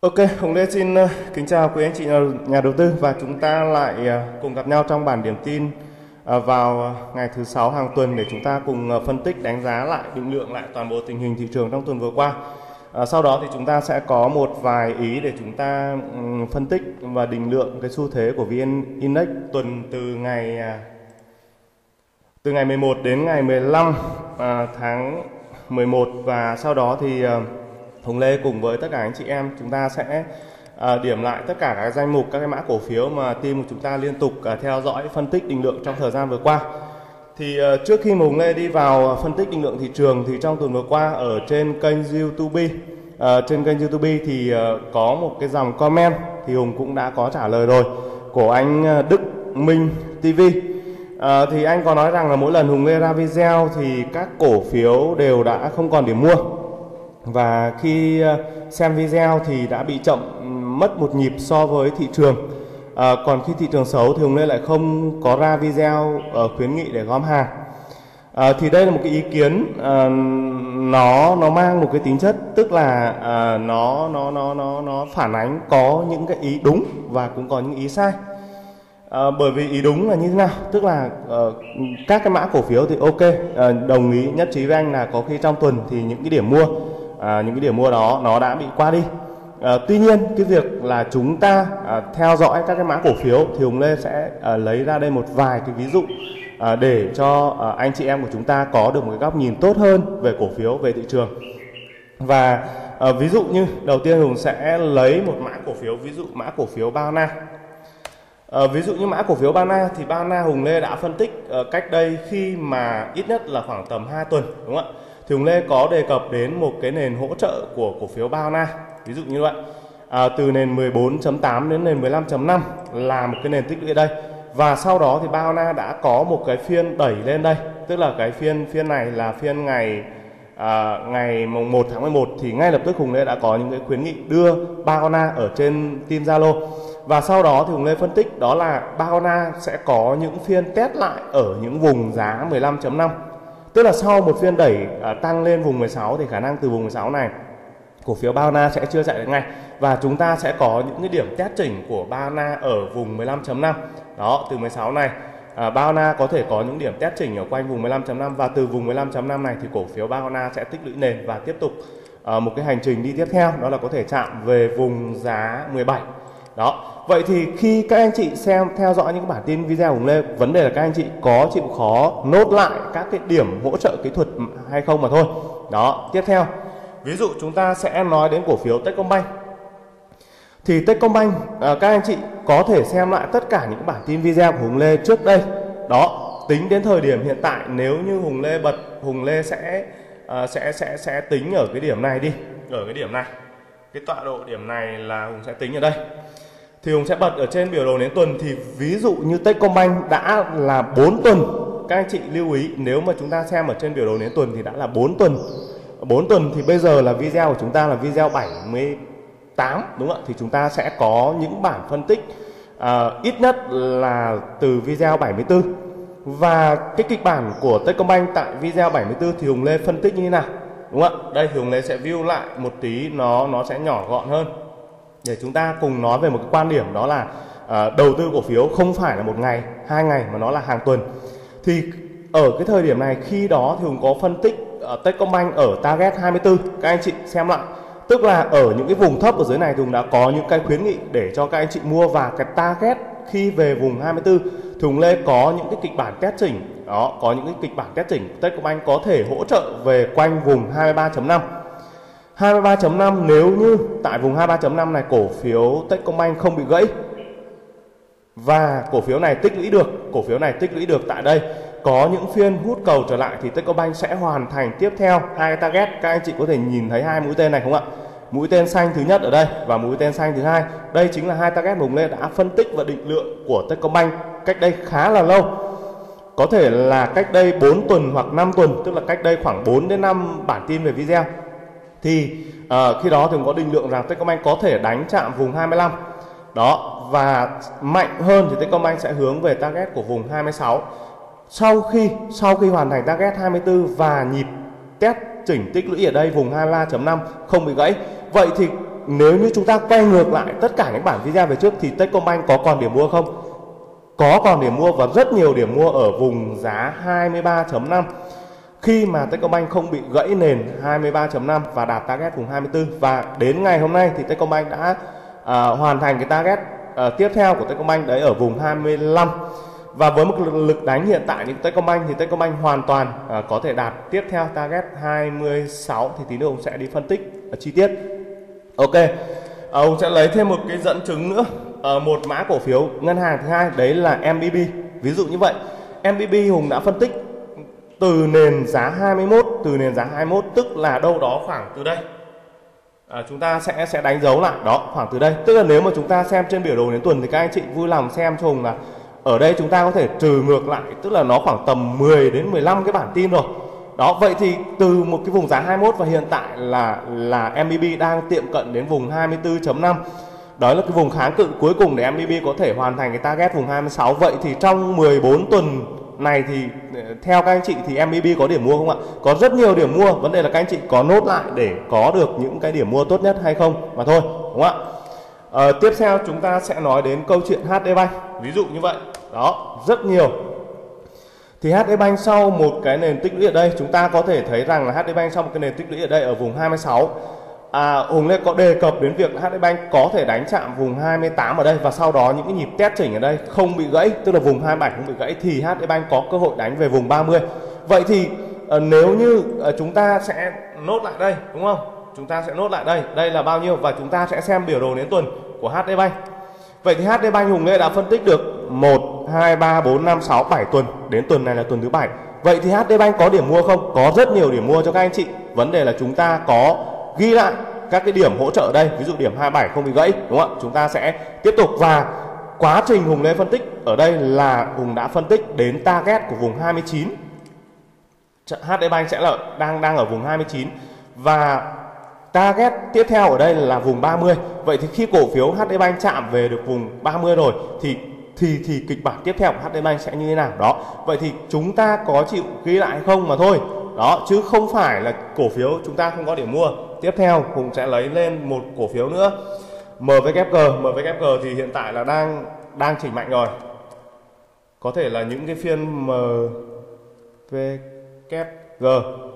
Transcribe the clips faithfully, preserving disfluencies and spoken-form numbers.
Ok, Hùng Lê xin uh, kính chào quý anh chị nhà, nhà đầu tư và chúng ta lại uh, cùng gặp nhau trong bản điểm tin uh, vào uh, ngày thứ sáu hàng tuần để chúng ta cùng uh, phân tích, đánh giá lại, định lượng lại toàn bộ tình hình thị trường trong tuần vừa qua. Uh, sau đó thì chúng ta sẽ có một vài ý để chúng ta um, phân tích và định lượng cái xu thế của vê en Index tuần từ ngày uh, từ ngày mười một đến ngày mười lăm uh, tháng mười một, và sau đó thì uh, Hùng Lê cùng với tất cả anh chị em chúng ta sẽ uh, điểm lại tất cả các danh mục, các cái mã cổ phiếu mà team của chúng ta liên tục uh, theo dõi, phân tích, định lượng trong thời gian vừa qua. Thì uh, trước khi Hùng Lê đi vào phân tích định lượng thị trường thì trong tuần vừa qua ở trên kênh YouTube, uh, trên kênh YouTube thì uh, có một cái dòng comment thì Hùng cũng đã có trả lời rồi, của anh Đức Minh ti vi. À, thì anh có nói rằng là mỗi lần Hùng Lê ra video thì các cổ phiếu đều đã không còn điểm mua, và khi xem video thì đã bị chậm mất một nhịp so với thị trường. À, còn khi thị trường xấu thì Hùng Lê lại không có ra video uh, khuyến nghị để gom hàng. À, thì đây là một cái ý kiến uh, nó nó mang một cái tính chất, tức là uh, nó nó nó nó nó phản ánh có những cái ý đúng và cũng có những ý sai. À, bởi vì ý đúng là như thế nào, tức là uh, các cái mã cổ phiếu thì ok, uh, đồng ý nhất trí với anh là có khi trong tuần thì những cái điểm mua, uh, những cái điểm mua đó nó đã bị qua đi. Uh, tuy nhiên cái việc là chúng ta uh, theo dõi các cái mã cổ phiếu thì Hùng Lê sẽ uh, lấy ra đây một vài cái ví dụ uh, để cho uh, anh chị em của chúng ta có được một cái góc nhìn tốt hơn về cổ phiếu, về thị trường. Và uh, ví dụ như đầu tiên Hùng sẽ lấy một mã cổ phiếu, ví dụ mã cổ phiếu Baona. À, ví dụ như mã cổ phiếu Baona thì Baona Hùng Lê đã phân tích uh, cách đây khi mà ít nhất là khoảng tầm hai tuần, đúng không ạ? Thì Hùng Lê có đề cập đến một cái nền hỗ trợ của cổ phiếu Baona, ví dụ như vậy, à, từ nền mười bốn chấm tám đến nền mười lăm chấm năm là một cái nền tích lũy ở đây, và sau đó thì Baona đã có một cái phiên đẩy lên đây, tức là cái phiên phiên này là phiên ngày à, ngày mùng một tháng mười một, thì ngay lập tức Hùng Lê đã có những cái khuyến nghị đưa Baona ở trên team Zalo. Và sau đó thì Hùng Lê phân tích đó là Baona sẽ có những phiên test lại ở những vùng giá mười lăm chấm năm. Tức là sau một phiên đẩy à, tăng lên vùng mười sáu thì khả năng từ vùng mười sáu này cổ phiếu Baona sẽ chưa chạy được ngay, và chúng ta sẽ có những cái điểm test chỉnh của Baona ở vùng mười lăm chấm năm. Đó, từ mười sáu này à, Baona có thể có những điểm test chỉnh ở quanh vùng mười lăm chấm năm, và từ vùng mười lăm chấm năm này thì cổ phiếu Baona sẽ tích lũy nền và tiếp tục à, một cái hành trình đi tiếp theo, đó là có thể chạm về vùng giá mười bảy. Đó, vậy thì khi các anh chị xem theo dõi những bản tin video của Hùng Lê, vấn đề là các anh chị có chịu khó nốt lại các cái điểm hỗ trợ kỹ thuật hay không mà thôi. Đó, tiếp theo ví dụ chúng ta sẽ nói đến cổ phiếu Techcombank. Thì Techcombank à, các anh chị có thể xem lại tất cả những bản tin video của Hùng Lê trước đây. Đó, tính đến thời điểm hiện tại, nếu như Hùng Lê bật, Hùng Lê sẽ à, sẽ sẽ sẽ tính ở cái điểm này đi, ở cái điểm này, cái tọa độ điểm này là Hùng sẽ tính ở đây. Thì Hùng sẽ bật ở trên biểu đồ nến tuần, thì ví dụ như Techcombank đã là bốn tuần. Các anh chị lưu ý, nếu mà chúng ta xem ở trên biểu đồ nến tuần thì đã là bốn tuần. bốn tuần thì bây giờ là video của chúng ta là video bảy mươi tám, đúng không ạ? Thì chúng ta sẽ có những bản phân tích à, ít nhất là từ video bảy mươi tư. Và cái kịch bản của Techcombank tại video bảy mươi tư thì Hùng Lê phân tích như thế nào, đúng không ạ? Đây thì Hùng Lê sẽ view lại một tí, nó nó sẽ nhỏ gọn hơn, để chúng ta cùng nói về một cái quan điểm, đó là à, đầu tư cổ phiếu không phải là một ngày, hai ngày, mà nó là hàng tuần. Thì ở cái thời điểm này, khi đó thì Hùng có phân tích uh, Techcombank ở target hai mươi tư, các anh chị xem lại. Tức là ở những cái vùng thấp ở dưới này thì Hùng đã có những cái khuyến nghị để cho các anh chị mua, và cái target khi về vùng hai mươi tư thì Hùng Lê có những cái kịch bản test chỉnh. Đó, có những cái kịch bản test chỉnh Techcombank có thể hỗ trợ về quanh vùng hai mươi ba chấm năm. hai mươi ba chấm năm, nếu như tại vùng hai mươi ba chấm năm này cổ phiếu Techcombank không bị gãy và cổ phiếu này tích lũy được, cổ phiếu này tích lũy được tại đây, có những phiên hút cầu trở lại, thì Techcombank sẽ hoàn thành tiếp theo hai target. Các anh chị có thể nhìn thấy hai mũi tên này không ạ? Mũi tên xanh thứ nhất ở đây và mũi tên xanh thứ hai. Đây chính là hai target mà Hùng Lê đã phân tích và định lượng của Techcombank cách đây khá là lâu. Có thể là cách đây bốn tuần hoặc năm tuần, tức là cách đây khoảng bốn đến năm bản tin về video. Thì uh, khi đó thì có định lượng rằng Techcombank có thể đánh chạm vùng hai mươi lăm. Đó, và mạnh hơn thì Techcombank sẽ hướng về target của vùng hai mươi sáu. Sau khi sau khi hoàn thành target hai mươi tư và nhịp test chỉnh tích lũy ở đây vùng hai mươi ba chấm năm không bị gãy, vậy thì nếu như chúng ta quay ngược lại tất cả những bản video về trước thì Techcombank có còn điểm mua không? Có còn điểm mua và rất nhiều điểm mua ở vùng giá hai mươi ba chấm năm. Khi mà Techcombank không bị gãy nền hai mươi ba chấm năm và đạt target vùng hai mươi tư, và đến ngày hôm nay thì Techcombank đã à, hoàn thành cái target à, tiếp theo của Techcombank đấy ở vùng hai mươi lăm. Và với một lực đánh hiện tại như Techcombank thì Techcombank hoàn toàn à, có thể đạt tiếp theo target hai mươi sáu, thì tí nữa ông sẽ đi phân tích à, chi tiết. Ok, à, ông sẽ lấy thêm một cái dẫn chứng nữa, à, một mã cổ phiếu ngân hàng thứ hai đấy là em bê bê. Ví dụ như vậy, em bê bê Hùng đã phân tích từ nền giá hai mươi mốt, từ nền giá hai mươi mốt tức là đâu đó khoảng từ đây. À, chúng ta sẽ sẽ đánh dấu lại đó, khoảng từ đây. Tức là nếu mà chúng ta xem trên biểu đồ đến tuần thì các anh chị vui lòng xem cho Hùng là ở đây chúng ta có thể trừ ngược lại, tức là nó khoảng tầm mười đến mười lăm cái bản tin rồi. Đó, vậy thì từ một cái vùng giá hai mươi mốt và hiện tại là là em bê bê đang tiệm cận đến vùng hai mươi tư chấm năm. Đó là cái vùng kháng cự cuối cùng để em bê bê có thể hoàn thành cái target vùng hai mươi sáu. Vậy thì trong mười bốn tuần này thì theo các anh chị thì em bê bê có điểm mua không ạ? Có rất nhiều điểm mua, vấn đề là các anh chị có nốt lại để có được những cái điểm mua tốt nhất hay không mà thôi, đúng không ạ? À, tiếp theo chúng ta sẽ nói đến câu chuyện hát đê Bank, ví dụ như vậy. Đó, rất nhiều. Thì hát đê Bank sau một cái nền tích lũy ở đây, chúng ta có thể thấy rằng là hát đê Bank sau một cái nền tích lũy ở đây ở vùng hai mươi sáu. À, Hùng Lê có đề cập đến việc hát đê Bank có thể đánh chạm vùng hai mươi tám ở đây và sau đó những cái nhịp test chỉnh ở đây không bị gãy, tức là vùng hai mươi bảy không bị gãy thì hát đê Bank có cơ hội đánh về vùng ba mươi. Vậy thì à, nếu như à, chúng ta sẽ nốt lại đây, đúng không? Chúng ta sẽ nốt lại đây, đây là bao nhiêu và chúng ta sẽ xem biểu đồ đến tuần của hát đê Bank. Vậy thì hát đê Bank Hùng Lê đã phân tích được một, hai, ba, bốn, năm, sáu, bảy tuần, đến tuần này là tuần thứ bảy. Vậy thì hát đê Bank có điểm mua không? Có rất nhiều điểm mua cho các anh chị. Vấn đề là chúng ta có ghi lại các cái điểm hỗ trợ ở đây, ví dụ điểm hai mươi bảy không bị gãy, đúng không ạ? Chúng ta sẽ tiếp tục và quá trình Hùng Lê phân tích ở đây là Hùng đã phân tích đến target của vùng hai mươi chín. hát đê Bank sẽ là đang đang ở vùng hai mươi chín và target tiếp theo ở đây là vùng ba mươi. Vậy thì khi cổ phiếu hát đê Bank chạm về được vùng ba mươi rồi thì thì thì kịch bản tiếp theo của hát đê Bank sẽ như thế nào đó. Vậy thì chúng ta có chịu ghi lại hay không mà thôi. Đó, chứ không phải là cổ phiếu chúng ta không có điểm mua. Tiếp theo Hùng sẽ lấy lên một cổ phiếu nữa, em vê kép giê. em vê kép giê thì hiện tại là đang đang chỉnh mạnh rồi. Có thể là những cái phiên em vê kép giê.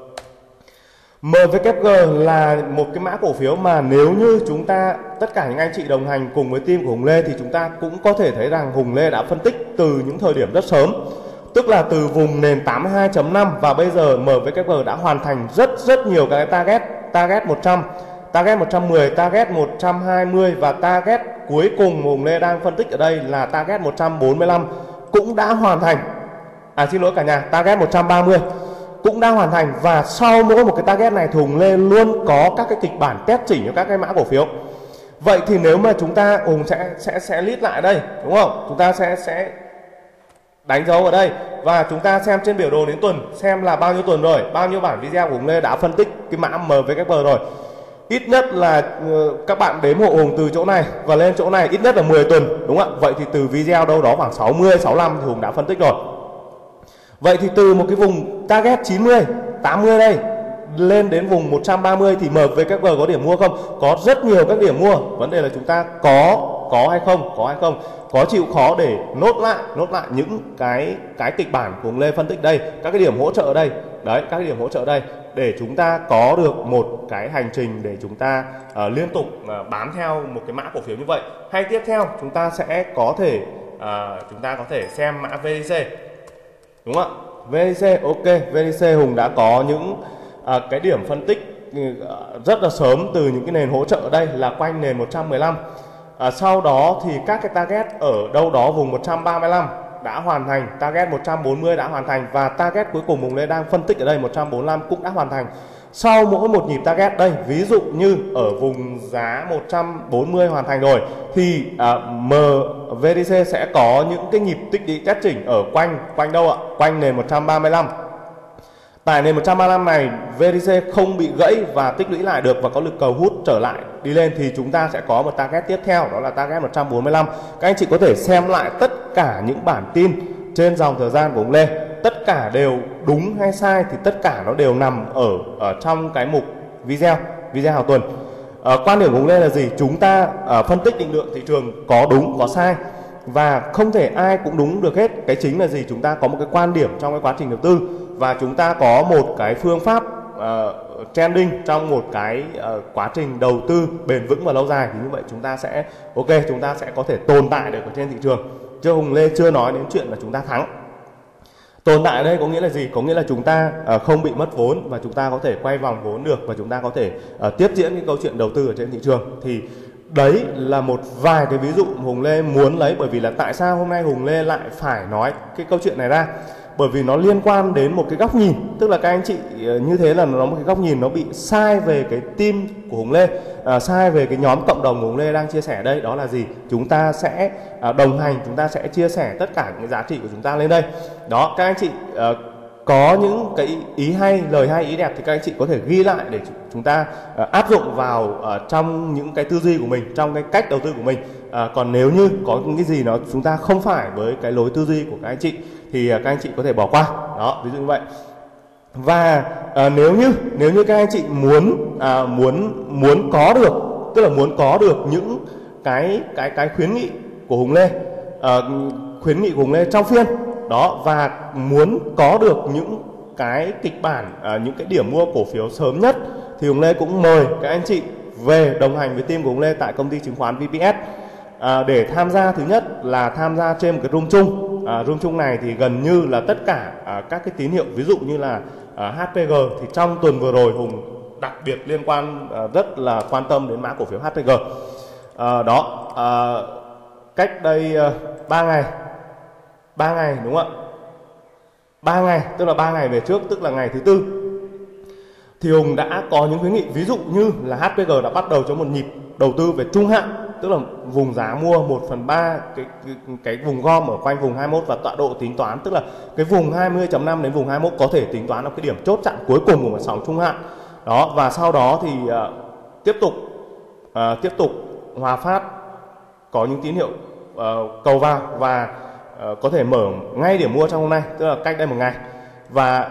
em vê kép giê là một cái mã cổ phiếu mà nếu như chúng ta, tất cả những anh chị đồng hành cùng với team của Hùng Lê thì chúng ta cũng có thể thấy rằng Hùng Lê đã phân tích từ những thời điểm rất sớm. Tức là từ vùng nền tám mươi hai chấm năm và bây giờ em vê kép giê đã hoàn thành rất rất nhiều cái target, target một trăm, target một trăm mười, target một trăm hai mươi và target cuối cùng Hùng Lê đang phân tích ở đây là target một trăm bốn mươi lăm cũng đã hoàn thành. À xin lỗi cả nhà, target một trăm ba mươi cũng đã hoàn thành và sau mỗi một cái target này Hùng Lê luôn có các cái kịch bản test chỉnh cho các cái mã cổ phiếu. Vậy thì nếu mà chúng ta Hùng sẽ sẽ sẽ list lại đây, đúng không? Chúng ta sẽ sẽ đánh dấu ở đây và chúng ta xem trên biểu đồ đến tuần xem là bao nhiêu tuần rồi, bao nhiêu bản video của Hùng Lê đã phân tích cái mã em vê kép giê rồi. Ít nhất là các bạn đếm hộ Hùng từ chỗ này và lên chỗ này ít nhất là mười tuần, đúng không ạ? Vậy thì từ video đâu đó khoảng sáu mươi, sáu mươi lăm thì Hùng đã phân tích rồi. Vậy thì từ một cái vùng target chín mươi, tám mươi đây lên đến vùng một trăm ba mươi thì em vê kép giê có điểm mua không? Có rất nhiều các điểm mua. Vấn đề là chúng ta có có hay không, có hay không, có chịu khó để nốt lại, nốt lại những cái cái kịch bản của Hùng Lê phân tích đây, các cái điểm hỗ trợ ở đây, đấy, các cái điểm hỗ trợ ở đây để chúng ta có được một cái hành trình để chúng ta uh, liên tục uh, bám theo một cái mã cổ phiếu như vậy. Hay tiếp theo chúng ta sẽ có thể uh, chúng ta có thể xem mã vê đê xê, đúng không ạ? vê đê xê, ok, vê đê xê Hùng đã có những uh, cái điểm phân tích uh, rất là sớm từ những cái nền hỗ trợ ở đây là quanh nền một trăm mười lăm. À, sau đó thì các cái target ở đâu đó vùng một trăm ba mươi lăm đã hoàn thành, target một trăm bốn mươi đã hoàn thành và target cuối cùng Hùng Lê đang phân tích ở đây một trăm bốn mươi lăm cũng đã hoàn thành. Sau mỗi một nhịp target đây, ví dụ như ở vùng giá một trăm bốn mươi hoàn thành rồi thì à, em vê đê xê sẽ có những cái nhịp tích lũy test chỉnh ở quanh quanh đâu ạ? Quanh nền một trăm ba mươi lăm. Tại nền một trăm ba mươi lăm này vê đê xê không bị gãy và tích lũy lại được và có lực cầu hút trở lại đi lên thì chúng ta sẽ có một target tiếp theo, đó là target một trăm bốn mươi lăm. Các anh chị có thể xem lại tất cả những bản tin trên dòng thời gian của Hùng Lê, tất cả đều đúng hay sai thì tất cả nó đều nằm ở ở trong cái mục video video hàng tuần. À, quan điểm của Hùng Lê là gì? Chúng ta à, phân tích định lượng thị trường có đúng có sai, và không thể ai cũng đúng được hết. Cái chính là gì? Chúng ta có một cái quan điểm trong cái quá trình đầu tư, và chúng ta có một cái phương pháp uh, trending trong một cái uh, quá trình đầu tư bền vững và lâu dài, thì như vậy chúng ta sẽ ok, chúng ta sẽ có thể tồn tại được ở trên thị trường. Chứ Hùng Lê chưa nói đến chuyện là chúng ta thắng. Tồn tại ở đây có nghĩa là gì? Có nghĩa là chúng ta uh, không bị mất vốn, và chúng ta có thể quay vòng vốn được, và chúng ta có thể uh, tiếp diễn cái câu chuyện đầu tư ở trên thị trường. Thì đấy là một vài cái ví dụ Hùng Lê muốn lấy. Bởi vì là tại sao hôm nay Hùng Lê lại phải nói cái câu chuyện này ra? Bởi vì nó liên quan đến một cái góc nhìn. Tức là các anh chị như thế là nó một cái góc nhìn nó bị sai về cái team của Hùng Lê, à, sai về cái nhóm cộng đồng của Hùng Lê đang chia sẻ đây. Đó là gì? Chúng ta sẽ à, đồng hành, chúng ta sẽ chia sẻ tất cả những giá trị của chúng ta lên đây. Đó, các anh chị à, có những cái ý hay, lời hay, ý đẹp thì các anh chị có thể ghi lại để chúng ta uh, áp dụng vào uh, trong những cái tư duy của mình, trong cái cách đầu tư của mình. Uh, còn nếu như có những cái gì nó chúng ta không phải với cái lối tư duy của các anh chị thì uh, các anh chị có thể bỏ qua. Đó, ví dụ như vậy. Và uh, nếu như nếu như các anh chị muốn uh, muốn muốn có được, tức là muốn có được những cái cái cái khuyến nghị của Hùng Lê, uh, khuyến nghị của Hùng Lê trong phiên đó, và muốn có được những cái kịch bản, à, những cái điểm mua cổ phiếu sớm nhất, thì Hùng Lê cũng mời các anh chị về đồng hành với team của Hùng Lê tại công ty chứng khoán vê pê ét à, để tham gia. Thứ nhất là tham gia trên một cái room chung. à, room chung này thì gần như là tất cả à, các cái tín hiệu, ví dụ như là à, hát pê giê, thì trong tuần vừa rồi Hùng đặc biệt liên quan à, rất là quan tâm đến mã cổ phiếu hát pê giê. à, đó à, cách đây à, ba ngày ba ngày đúng không ạ? ba ngày, tức là ba ngày về trước, tức là ngày thứ tư, thì Hùng đã có những khuyến nghị. Ví dụ như là hát pê giê đã bắt đầu cho một nhịp đầu tư về trung hạn, tức là vùng giá mua một phần ba cái, cái, cái vùng gom ở quanh vùng hai mươi mốt, và tọa độ tính toán, tức là cái vùng hai mươi chấm năm đến vùng hai mươi mốt có thể tính toán là cái điểm chốt chặn cuối cùng của một sóng trung hạn. Đó, và sau đó thì uh, tiếp tục uh, tiếp tục Hòa Phát có những tín hiệu uh, cầu vào, và uh, có thể mở ngay điểm mua trong hôm nay, tức là cách đây một ngày. Và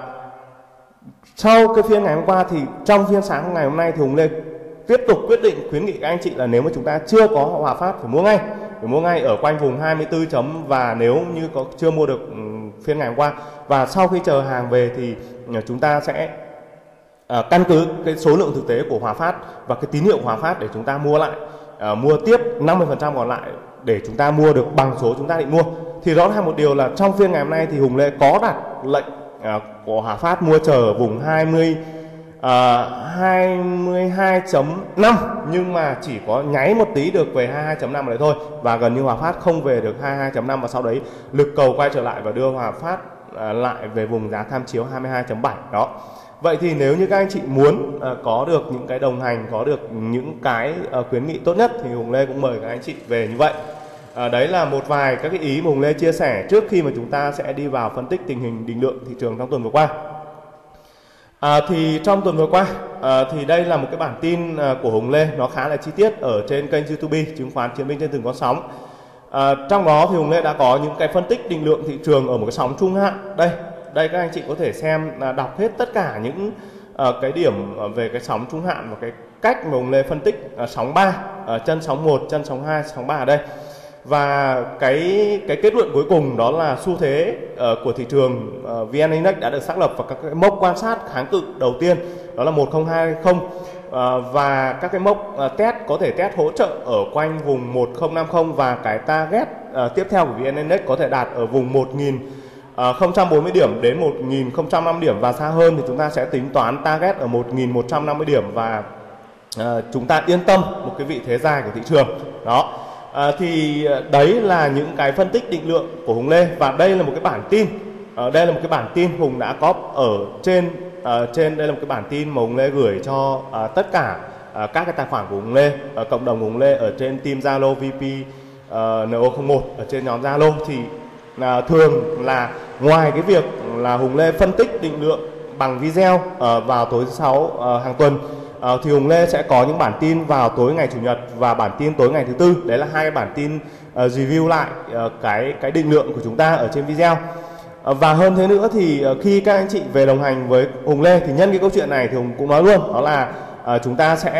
sau cái phiên ngày hôm qua thì trong phiên sáng ngày hôm nay thì Hùng Lê tiếp tục quyết định khuyến nghị các anh chị là nếu mà chúng ta chưa có Hòa Phát phải mua ngay, phải mua ngay ở quanh vùng hai mươi tư chấm, và nếu như có chưa mua được phiên ngày hôm qua, và sau khi chờ hàng về thì chúng ta sẽ uh, căn cứ cái số lượng thực tế của Hòa Phát và cái tín hiệu của Hòa Phát để chúng ta mua lại, uh, mua tiếp năm mươi phần trăm còn lại để chúng ta mua được bằng số chúng ta định mua. Thì đó là một điều là trong phiên ngày hôm nay thì Hùng Lê có đặt lệnh uh, của Hòa Phát mua chờ vùng hai mươi, uh, hai mươi hai chấm năm, nhưng mà chỉ có nháy một tí được về hai mươi hai chấm năm đấy thôi, và gần như Hòa Phát không về được hai mươi hai chấm năm, và sau đấy lực cầu quay trở lại và đưa Hòa Phát uh, lại về vùng giá tham chiếu hai mươi hai chấm bảy. Đó. Vậy thì nếu như các anh chị muốn uh, có được những cái đồng hành, có được những cái uh, khuyến nghị tốt nhất thì Hùng Lê cũng mời các anh chị về như vậy. À, đấy là một vài các cái ý mà Hùng Lê chia sẻ trước khi mà chúng ta sẽ đi vào phân tích tình hình định lượng thị trường trong tuần vừa qua. À, thì trong tuần vừa qua à, thì đây là một cái bản tin à, của Hùng Lê, nó khá là chi tiết ở trên kênh YouTube Chứng khoán Chiến binh trên từng con sóng. À, trong đó thì Hùng Lê đã có những cái phân tích định lượng thị trường ở một cái sóng trung hạn. Đây, đây các anh chị có thể xem, à, đọc hết tất cả những à, cái điểm về cái sóng trung hạn và cái cách mà Hùng Lê phân tích à, sóng ba, à, chân sóng một, chân sóng hai, sóng ba ở đây. Và cái cái kết luận cuối cùng đó là xu thế uh, của thị trường uh, vê en Index đã được xác lập, và các cái mốc quan sát kháng cự đầu tiên đó là một không hai không, uh, và các cái mốc uh, test có thể test hỗ trợ ở quanh vùng một không năm không, và cái target uh, tiếp theo của vê en Index có thể đạt ở vùng một nghìn không trăm bốn mươi điểm đến một nghìn không trăm năm mươi điểm, và xa hơn thì chúng ta sẽ tính toán target ở một nghìn một trăm năm mươi điểm, và uh, chúng ta yên tâm một cái vị thế dài của thị trường. Đó. À, thì đấy là những cái phân tích định lượng của Hùng Lê, và đây là một cái bản tin, à, đây là một cái bản tin Hùng đã có ở trên à, trên đây là một cái bản tin mà Hùng Lê gửi cho à, tất cả à, các cái tài khoản của Hùng Lê, à, cộng đồng của Hùng Lê ở trên team Zalo vê pê à, en o không một ở trên nhóm Zalo. Thì à, thường là ngoài cái việc là Hùng Lê phân tích định lượng bằng video à, vào tối thứ sáu à, hàng tuần, À, thì Hùng Lê sẽ có những bản tin vào tối ngày Chủ nhật và bản tin tối ngày thứ tư. Đấy là hai bản tin uh, review lại uh, cái cái định lượng của chúng ta ở trên video. Uh, và hơn thế nữa thì uh, khi các anh chị về đồng hành với Hùng Lê thì nhân cái câu chuyện này thì Hùng cũng nói luôn, đó là uh, chúng ta sẽ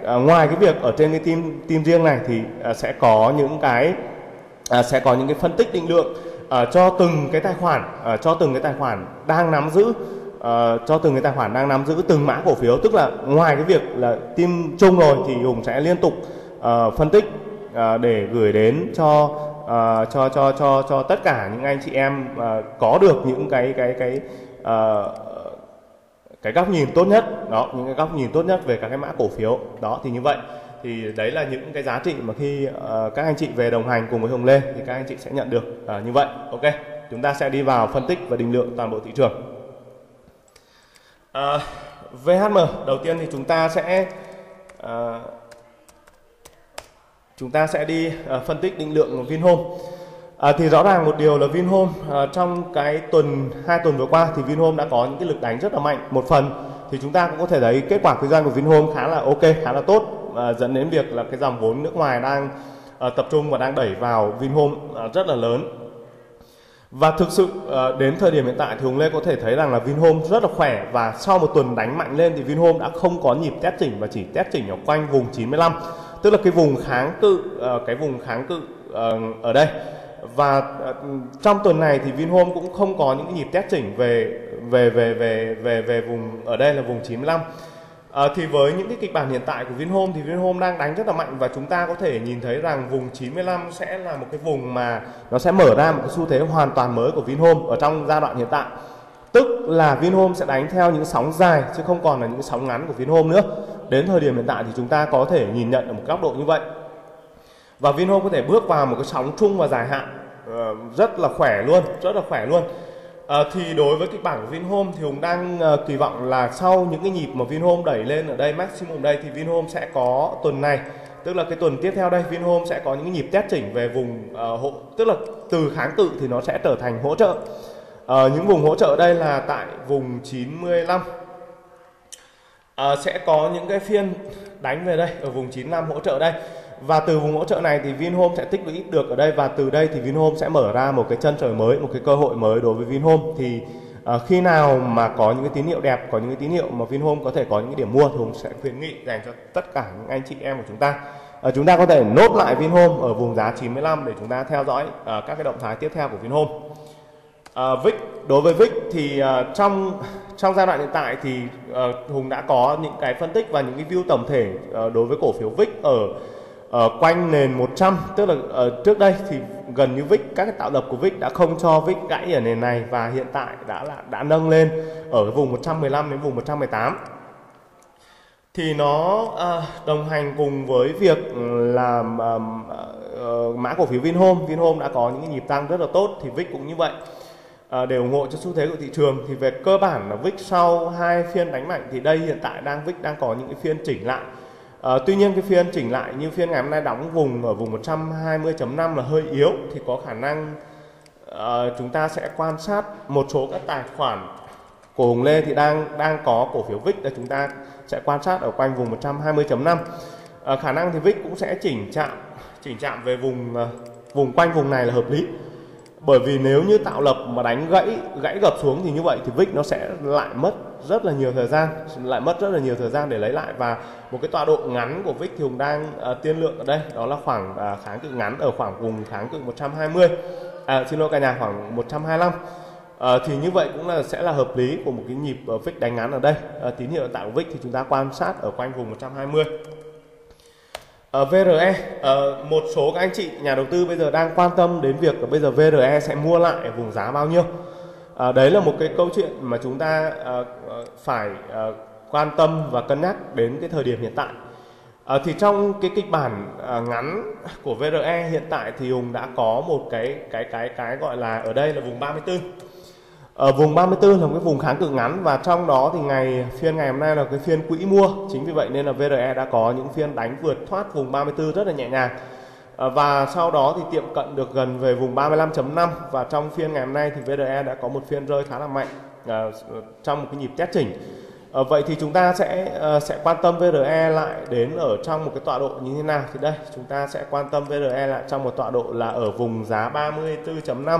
à, ngoài cái việc ở trên cái team team riêng này thì à, sẽ có những cái à, sẽ có những cái phân tích định lượng à, cho từng cái tài khoản à, cho từng cái tài khoản đang nắm giữ à, cho từng cái tài khoản đang nắm giữ từng mã cổ phiếu. Tức là ngoài cái việc là team chung rồi thì Hùng sẽ liên tục à, phân tích à, để gửi đến cho à, cho cho cho cho tất cả những anh chị em à, có được những cái cái cái à, cái góc nhìn tốt nhất đó, những cái góc nhìn tốt nhất về các cái mã cổ phiếu đó. Thì như vậy thì đấy là những cái giá trị mà khi uh, các anh chị về đồng hành cùng với Hùng Lê thì các anh chị sẽ nhận được uh, như vậy. Ok, chúng ta sẽ đi vào phân tích và định lượng toàn bộ thị trường. uh, vê hát em đầu tiên thì chúng ta sẽ uh, chúng ta sẽ đi uh, phân tích định lượng Vinhome. À, thì rõ ràng một điều là Vinhome à, trong cái tuần hai tuần vừa qua thì Vinhome đã có những cái lực đánh rất là mạnh. Một phần thì chúng ta cũng có thể thấy kết quả kinh doanh của Vinhome khá là ok, khá là tốt, à, dẫn đến việc là cái dòng vốn nước ngoài đang à, tập trung và đang đẩy vào Vinhome à, rất là lớn. Và thực sự à, đến thời điểm hiện tại thì Hùng Lê có thể thấy rằng là Vinhome rất là khỏe, và sau một tuần đánh mạnh lên thì Vinhome đã không có nhịp test chỉnh và chỉ test chỉnh ở quanh vùng chín mươi lăm, tức là cái vùng kháng cự, à, cái vùng kháng cự à, ở đây. Và uh, trong tuần này thì Vinhome cũng không có những cái nhịp test chỉnh về về về về về về vùng ở đây là vùng chín mươi lăm. Uh, thì với những cái kịch bản hiện tại của Vinhome thì Vinhome đang đánh rất là mạnh, và chúng ta có thể nhìn thấy rằng vùng chín mươi lăm sẽ là một cái vùng mà nó sẽ mở ra một cái xu thế hoàn toàn mới của Vinhome ở trong giai đoạn hiện tại. Tức là Vinhome sẽ đánh theo những sóng dài chứ không còn là những sóng ngắn của Vinhome nữa. Đến thời điểm hiện tại thì chúng ta có thể nhìn nhận ở một góc độ như vậy. Và Vinhome có thể bước vào một cái sóng chung và dài hạn uh, rất là khỏe luôn, rất là khỏe luôn. Uh, thì đối với kịch bản của Vinhome thì Hùng đang uh, kỳ vọng là sau những cái nhịp mà Vinhome đẩy lên ở đây maximum đây thì Vinhome sẽ có tuần này, tức là cái tuần tiếp theo đây, Vinhome sẽ có những cái nhịp test chỉnh về vùng uh, hỗ, tức là từ kháng cự thì nó sẽ trở thành hỗ trợ. Uh, những vùng hỗ trợ đây là tại vùng chín mươi lăm. Uh, sẽ có những cái phiên đánh về đây ở vùng chín mươi lăm hỗ trợ đây. Và từ vùng hỗ trợ này thì Vinhome sẽ tích lũy được ở đây, và từ đây thì Vinhome sẽ mở ra một cái chân trời mới, một cái cơ hội mới đối với Vinhome. Thì uh, khi nào mà có những cái tín hiệu đẹp, có những cái tín hiệu mà Vinhome có thể có những cái điểm mua thì Hùng sẽ khuyến nghị dành cho tất cả những anh chị em của chúng ta. Uh, chúng ta có thể nốt lại Vinhome ở vùng giá chín mươi lăm để chúng ta theo dõi uh, các cái động thái tiếp theo của Vinhome. Uh, vê i xê, đối với vê i xê thì uh, trong trong giai đoạn hiện tại thì uh, Hùng đã có những cái phân tích và những cái view tổng thể uh, đối với cổ phiếu vê i xê ở ở quanh nền một trăm, tức là ở trước đây thì gần như vê i xê, các cái tạo lập của vê i xê đã không cho vê i xê gãy ở nền này, và hiện tại đã là đã nâng lên ở cái vùng một trăm mười lăm đến vùng một trăm mười tám. Thì nó à, đồng hành cùng với việc là à, à, mã cổ phiếu Vinhome, Vinhome đã có những cái nhịp tăng rất là tốt, thì vê i xê cũng như vậy. À, để ủng hộ cho xu thế của thị trường thì về cơ bản là vê i xê sau hai phiên đánh mạnh thì đây hiện tại đang vê i xê đang có những cái phiên chỉnh lại. À, tuy nhiên cái phiên chỉnh lại như phiên ngày hôm nay đóng vùng ở vùng một trăm hai mươi chấm năm là hơi yếu, thì có khả năng à, chúng ta sẽ quan sát một số các tài khoản của Hùng Lê thì đang đang có cổ phiếu vê i xê, để chúng ta sẽ quan sát ở quanh vùng một trăm hai mươi chấm năm. À, khả năng thì vê i xê cũng sẽ chỉnh chạm chỉnh chạm về vùng vùng quanh vùng này là hợp lý. Bởi vì nếu như tạo lập mà đánh gãy gãy gập xuống thì như vậy thì vê i xê nó sẽ lại mất rất là nhiều thời gian, lại mất rất là nhiều thời gian để lấy lại. Và một cái tọa độ ngắn của vê i xê thì Hùng đang uh, tiên lượng ở đây, đó là khoảng uh, kháng cự ngắn ở khoảng vùng kháng cự một trăm hai mươi, à, xin lỗi cả nhà, khoảng một trăm hai mươi lăm. Uh, thì như vậy cũng là sẽ là hợp lý của một cái nhịp uh, vê i xê đánh ngắn ở đây. Uh, tín hiệu hiện tại của vê i xê thì chúng ta quan sát ở quanh vùng một trăm hai mươi. Uh, vê rờ e, uh, một số các anh chị nhà đầu tư bây giờ đang quan tâm đến việc là bây giờ vê rờ e sẽ mua lại ở vùng giá bao nhiêu. Uh, đấy là một cái câu chuyện mà chúng ta uh, uh, phải uh, quan tâm và cân nhắc đến cái thời điểm hiện tại. Uh, thì trong cái kịch bản uh, ngắn của vê rờ e hiện tại thì Hùng đã có một cái cái cái cái gọi là ở đây là vùng ba mươi tư. Ở vùng ba mươi tư là một cái vùng kháng cự ngắn, và trong đó thì ngày phiên ngày hôm nay là cái phiên quỹ mua. Chính vì vậy nên là vê rờ e đã có những phiên đánh vượt thoát vùng ba mươi tư rất là nhẹ nhàng. À, và sau đó thì tiệm cận được gần về vùng ba mươi lăm chấm năm, và trong phiên ngày hôm nay thì vê rờ e đã có một phiên rơi khá là mạnh à, trong một cái nhịp test chỉnh. À, vậy thì chúng ta sẽ à, sẽ quan tâm vê rờ e lại đến ở trong một cái tọa độ như thế nào. Thì đây chúng ta sẽ quan tâm vê rờ e lại trong một tọa độ là ở vùng giá ba mươi tư chấm năm.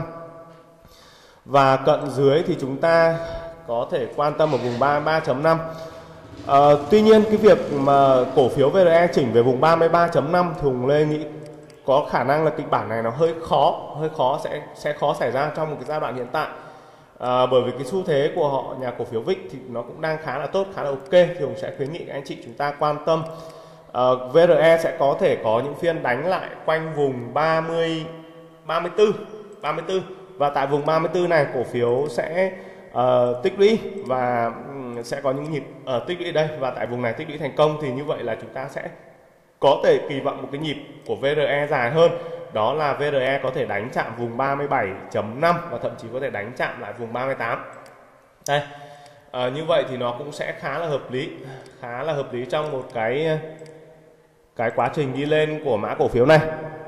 Và cận dưới thì chúng ta có thể quan tâm ở vùng ba mươi ba chấm năm. À, tuy nhiên cái việc mà cổ phiếu vê rờ e chỉnh về vùng ba mươi ba chấm năm thì Hùng Lê nghĩ có khả năng là kịch bản này nó hơi khó, hơi khó sẽ sẽ khó xảy ra trong một cái giai đoạn hiện tại. À, bởi vì cái xu thế của họ nhà cổ phiếu vê i xê thì nó cũng đang khá là tốt, khá là ok, thì Hùng sẽ khuyến nghị các anh chị chúng ta quan tâm. À, vê rờ e sẽ có thể có những phiên đánh lại quanh vùng ba mươi, ba mươi tư, ba mươi tư, và tại vùng ba mươi tư này cổ phiếu sẽ uh, tích lũy và um, sẽ có những nhịp uh, tích lũy đây, và tại vùng này tích lũy thành công thì như vậy là chúng ta sẽ có thể kỳ vọng một cái nhịp của vê rờ e dài hơn, đó là vê rờ e có thể đánh chạm vùng ba mươi bảy chấm năm và thậm chí có thể đánh chạm lại vùng ba mươi tám. Đây, à, như vậy thì nó cũng sẽ khá là hợp lý, khá là hợp lý trong một cái cái quá trình đi lên của mã cổ phiếu này.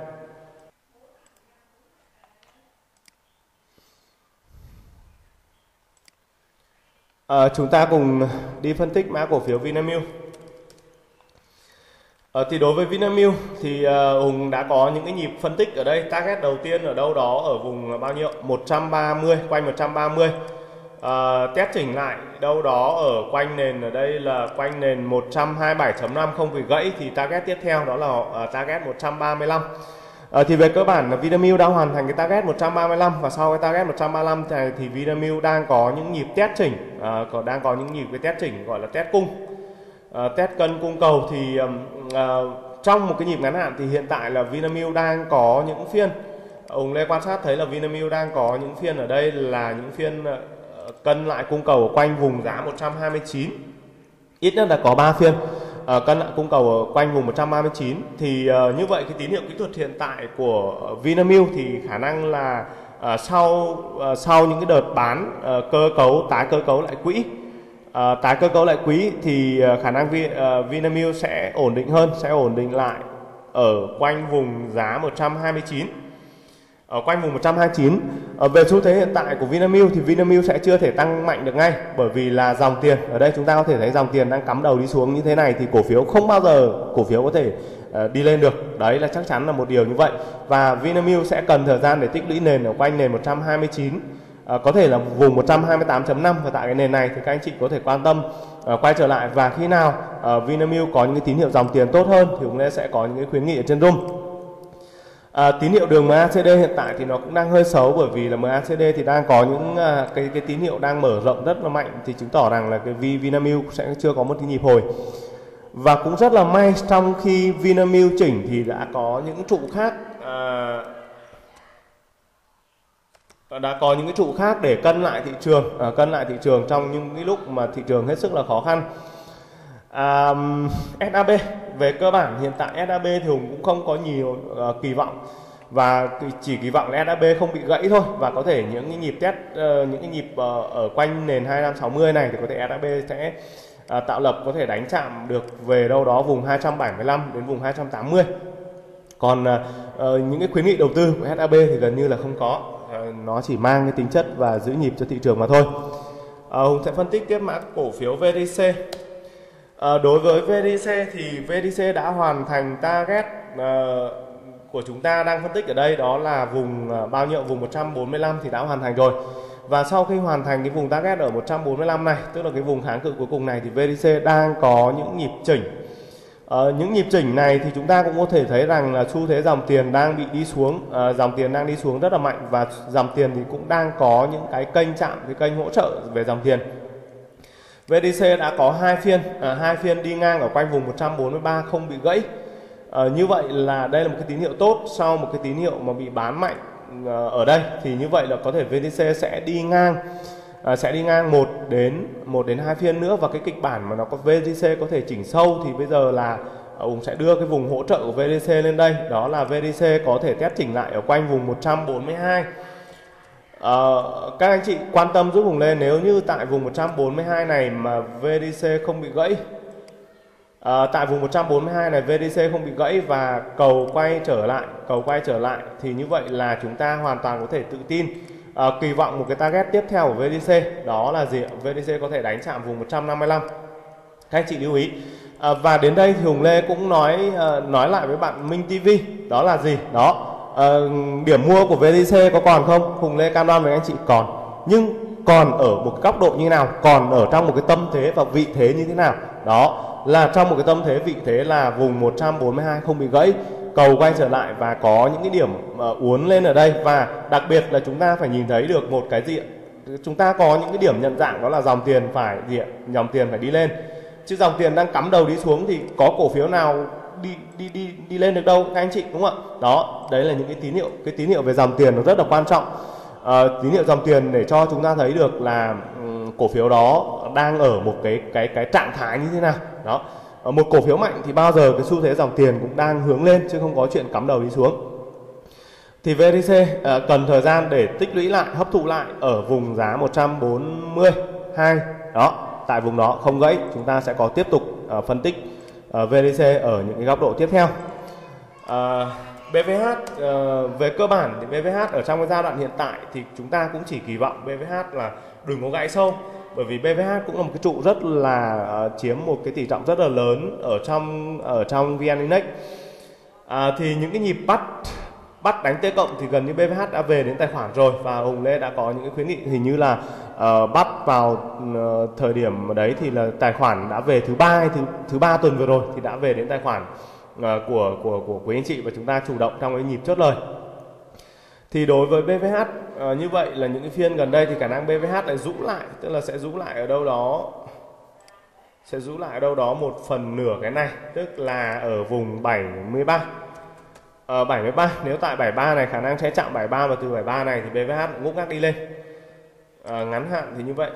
À, chúng ta cùng đi phân tích mã cổ phiếu Vinamilk. À, thì đối với Vinamilk thì uh, Hùng đã có những cái nhịp phân tích ở đây. Target đầu tiên ở đâu đó ở vùng bao nhiêu? một trăm ba mươi, quanh một trăm ba mươi. À, test chỉnh lại đâu đó ở quanh nền, ở đây là quanh nền một trăm hai mươi bảy chấm năm không bị gãy thì target tiếp theo đó là uh, target một trăm ba mươi lăm. À, thì về cơ bản là Vinamilk đã hoàn thành cái target một trăm ba mươi lăm, và sau cái target một trăm ba mươi lăm thì, thì Vinamilk đang có những nhịp test chỉnh, à, còn đang có những nhịp cái test chỉnh gọi là test cung, à, test cân cung cầu. Thì à, trong một cái nhịp ngắn hạn thì hiện tại là Vinamilk đang có những phiên, Hùng Lê quan sát thấy là Vinamilk đang có những phiên ở đây là những phiên uh, cân lại cung cầu ở quanh vùng giá một trăm hai mươi chín, ít nhất là có ba phiên uh, cân lại cung cầu ở quanh vùng một trăm ba mươi chín. Thì uh, như vậy cái tín hiệu kỹ thuật hiện tại của Vinamilk thì khả năng là uh, sau uh, sau những cái đợt bán uh, cơ cấu tái cơ cấu lại quỹ, uh, tái cơ cấu lại quỹ thì uh, khả năng Vi, uh, Vinamilk sẽ ổn định hơn, sẽ ổn định lại ở quanh vùng giá một trăm hai mươi chín, ở quanh vùng một trăm hai mươi chín. Ở về xu thế hiện tại của Vinamilk thì Vinamilk sẽ chưa thể tăng mạnh được ngay, bởi vì là dòng tiền ở đây chúng ta có thể thấy dòng tiền đang cắm đầu đi xuống như thế này thì cổ phiếu không bao giờ cổ phiếu có thể uh, đi lên được. Đấy là chắc chắn là một điều như vậy, và Vinamilk sẽ cần thời gian để tích lũy nền ở quanh nền một trăm hai mươi chín, uh, có thể là vùng một trăm hai mươi tám chấm năm, và tại cái nền này thì các anh chị có thể quan tâm uh, quay trở lại. Và khi nào uh, Vinamilk có những cái tín hiệu dòng tiền tốt hơn thì chúng ta sẽ có những cái khuyến nghị ở trên room. À, tín hiệu đường em a xê đê hiện tại thì nó cũng đang hơi xấu, bởi vì là em a xê đê thì đang có những à, cái cái tín hiệu đang mở rộng rất là mạnh, thì chứng tỏ rằng là cái Vinamilk sẽ chưa có một cái nhịp hồi. Và cũng rất là may trong khi Vinamilk chỉnh thì đã có những trụ khác à, đã có những cái trụ khác để cân lại thị trường, à, cân lại thị trường trong những cái lúc mà thị trường hết sức là khó khăn. À, ét a bê về cơ bản hiện tại ét a bê thì Hùng cũng không có nhiều uh, kỳ vọng, và chỉ kỳ vọng là ét a bê không bị gãy thôi, và có thể những cái nhịp test uh, những cái nhịp uh, ở quanh nền hai trăm sáu mươi này thì có thể ét a bê sẽ uh, tạo lập, có thể đánh chạm được về đâu đó vùng hai trăm bảy mươi lăm đến vùng hai trăm tám mươi. Còn uh, uh, những cái khuyến nghị đầu tư của ét a bê thì gần như là không có, uh, nó chỉ mang cái tính chất và giữ nhịp cho thị trường mà thôi. uh, Hùng sẽ phân tích tiếp mã cổ phiếu vê đê xê. À, đối với vê đê xê thì vê đê xê đã hoàn thành target uh, của chúng ta đang phân tích ở đây, đó là vùng uh, bao nhiêu, vùng một trăm bốn mươi lăm thì đã hoàn thành rồi. Và sau khi hoàn thành cái vùng target ở một trăm bốn mươi lăm này, tức là cái vùng kháng cự cuối cùng này, thì vê đê xê đang có những nhịp chỉnh. Uh, những nhịp chỉnh này thì chúng ta cũng có thể thấy rằng là xu thế dòng tiền đang bị đi xuống, uh, dòng tiền đang đi xuống rất là mạnh, và dòng tiền thì cũng đang có những cái kênh chạm, cái kênh hỗ trợ về dòng tiền. vê đê xê đã có hai phiên, à, hai phiên đi ngang ở quanh vùng một trăm bốn mươi ba không bị gãy. À, như vậy là đây là một cái tín hiệu tốt sau một cái tín hiệu mà bị bán mạnh à, ở đây, thì như vậy là có thể vê đê xê sẽ đi ngang, à, sẽ đi ngang một đến một đến hai phiên nữa, và cái kịch bản mà nó có vê đê xê có thể chỉnh sâu thì bây giờ là ông sẽ đưa cái vùng hỗ trợ của vê đê xê lên đây, đó là vê đê xê có thể test chỉnh lại ở quanh vùng một trăm bốn mươi hai. Uh, các anh chị quan tâm giúp Hùng lên, nếu như tại vùng một trăm bốn mươi hai này mà vê đê xê không bị gãy, uh, tại vùng một trăm bốn mươi hai này vê đê xê không bị gãy và cầu quay trở lại, cầu quay trở lại thì như vậy là chúng ta hoàn toàn có thể tự tin uh, kỳ vọng một cái target tiếp theo của vê đê xê, đó là gì? vê đê xê có thể đánh chạm vùng một trăm năm mươi lăm. Các anh chị lưu ý. Uh, và đến đây thì Hùng Lê cũng nói uh, nói lại với bạn Minh ti vi, đó là gì? Đó. Uh, điểm mua của vê đê xê có còn không? Hùng Lê cam đoan với anh chị còn, nhưng còn ở một góc độ như nào, còn ở trong một cái tâm thế và vị thế như thế nào, Đó là trong một cái tâm thế vị thế là vùng một trăm bốn mươi hai không bị gãy, cầu quay trở lại và có những cái điểm uh, uốn lên ở đây. Và đặc biệt là chúng ta phải nhìn thấy được một cái diện, chúng ta có những cái điểm nhận dạng, đó là dòng tiền phải diện, dòng tiền phải đi lên, chứ dòng tiền đang cắm đầu đi xuống thì có cổ phiếu nào đi đi đi đi lên được đâu các anh chị, đúng không ạ? Đó, đấy là những cái tín hiệu, cái tín hiệu về dòng tiền nó rất là quan trọng. À, tín hiệu dòng tiền để cho chúng ta thấy được là um, cổ phiếu đó đang ở một cái cái cái trạng thái như thế nào. Đó, à, một cổ phiếu mạnh thì bao giờ cái xu thế dòng tiền cũng đang hướng lên chứ không có chuyện cắm đầu đi xuống. Thì vê rờ xê à, cần thời gian để tích lũy lại, hấp thụ lại ở vùng giá một trăm bốn mươi hai. Đó, tại vùng đó không gãy, chúng ta sẽ có tiếp tục uh, phân tích uh, vê rờ xê ở những cái góc độ tiếp theo. Uh, bê vê hát uh, về cơ bản thì bê vê hát ở trong cái giai đoạn hiện tại thì chúng ta cũng chỉ kỳ vọng bê vê hát là đừng có gãy sâu, bởi vì bê vê hát cũng là một cái trụ rất là uh, chiếm một cái tỷ trọng rất là lớn ở trong ở trong vê en Index. Uh, thì những cái nhịp bắt bắt đánh T cộng thì gần như bê vê hát đã về đến tài khoản rồi, và Hùng Lê đã có những cái khuyến nghị hình như là uh, bắt vào uh, thời điểm đấy thì là tài khoản đã về thứ ba hay thứ thứ ba tuần vừa rồi thì đã về đến tài khoản uh, của của của quý anh chị, và chúng ta chủ động trong cái nhịp chốt lời. Thì đối với bê vê hát uh, như vậy là những cái phiên gần đây thì khả năng bê vê hát lại rũ lại, tức là sẽ rũ lại ở đâu đó sẽ rũ lại ở đâu đó một phần nửa cái này, tức là ở vùng bảy mươi ba. Ờ, bảy mươi ba, nếu tại bảy mươi ba này khả năng sẽ chạm bảy mươi ba, và từ bảy mươi ba này thì bê vê hát ngúc ngắc đi lên. À, ngắn hạn thì như vậy.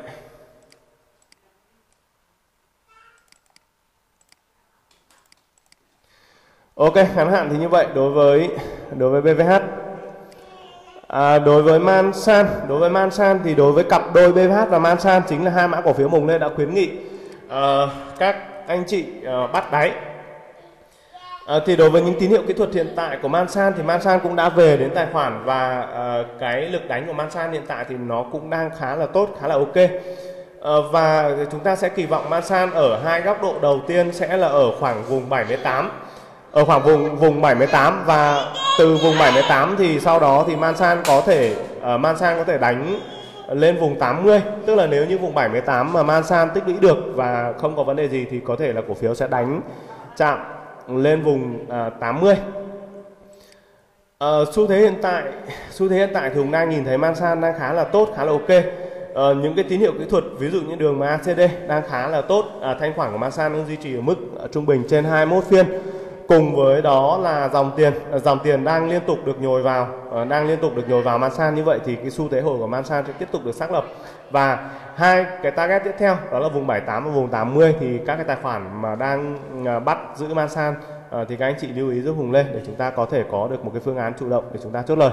Ok, ngắn hạn thì như vậy đối với đối với bê vê hát. À, đối với Mansan, đối với Mansan thì đối với cặp đôi bê vê hát và Mansan chính là hai mã cổ phiếu Hùng Lê đã khuyến nghị à, các anh chị à, bắt đáy. À, thì đối với những tín hiệu kỹ thuật hiện tại của Mansan thì Mansan cũng đã về đến tài khoản, và à, cái lực đánh của Mansan hiện tại thì nó cũng đang khá là tốt, khá là ok. À, và chúng ta sẽ kỳ vọng Mansan ở hai góc độ đầu tiên sẽ là ở khoảng vùng bảy mươi tám, ở khoảng vùng vùng bảy mươi tám, và từ vùng bảy mươi tám thì sau đó thì Mansan có thể uh, Mansan có thể đánh lên vùng tám mươi, tức là nếu như vùng bảy mươi tám mà Mansan tích lũy được và không có vấn đề gì thì có thể là cổ phiếu sẽ đánh chạm lên vùng uh, tám mươi. Uh, xu thế hiện tại xu thế hiện tại thì Hùng đang nhìn thấy Mansan đang khá là tốt, khá là ok. Uh, những cái tín hiệu kỹ thuật ví dụ như đường em a xê đê đang khá là tốt, uh, thanh khoản của Mansan đang duy trì ở mức uh, trung bình trên hai mươi mốt phiên. Cùng với đó là dòng tiền uh, dòng tiền đang liên tục được nhồi vào uh, đang liên tục được nhồi vào Mansan, như vậy thì cái xu thế hồi của Mansan sẽ tiếp tục được xác lập. Và hai cái target tiếp theo đó là vùng bảy mươi tám và vùng tám mươi, thì các cái tài khoản mà đang uh, bắt giữ Mansan uh, thì các anh chị lưu ý giúp Hùng lên để chúng ta có thể có được một cái phương án chủ động để chúng ta chốt lời.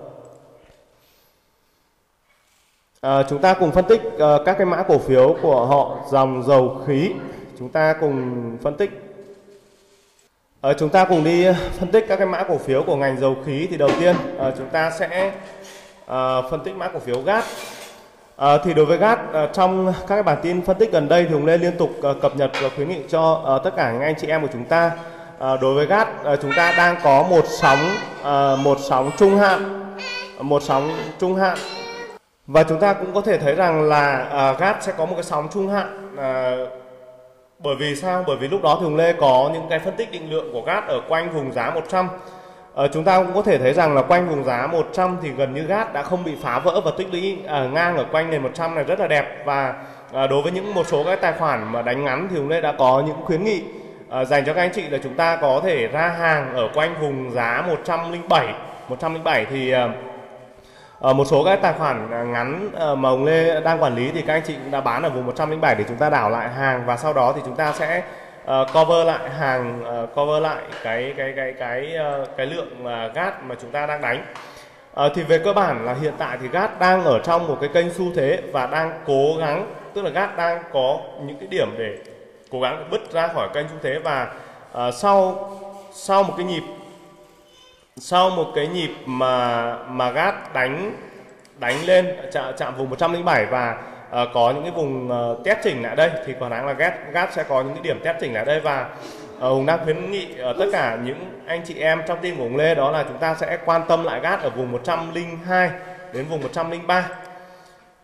À, chúng ta cùng phân tích uh, các cái mã cổ phiếu của họ dòng dầu khí. Chúng ta cùng phân tích à, chúng ta cùng đi phân tích các cái mã cổ phiếu của ngành dầu khí. Thì đầu tiên uh, chúng ta sẽ uh, phân tích mã cổ phiếu gas. À, thì đối với gas uh, trong các cái bản tin phân tích gần đây thì Hùng Lê liên tục uh, cập nhật và khuyến nghị cho uh, tất cả những anh chị em của chúng ta. Uh, đối với gas uh, chúng ta đang có một sóng uh, một sóng trung hạn, một sóng trung hạn. Và chúng ta cũng có thể thấy rằng là uh, gas sẽ có một cái sóng trung hạn. Uh, bởi vì sao? Bởi vì lúc đó thì Hùng Lê có những cái phân tích định lượng của gas ở quanh vùng giá một trăm. Uh, chúng ta cũng có thể thấy rằng là quanh vùng giá một trăm thì gần như gas đã không bị phá vỡ và tích lũy uh, ngang ở quanh nền một trăm này rất là đẹp. Và uh, đối với những một số các tài khoản mà đánh ngắn thì Hùng Lê đã có những khuyến nghị uh, dành cho các anh chị là chúng ta có thể ra hàng ở quanh vùng giá một trăm lẻ bảy. một trăm lẻ bảy thì uh, Ở một số các tài khoản ngắn mà Hùng Lê đang quản lý thì các anh chị cũng đã bán ở vùng một trăm lẻ bảy để chúng ta đảo lại hàng, và sau đó thì chúng ta sẽ uh, cover lại hàng, uh, cover lại cái cái cái cái uh, cái lượng uh, gas mà chúng ta đang đánh. Uh, thì về cơ bản là hiện tại thì gas đang ở trong một cái kênh xu thế và đang cố gắng, tức là gas đang có những cái điểm để cố gắng bứt ra khỏi kênh xu thế, và uh, sau sau một cái nhịp sau một cái nhịp mà mà gas đánh đánh lên chạm, chạm vùng một trăm lẻ bảy và uh, có những cái vùng uh, test chỉnh lại đây thì có năng là gas gas sẽ có những cái điểm test chỉnh lại đây. Và uh, Hùng đang khuyến nghị ở uh, tất cả những anh chị em trong team của Hùng Lê đó là chúng ta sẽ quan tâm lại gas ở vùng một trăm lẻ hai đến vùng một trăm lẻ ba.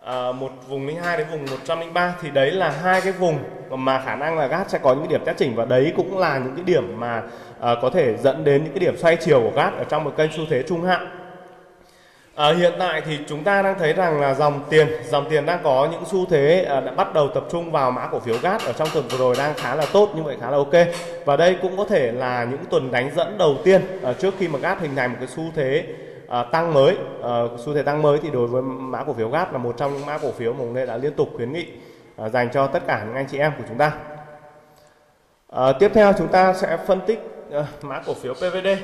uh, một vùng linh hai đến vùng một trăm linh ba, thì đấy là hai cái vùng mà khả năng là gát sẽ có những cái điểm test chỉnh, và đấy cũng là những cái điểm mà uh, có thể dẫn đến những cái điểm xoay chiều của gát ở trong một kênh xu thế trung hạn. À, hiện tại thì chúng ta đang thấy rằng là dòng tiền dòng tiền đang có những xu thế à, đã bắt đầu tập trung vào mã cổ phiếu gát ở trong tuần vừa rồi đang khá là tốt, như vậy khá là ok. Và đây cũng có thể là những tuần đánh dẫn đầu tiên à, trước khi mà gát hình thành một cái xu thế à, tăng mới. À, xu thế tăng mới thì đối với mã cổ phiếu gát là một trong những mã cổ phiếu mà Hùng Lê đã liên tục khuyến nghị à, dành cho tất cả những anh chị em của chúng ta. À, tiếp theo chúng ta sẽ phân tích à, mã cổ phiếu pê vê đê.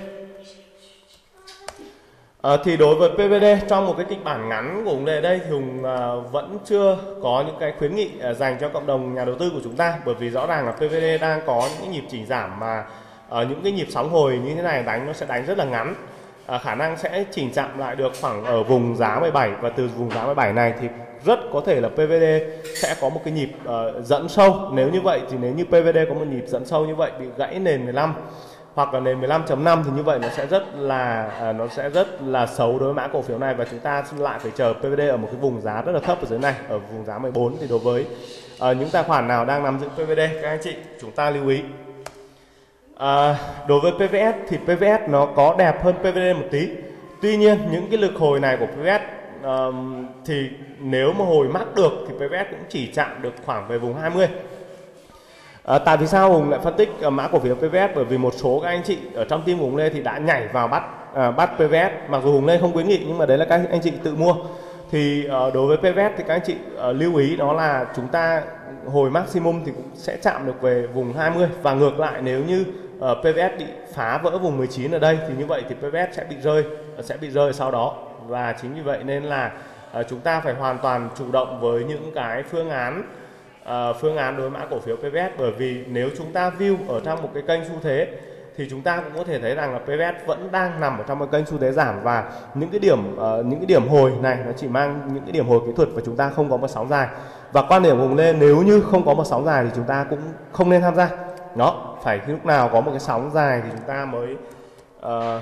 À, thì đối với pê vê đê trong một cái kịch bản ngắn của Hùng Lê đây thì Hùng à, vẫn chưa có những cái khuyến nghị à, dành cho cộng đồng nhà đầu tư của chúng ta, bởi vì rõ ràng là pê vê đê đang có những nhịp chỉnh giảm mà ở những cái nhịp sóng hồi như thế này đánh nó sẽ đánh rất là ngắn, à, khả năng sẽ chỉnh chạm lại được khoảng ở vùng giá mười bảy, và từ vùng giá mười bảy này thì rất có thể là pê vê đê sẽ có một cái nhịp uh, dẫn sâu. Nếu như vậy thì nếu như pê vê đê có một nhịp dẫn sâu như vậy bị gãy nền mười lăm hoặc là nền mười lăm chấm năm thì như vậy nó sẽ rất là à, nó sẽ rất là xấu đối với mã cổ phiếu này, và chúng ta lại phải chờ pê vê đê ở một cái vùng giá rất là thấp ở dưới này, ở vùng giá mười bốn. Thì đối với à, những tài khoản nào đang nắm giữ pê vê đê, các anh chị chúng ta lưu ý. À, đối với pê vê ét thì pê vê ét nó có đẹp hơn pê vê đê một tí. Tuy nhiên những cái lực hồi này của pê vê ét uh, thì nếu mà hồi mắc được thì pê vê ét cũng chỉ chạm được khoảng về vùng hai mươi. À, tại vì sao Hùng lại phân tích uh, mã cổ phiếu pê vê ét? Bởi vì một số các anh chị ở trong team của Hùng Lê thì đã nhảy vào bắt uh, bắt pê vê ét, mặc dù Hùng Lê không khuyến nghị nhưng mà đấy là các anh chị tự mua. Thì uh, đối với pê vê ét thì các anh chị uh, lưu ý đó là chúng ta hồi maximum thì cũng sẽ chạm được về vùng hai mươi, và ngược lại nếu như uh, pê vê ét bị phá vỡ vùng mười chín ở đây thì như vậy thì pê vê ét sẽ bị rơi uh, sẽ bị rơi sau đó. Và chính vì vậy nên là uh, chúng ta phải hoàn toàn chủ động với những cái phương án Uh, phương án đối với mã cổ phiếu pê vê ét, bởi vì nếu chúng ta view ở trong một cái kênh xu thế thì chúng ta cũng có thể thấy rằng là pê vê ét vẫn đang nằm ở trong một kênh xu thế giảm, và những cái điểm uh, những cái điểm hồi này nó chỉ mang những cái điểm hồi kỹ thuật và chúng ta không có một sóng dài. Và quan điểm của Hùng Lê, nếu như không có một sóng dài thì chúng ta cũng không nên tham gia. Nó phải lúc nào có một cái sóng dài thì chúng ta mới uh,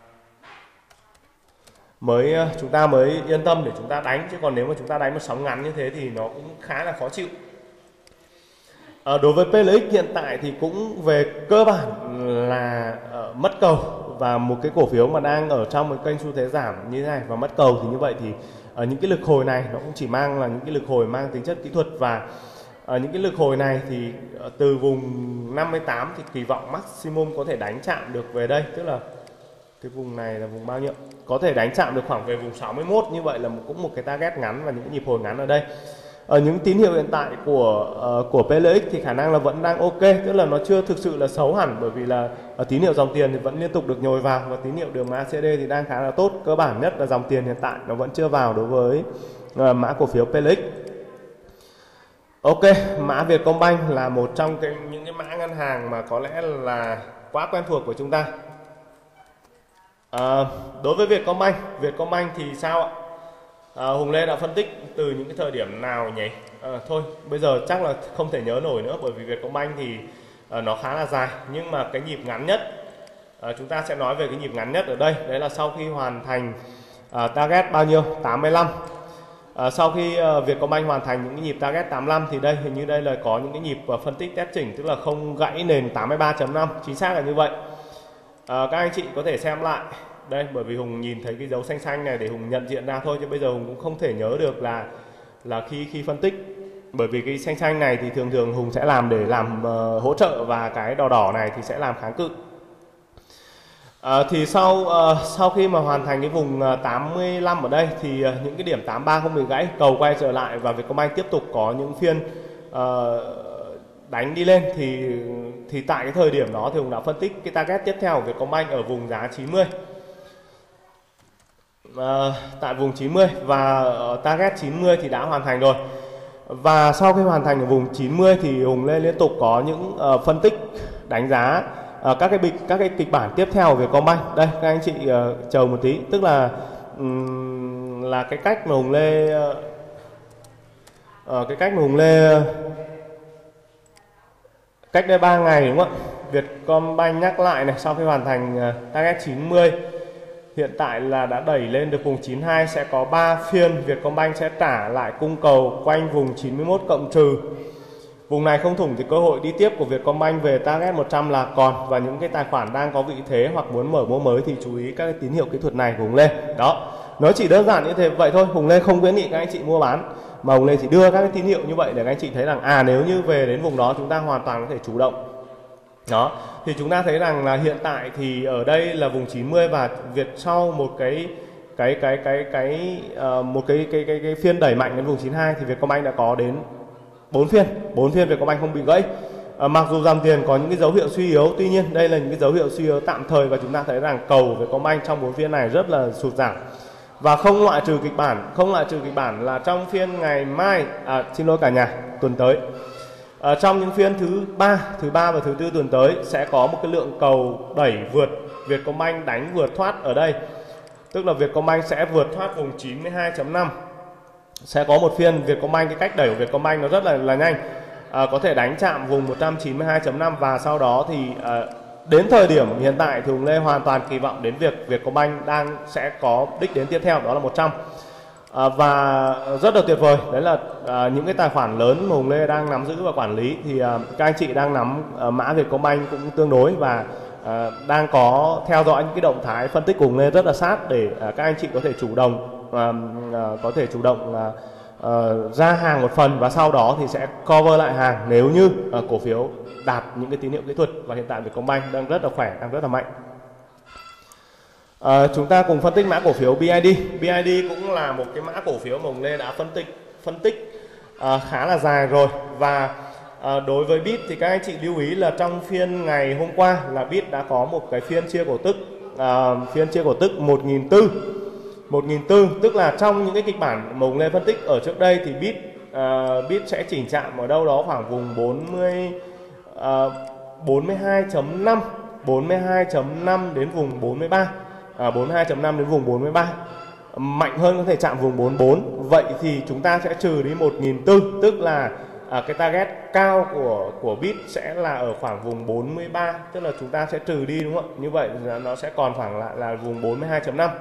mới chúng ta mới yên tâm để chúng ta đánh, chứ còn nếu mà chúng ta đánh một sóng ngắn như thế thì nó cũng khá là khó chịu. À, đối với pê lờ ích hiện tại thì cũng về cơ bản là uh, mất cầu, và một cái cổ phiếu mà đang ở trong một kênh xu thế giảm như thế này và mất cầu thì như vậy thì uh, những cái lực hồi này nó cũng chỉ mang là những cái lực hồi mang tính chất kỹ thuật, và uh, những cái lực hồi này thì uh, từ vùng năm mươi tám thì kỳ vọng maximum có thể đánh chạm được về đây, tức là cái vùng này là vùng bao nhiêu, có thể đánh chạm được khoảng về vùng sáu mươi mốt, như vậy là một, cũng một cái target ngắn và những cái nhịp hồi ngắn ở đây. Ở những tín hiệu hiện tại của uh, của pê lờ ích thì khả năng là vẫn đang ok, tức là nó chưa thực sự là xấu hẳn, bởi vì là uh, tín hiệu dòng tiền thì vẫn liên tục được nhồi vào, và tín hiệu đường a xê đê thì đang khá là tốt. Cơ bản nhất là dòng tiền hiện tại nó vẫn chưa vào đối với uh, mã cổ phiếu pê lờ ích. Ok, mã Vietcombank là một trong cái, những cái mã ngân hàng mà có lẽ là quá quen thuộc của chúng ta. Uh, đối với Vietcombank, Vietcombank thì sao ạ? À, Hùng Lê đã phân tích từ những cái thời điểm nào nhỉ? À, thôi bây giờ chắc là không thể nhớ nổi nữa, bởi vì Vietcombank thì à, nó khá là dài, nhưng mà cái nhịp ngắn nhất à, chúng ta sẽ nói về cái nhịp ngắn nhất ở đây, đấy là sau khi hoàn thành à, target bao nhiêu tám mươi lăm. À, sau khi à, Vietcombank hoàn thành những cái nhịp target tám mươi lăm thì đây hình như đây là có những cái nhịp à, phân tích test chỉnh, tức là không gãy nền tám mươi ba chấm năm, chính xác là như vậy. À, các anh chị có thể xem lại đây, bởi vì Hùng nhìn thấy cái dấu xanh xanh này để Hùng nhận diện ra thôi, chứ bây giờ Hùng cũng không thể nhớ được là là khi khi phân tích, bởi vì cái xanh xanh này thì thường thường Hùng sẽ làm để làm uh, hỗ trợ, và cái đỏ đỏ này thì sẽ làm kháng cự. Uh, thì sau uh, sau khi mà hoàn thành cái vùng uh, tám mươi lăm ở đây thì uh, những cái điểm tám mươi ba không bị gãy, cầu quay trở lại và Vietcombank tiếp tục có những phiên uh, đánh đi lên, thì thì tại cái thời điểm đó thì Hùng đã phân tích cái target tiếp theo của Vietcombank ở vùng giá chín mươi. Uh, tại vùng chín mươi, và uh, target chín mươi thì đã hoàn thành rồi. Và sau khi hoàn thành ở vùng chín mươi thì Hùng Lê liên tục có những uh, phân tích đánh giá uh, các cái bịch các cái kịch bản tiếp theo về Vietcombank. Đây các anh chị uh, chờ một tí, tức là um, là cái cách mà Hùng Lê uh, uh, cái cách mà Hùng Lê uh, cách đây ba ngày đúng không ạ? Vietcombank nhắc lại này, sau khi hoàn thành uh, target chín mươi hiện tại là đã đẩy lên được vùng chín mươi hai, sẽ có ba phiên Vietcombank sẽ trả lại cung cầu quanh vùng chín mươi mốt cộng trừ. Vùng này không thủng thì cơ hội đi tiếp của Vietcombank về target một trăm là còn, và những cái tài khoản đang có vị thế hoặc muốn mở mua mới thì chú ý các cái tín hiệu kỹ thuật này của Hùng Lê. Đó, nó chỉ đơn giản như thế vậy thôi. Hùng Lê không khuyến nghị các anh chị mua bán, mà Hùng Lê chỉ đưa các cái tín hiệu như vậy để các anh chị thấy rằng à nếu như về đến vùng đó chúng ta hoàn toàn có thể chủ động. Đó, thì chúng ta thấy rằng là hiện tại thì ở đây là vùng chín mươi, và Việt sau một cái cái cái cái cái uh, một cái cái, cái cái phiên đẩy mạnh đến vùng chín mươi hai thì Vietcombank đã có đến bốn phiên, bốn phiên Vietcombank không bị gãy. À, mặc dù dòng tiền có những cái dấu hiệu suy yếu, tuy nhiên đây là những cái dấu hiệu suy yếu tạm thời, và chúng ta thấy rằng cầu Vietcombank trong bốn phiên này rất là sụt giảm. Và không loại trừ kịch bản, không loại trừ kịch bản là trong phiên ngày mai, à, xin lỗi cả nhà, tuần tới, à, trong những phiên thứ ba, thứ ba và thứ tư tuần tới sẽ có một cái lượng cầu đẩy vượt Vietcombank, đánh vượt thoát ở đây, tức là Vietcombank sẽ vượt thoát vùng chín mươi hai chấm năm. Sẽ có một phiên Vietcombank, cái cách đẩy của Vietcombank nó rất là là nhanh, à, có thể đánh chạm vùng một trăm chín mươi hai chấm năm, và sau đó thì à, đến thời điểm hiện tại thì Hùng Lê hoàn toàn kỳ vọng đến việc Vietcombank đang sẽ có đích đến tiếp theo, đó là một trăm. À, và rất là tuyệt vời, đấy là à, những cái tài khoản lớn mà Hùng Lê đang nắm giữ và quản lý thì à, các anh chị đang nắm à, mã Vietcombank cũng tương đối, và à, đang có theo dõi những cái động thái phân tích của Hùng Lê rất là sát để à, các anh chị có thể chủ động à, à, có thể chủ động là uh, ra hàng một phần, và sau đó thì sẽ cover lại hàng nếu như uh, cổ phiếu đạt những cái tín hiệu kỹ thuật. Và hiện tại Vietcombank đang rất là khỏe, đang rất là mạnh. Uh, chúng ta cùng phân tích mã cổ phiếu bê i đê. bê i đê cũng là một cái mã cổ phiếu mà Hùng Lê đã phân tích phân tích uh, khá là dài rồi, và uh, đối với bê i tê thì các anh chị lưu ý là trong phiên ngày hôm qua là bê i tê đã có một cái phiên chia cổ tức, uh, phiên chia cổ tức một nghìn bốn trăm, một nghìn bốn trăm, tức là trong những cái kịch bản mà Hùng Lê phân tích ở trước đây thì bê i tê uh, bê i tê sẽ chỉnh chạm ở đâu đó khoảng vùng bốn mươi, uh, bốn mươi hai chấm năm, bốn mươi hai chấm năm đến vùng bốn mươi ba, à, bốn mươi hai chấm năm đến vùng bốn mươi ba, mạnh hơn có thể chạm vùng bốn mươi bốn. Vậy thì chúng ta sẽ trừ đi một nghìn bốn trăm, tức là à, cái target cao của của bê i tê sẽ là ở khoảng vùng bốn mươi ba, tức là chúng ta sẽ trừ đi, đúng không ạ? Như vậy nó sẽ còn khoảng lại là vùng bốn mươi hai chấm năm.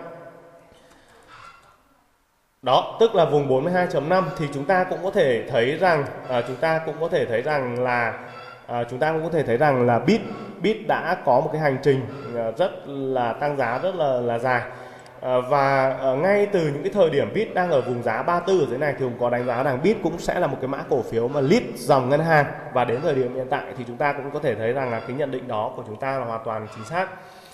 Đó, tức là vùng bốn mươi hai chấm năm thì chúng ta cũng có thể thấy rằng à, chúng ta cũng có thể thấy rằng là à, chúng ta cũng có thể thấy rằng là bê i tê bê i tê đã có một cái hành trình à, rất là tăng giá rất là là dài. À, và à, ngay từ những cái thời điểm bê i tê đang ở vùng giá ba mươi tư ở dưới này thì Hùng có đánh giá rằng bê i tê cũng sẽ là một cái mã cổ phiếu mà lead dòng ngân hàng, và đến thời điểm hiện tại thì chúng ta cũng có thể thấy rằng là cái nhận định đó của chúng ta là hoàn toàn chính xác.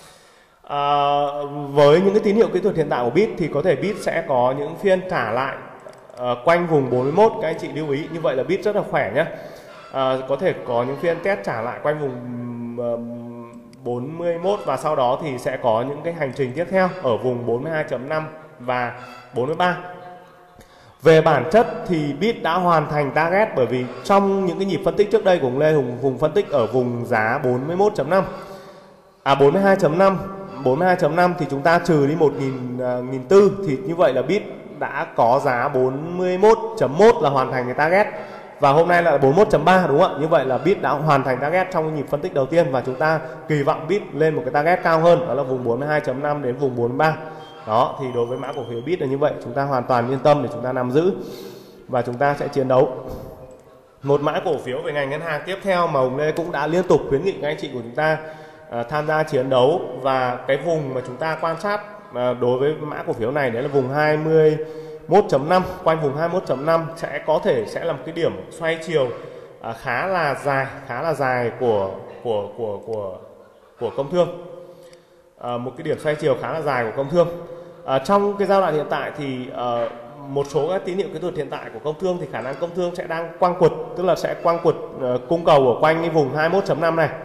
À, với những cái tín hiệu kỹ thuật hiện tại của bê i tê thì có thể bê i tê sẽ có những phiên trả lại à, quanh vùng bốn mươi mốt, các anh chị lưu ý như vậy là bê i tê rất là khỏe nhé. À, có thể có những phiên test trả lại quanh vùng uh, bốn mươi mốt, và sau đó thì sẽ có những cái hành trình tiếp theo ở vùng bốn mươi hai chấm năm và bốn mươi ba. Về bản chất thì bê i tê đã hoàn thành target, bởi vì trong những cái nhịp phân tích trước đây của Hùng Lê, Hùng, Hùng phân tích ở vùng giá bốn mươi mốt chấm năm, à bốn mươi hai chấm năm, bốn mươi hai chấm năm thì chúng ta trừ đi một nghìn, uh, nghìn bốn trăm, thì như vậy là bê i tê đã có giá bốn mươi mốt chấm một là hoàn thành cái target. Và hôm nay là bốn mươi mốt chấm ba, đúng không ạ? Như vậy là bê i tê đã hoàn thành target trong nhịp phân tích đầu tiên, và chúng ta kỳ vọng bê i tê lên một cái target cao hơn, đó là vùng bốn mươi hai chấm năm đến vùng bốn mươi ba. Đó, thì đối với mã cổ phiếu bê i tê là như vậy, chúng ta hoàn toàn yên tâm để chúng ta nắm giữ và chúng ta sẽ chiến đấu. Một mã cổ phiếu về ngành ngân hàng tiếp theo mà Hùng Lê cũng đã liên tục khuyến nghị các anh chị của chúng ta uh, tham gia chiến đấu, và cái vùng mà chúng ta quan sát uh, đối với mã cổ phiếu này đấy là vùng hai mươi mốt chấm năm, quanh vùng hai mươi mốt chấm năm sẽ có thể sẽ là một cái điểm xoay chiều à, khá là dài, khá là dài của của của của của công thương, à, một cái điểm xoay chiều khá là dài của công thương. À, trong cái giai đoạn hiện tại thì à, một số các tín hiệu kỹ thuật hiện tại của công thương thì khả năng công thương sẽ đang quang quật, tức là sẽ quang quật à, cung cầu ở quanh cái vùng hai mươi mốt chấm năm này.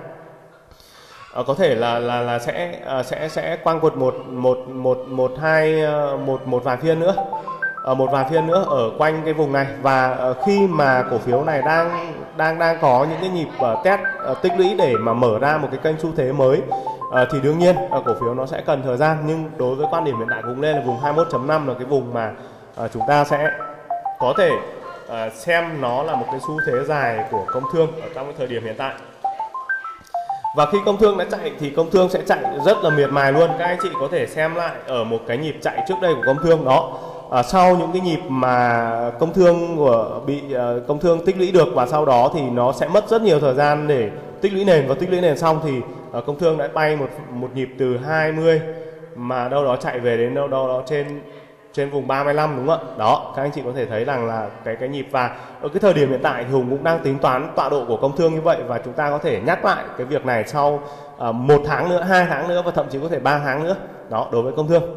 À, có thể là là là sẽ à, sẽ sẽ quang quật một một một một hai một một vài phiên nữa. Ở một vài phiên nữa ở quanh cái vùng này, và uh, khi mà cổ phiếu này đang đang đang có những cái nhịp uh, test uh, tích lũy để mà mở ra một cái kênh xu thế mới, uh, thì đương nhiên uh, cổ phiếu nó sẽ cần thời gian. Nhưng đối với quan điểm hiện tại cũng lên là vùng hai mươi mốt chấm năm là cái vùng mà uh, chúng ta sẽ có thể uh, xem nó là một cái xu thế dài của công thương ở trong cái thời điểm hiện tại. Và khi công thương đã chạy thì công thương sẽ chạy rất là miệt mài luôn. Các anh chị có thể xem lại ở một cái nhịp chạy trước đây của công thương đó. À, sau những cái nhịp mà công thương của bị uh, công thương tích lũy được và sau đó thì nó sẽ mất rất nhiều thời gian để tích lũy nền, và tích lũy nền xong thì uh, công thương đã bay một một nhịp từ hai mươi mà đâu đó chạy về đến đâu đó trên trên vùng ba mươi lăm, đúng không ạ? Đó, các anh chị có thể thấy rằng là cái cái nhịp, và ở cái thời điểm hiện tại thì Hùng cũng đang tính toán tọa độ của công thương như vậy, và chúng ta có thể nhắc lại cái việc này sau uh, một tháng nữa, hai tháng nữa và thậm chí có thể ba tháng nữa. Đó, đối với công thương.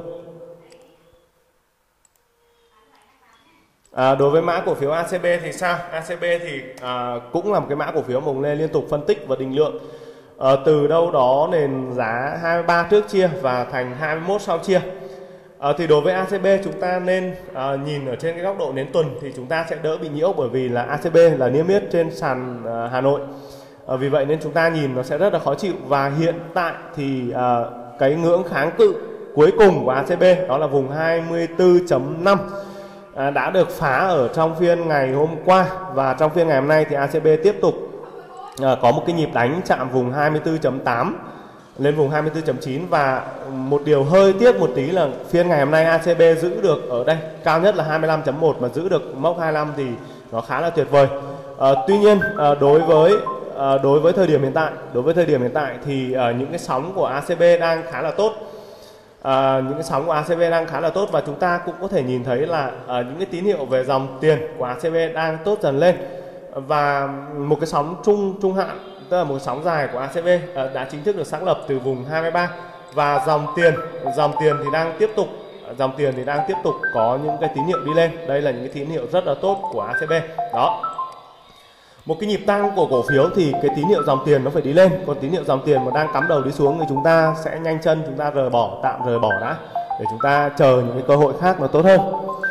À, đối với mã cổ phiếu a xê bê thì sao? a xê bê thì à, cũng là một cái mã cổ phiếu mồng lên liên tục phân tích và định lượng. À, từ đâu đó nền giá hai mươi ba trước chia và thành hai mươi mốt sau chia. À, thì đối với a xê bê chúng ta nên à, nhìn ở trên cái góc độ nến tuần thì chúng ta sẽ đỡ bị nhiễu, bởi vì là a xê bê là niêm yết trên sàn à, Hà Nội. À, vì vậy nên chúng ta nhìn nó sẽ rất là khó chịu, và hiện tại thì à, cái ngưỡng kháng cự cuối cùng của a xê bê đó là vùng hai mươi tư chấm năm. À, đã được phá ở trong phiên ngày hôm qua, và trong phiên ngày hôm nay thì a xê bê tiếp tục à, có một cái nhịp đánh chạm vùng hai mươi tư chấm tám lên vùng hai mươi tư chấm chín, và một điều hơi tiếc một tí là phiên ngày hôm nay a xê bê giữ được ở đây cao nhất là hai mươi lăm chấm một, mà giữ được mốc hai mươi lăm thì nó khá là tuyệt vời. À, tuy nhiên à, đối với à, đối với thời điểm hiện tại đối với thời điểm hiện tại thì à, những cái sóng của a xê bê đang khá là tốt. À, những cái sóng của a xê bê đang khá là tốt, và chúng ta cũng có thể nhìn thấy là à, những cái tín hiệu về dòng tiền của a xê bê đang tốt dần lên, và một cái sóng trung trung hạn, tức là một cái sóng dài của a xê bê à, đã chính thức được xác lập từ vùng hai mươi ba, và dòng tiền dòng tiền thì đang tiếp tục dòng tiền thì đang tiếp tục có những cái tín hiệu đi lên. Đây là những cái tín hiệu rất là tốt của a xê bê. Đó, một cái nhịp tăng của cổ phiếu thì cái tín hiệu dòng tiền nó phải đi lên, còn tín hiệu dòng tiền mà đang cắm đầu đi xuống thì chúng ta sẽ nhanh chân, chúng ta rời bỏ, tạm rời bỏ đã, để chúng ta chờ những cái cơ hội khác nó tốt hơn.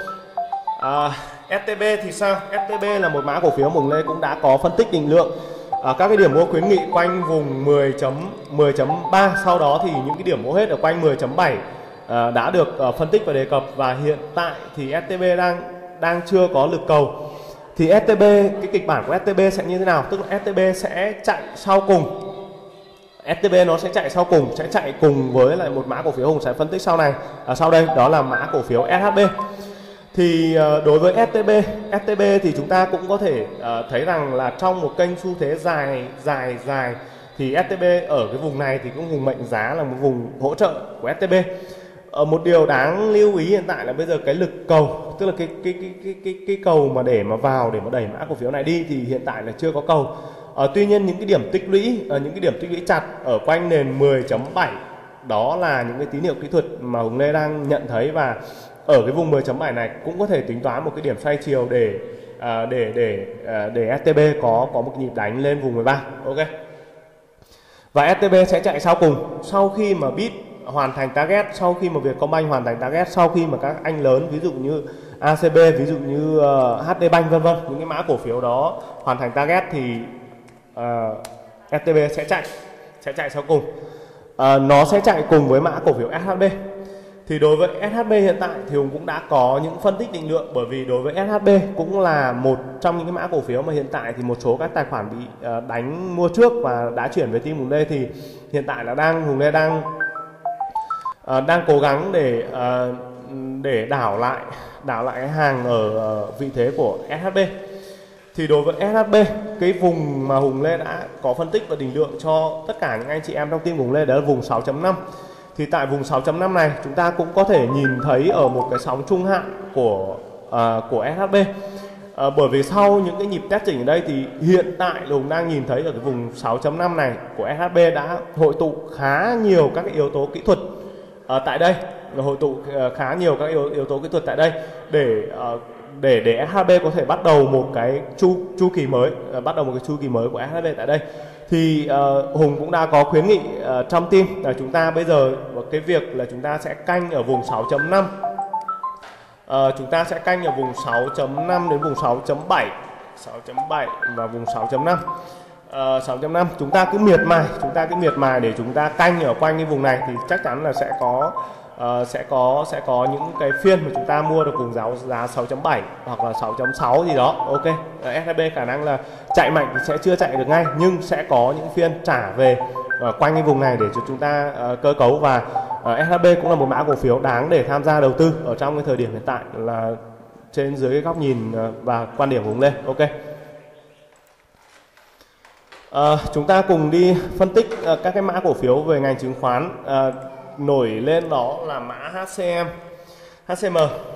à, ét tê bê thì sao? ét tê bê là một mã cổ phiếu Mùng Lê cũng đã có phân tích định lượng à, các cái điểm mua khuyến nghị quanh vùng mười chấm ba, sau đó thì những cái điểm mua hết ở quanh mười chấm bảy à, đã được uh, phân tích và đề cập, và hiện tại thì ét tê bê đang đang chưa có lực cầu. Thì ét tê bê, cái kịch bản của ét tê bê sẽ như thế nào? Tức là ét tê bê sẽ chạy sau cùng. ét tê bê nó sẽ chạy sau cùng, sẽ chạy cùng với lại một mã cổ phiếu Hùng sẽ phân tích sau này, à, sau đây, đó là mã cổ phiếu ét hát bê. Thì uh, đối với ét tê bê, ét tê bê thì chúng ta cũng có thể uh, thấy rằng là trong một kênh xu thế dài dài dài thì ét tê bê ở cái vùng này thì cũng vùng mệnh giá là một vùng hỗ trợ của ét tê bê. Ở một điều đáng lưu ý hiện tại là bây giờ cái lực cầu, tức là cái cái cái cái cái cái cầu mà để mà vào để mà đẩy mã cổ phiếu này đi thì hiện tại là chưa có cầu. À, tuy nhiên những cái điểm tích lũy, à, những cái điểm tích lũy chặt ở quanh nền mười chấm bảy đó là những cái tín hiệu kỹ thuật mà Hùng Lê đang nhận thấy, và ở cái vùng mười chấm bảy này cũng có thể tính toán một cái điểm xoay chiều để à, để để à, để ét tê bê có có một cái nhịp đánh lên vùng mười ba. Ok. Và ét tê bê sẽ chạy sau cùng sau khi mà bit hoàn thành target, sau khi mà Vietcombank hoàn thành target, sau khi mà các anh lớn ví dụ như a xê bê, ví dụ như uh, hát đê Bank vân vân, những cái mã cổ phiếu đó hoàn thành target thì uh, ét tê bê sẽ chạy sẽ chạy sau cùng. Uh, nó sẽ chạy cùng với mã cổ phiếu ét hát bê. Thì đối với ét hát bê hiện tại thì Hùng cũng đã có những phân tích định lượng, bởi vì đối với ét hát bê cũng là một trong những cái mã cổ phiếu mà hiện tại thì một số các tài khoản bị uh, đánh mua trước và đã chuyển về team Hùng Lê, thì hiện tại là đang Hùng Lê đang uh, đang cố gắng để uh, để đảo lại đảo lại cái hàng ở uh, vị thế của ét hát bê. Thì đối với ét hát bê, cái vùng mà Hùng Lê đã có phân tích và định lượng cho tất cả những anh chị em trong team Hùng Lê đó là vùng sáu chấm năm. Thì tại vùng sáu chấm năm này chúng ta cũng có thể nhìn thấy ở một cái sóng trung hạn của uh, của ét hát bê. Uh, bởi vì sau những cái nhịp test chỉnh ở đây thì hiện tại Hùng đang nhìn thấy ở cái vùng sáu chấm năm này của ét hát bê đã hội tụ khá nhiều các cái yếu tố kỹ thuật uh, tại đây, hội tụ uh, khá nhiều các yếu, yếu tố kỹ thuật tại đây để uh, để để ét hát bê có thể bắt đầu một cái chu chu kỳ mới, uh, bắt đầu một cái chu kỳ mới của ét hát bê tại đây. Thì uh, Hùng cũng đã có khuyến nghị uh, trong team là chúng ta bây giờ cái việc là chúng ta sẽ canh ở vùng sáu chấm năm, uh, chúng ta sẽ canh ở vùng sáu chấm năm đến vùng sáu chấm bảy, sáu chấm bảy và vùng sáu chấm năm. Uh, sáu chấm năm chúng ta cứ miệt mài, chúng ta cứ miệt mài để chúng ta canh ở quanh cái vùng này thì chắc chắn là sẽ có uh, sẽ có sẽ có những cái phiên mà chúng ta mua được cùng giá giá sáu chấm bảy hoặc là sáu chấm sáu gì đó. Ok. Uh, ét hát bê khả năng là chạy mạnh thì sẽ chưa chạy được ngay, nhưng sẽ có những phiên trả về uh, quanh cái vùng này để cho chúng ta uh, cơ cấu, và uh, ét hát bê cũng là một mã cổ phiếu đáng để tham gia đầu tư ở trong cái thời điểm hiện tại là trên dưới cái góc nhìn uh, và quan điểm của Hùng Lê. Ok. Uh, chúng ta cùng đi phân tích uh, các cái mã cổ phiếu về ngành chứng khoán. Uh, nổi lên đó là mã hát xê em, hát xê em.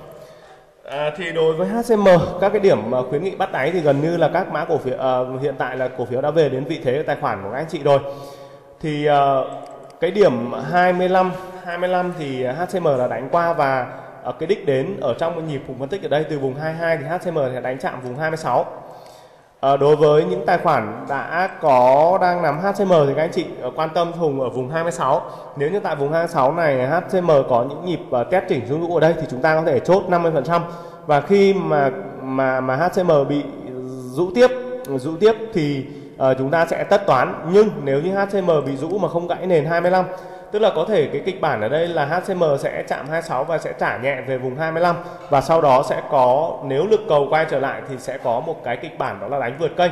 À, thì đối với hát xê em, các cái điểm uh, khuyến nghị bắt đáy thì gần như là các mã cổ phiếu uh, hiện tại là cổ phiếu đã về đến vị thế tài khoản của các anh chị rồi. Thì uh, cái điểm hai mươi lăm thì hát xê em là đánh qua, và uh, cái đích đến ở trong một nhịp Hùng phân tích ở đây từ vùng hai mươi hai thì hát xê em sẽ đánh chạm vùng hai mươi sáu. À, đối với những tài khoản đã có đang nắm hát xê em thì các anh chị uh, quan tâm Hùng ở vùng hai mươi sáu. Nếu như tại vùng hai mươi sáu này hát xê em có những nhịp uh, test chỉnh xuống lũ ở đây thì chúng ta có thể chốt năm mươi phần trăm, và khi mà mà mà hát xê em bị rũ tiếp rũ tiếp thì uh, chúng ta sẽ tất toán. Nhưng nếu như hát xê em bị rũ mà không gãy nền hai mươi lăm, tức là có thể cái kịch bản ở đây là hát xê em sẽ chạm hai mươi sáu và sẽ trả nhẹ về vùng hai mươi lăm, và sau đó sẽ có, nếu lực cầu quay trở lại thì sẽ có một cái kịch bản đó là đánh vượt kênh.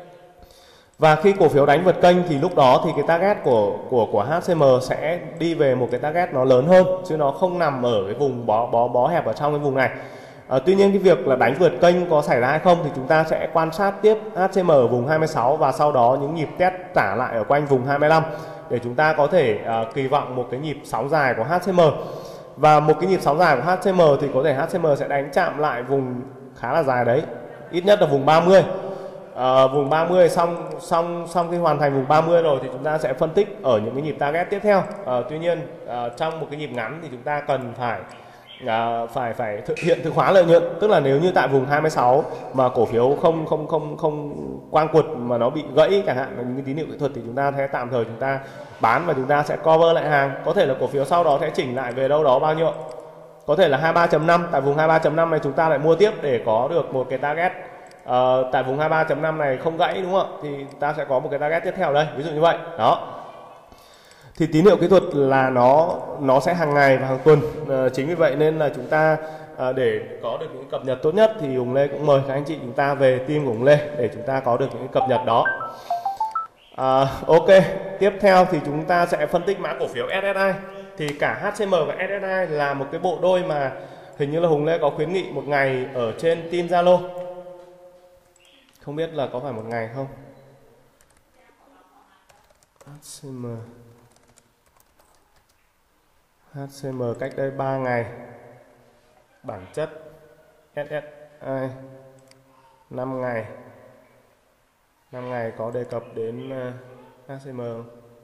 Và khi cổ phiếu đánh vượt kênh thì lúc đó thì cái target của của của hát xê em sẽ đi về một cái target nó lớn hơn, chứ nó không nằm ở cái vùng bó bó bó hẹp ở trong cái vùng này. À, tuy nhiên cái việc là đánh vượt kênh có xảy ra hay không thì chúng ta sẽ quan sát tiếp hát xê em ở vùng hai mươi sáu, và sau đó những nhịp test trả lại ở quanh vùng hai mươi lăm để chúng ta có thể uh, kỳ vọng một cái nhịp sóng dài của hát xê em. Và một cái nhịp sóng dài của hát xê em thì có thể hát xê em sẽ đánh chạm lại vùng khá là dài đấy, ít nhất là vùng ba mươi. Uh, vùng ba mươi xong xong xong khi hoàn thành vùng ba mươi rồi thì chúng ta sẽ phân tích ở những cái nhịp target tiếp theo. Uh, tuy nhiên uh, trong một cái nhịp ngắn thì chúng ta cần phải À, phải phải thực hiện thực hóa lợi nhuận, tức là nếu như tại vùng hai mươi sáu mà cổ phiếu không không không không quang quật mà nó bị gãy chẳng hạn, những cái tín hiệu kỹ thuật thì chúng ta sẽ tạm thời chúng ta bán và chúng ta sẽ cover lại hàng. Có thể là cổ phiếu sau đó sẽ chỉnh lại về đâu đó bao nhiêu, có thể là hai mươi ba chấm năm, tại vùng hai mươi ba chấm năm này chúng ta lại mua tiếp để có được một cái target. Uh, tại vùng hai mươi ba chấm năm này không gãy đúng không ạ, thì ta sẽ có một cái target tiếp theo đây, ví dụ như vậy đó. Thì tín hiệu kỹ thuật là nó nó sẽ hàng ngày và hàng tuần. À, chính vì vậy nên là chúng ta à, để có được những cập nhật tốt nhất thì Hùng Lê cũng mời các anh chị chúng ta về team của Hùng Lê để chúng ta có được những cập nhật đó. À, ok, tiếp theo thì chúng ta sẽ phân tích mã cổ phiếu ét ét i. Thì cả hát xê em và ét ét i là một cái bộ đôi mà hình như là Hùng Lê có khuyến nghị một ngày ở trên team Zalo. Không biết là có phải một ngày không? hát xê em hát xê em cách đây ba ngày, bản chất ét ét i năm ngày, năm ngày có đề cập đến uh, hát xê em không?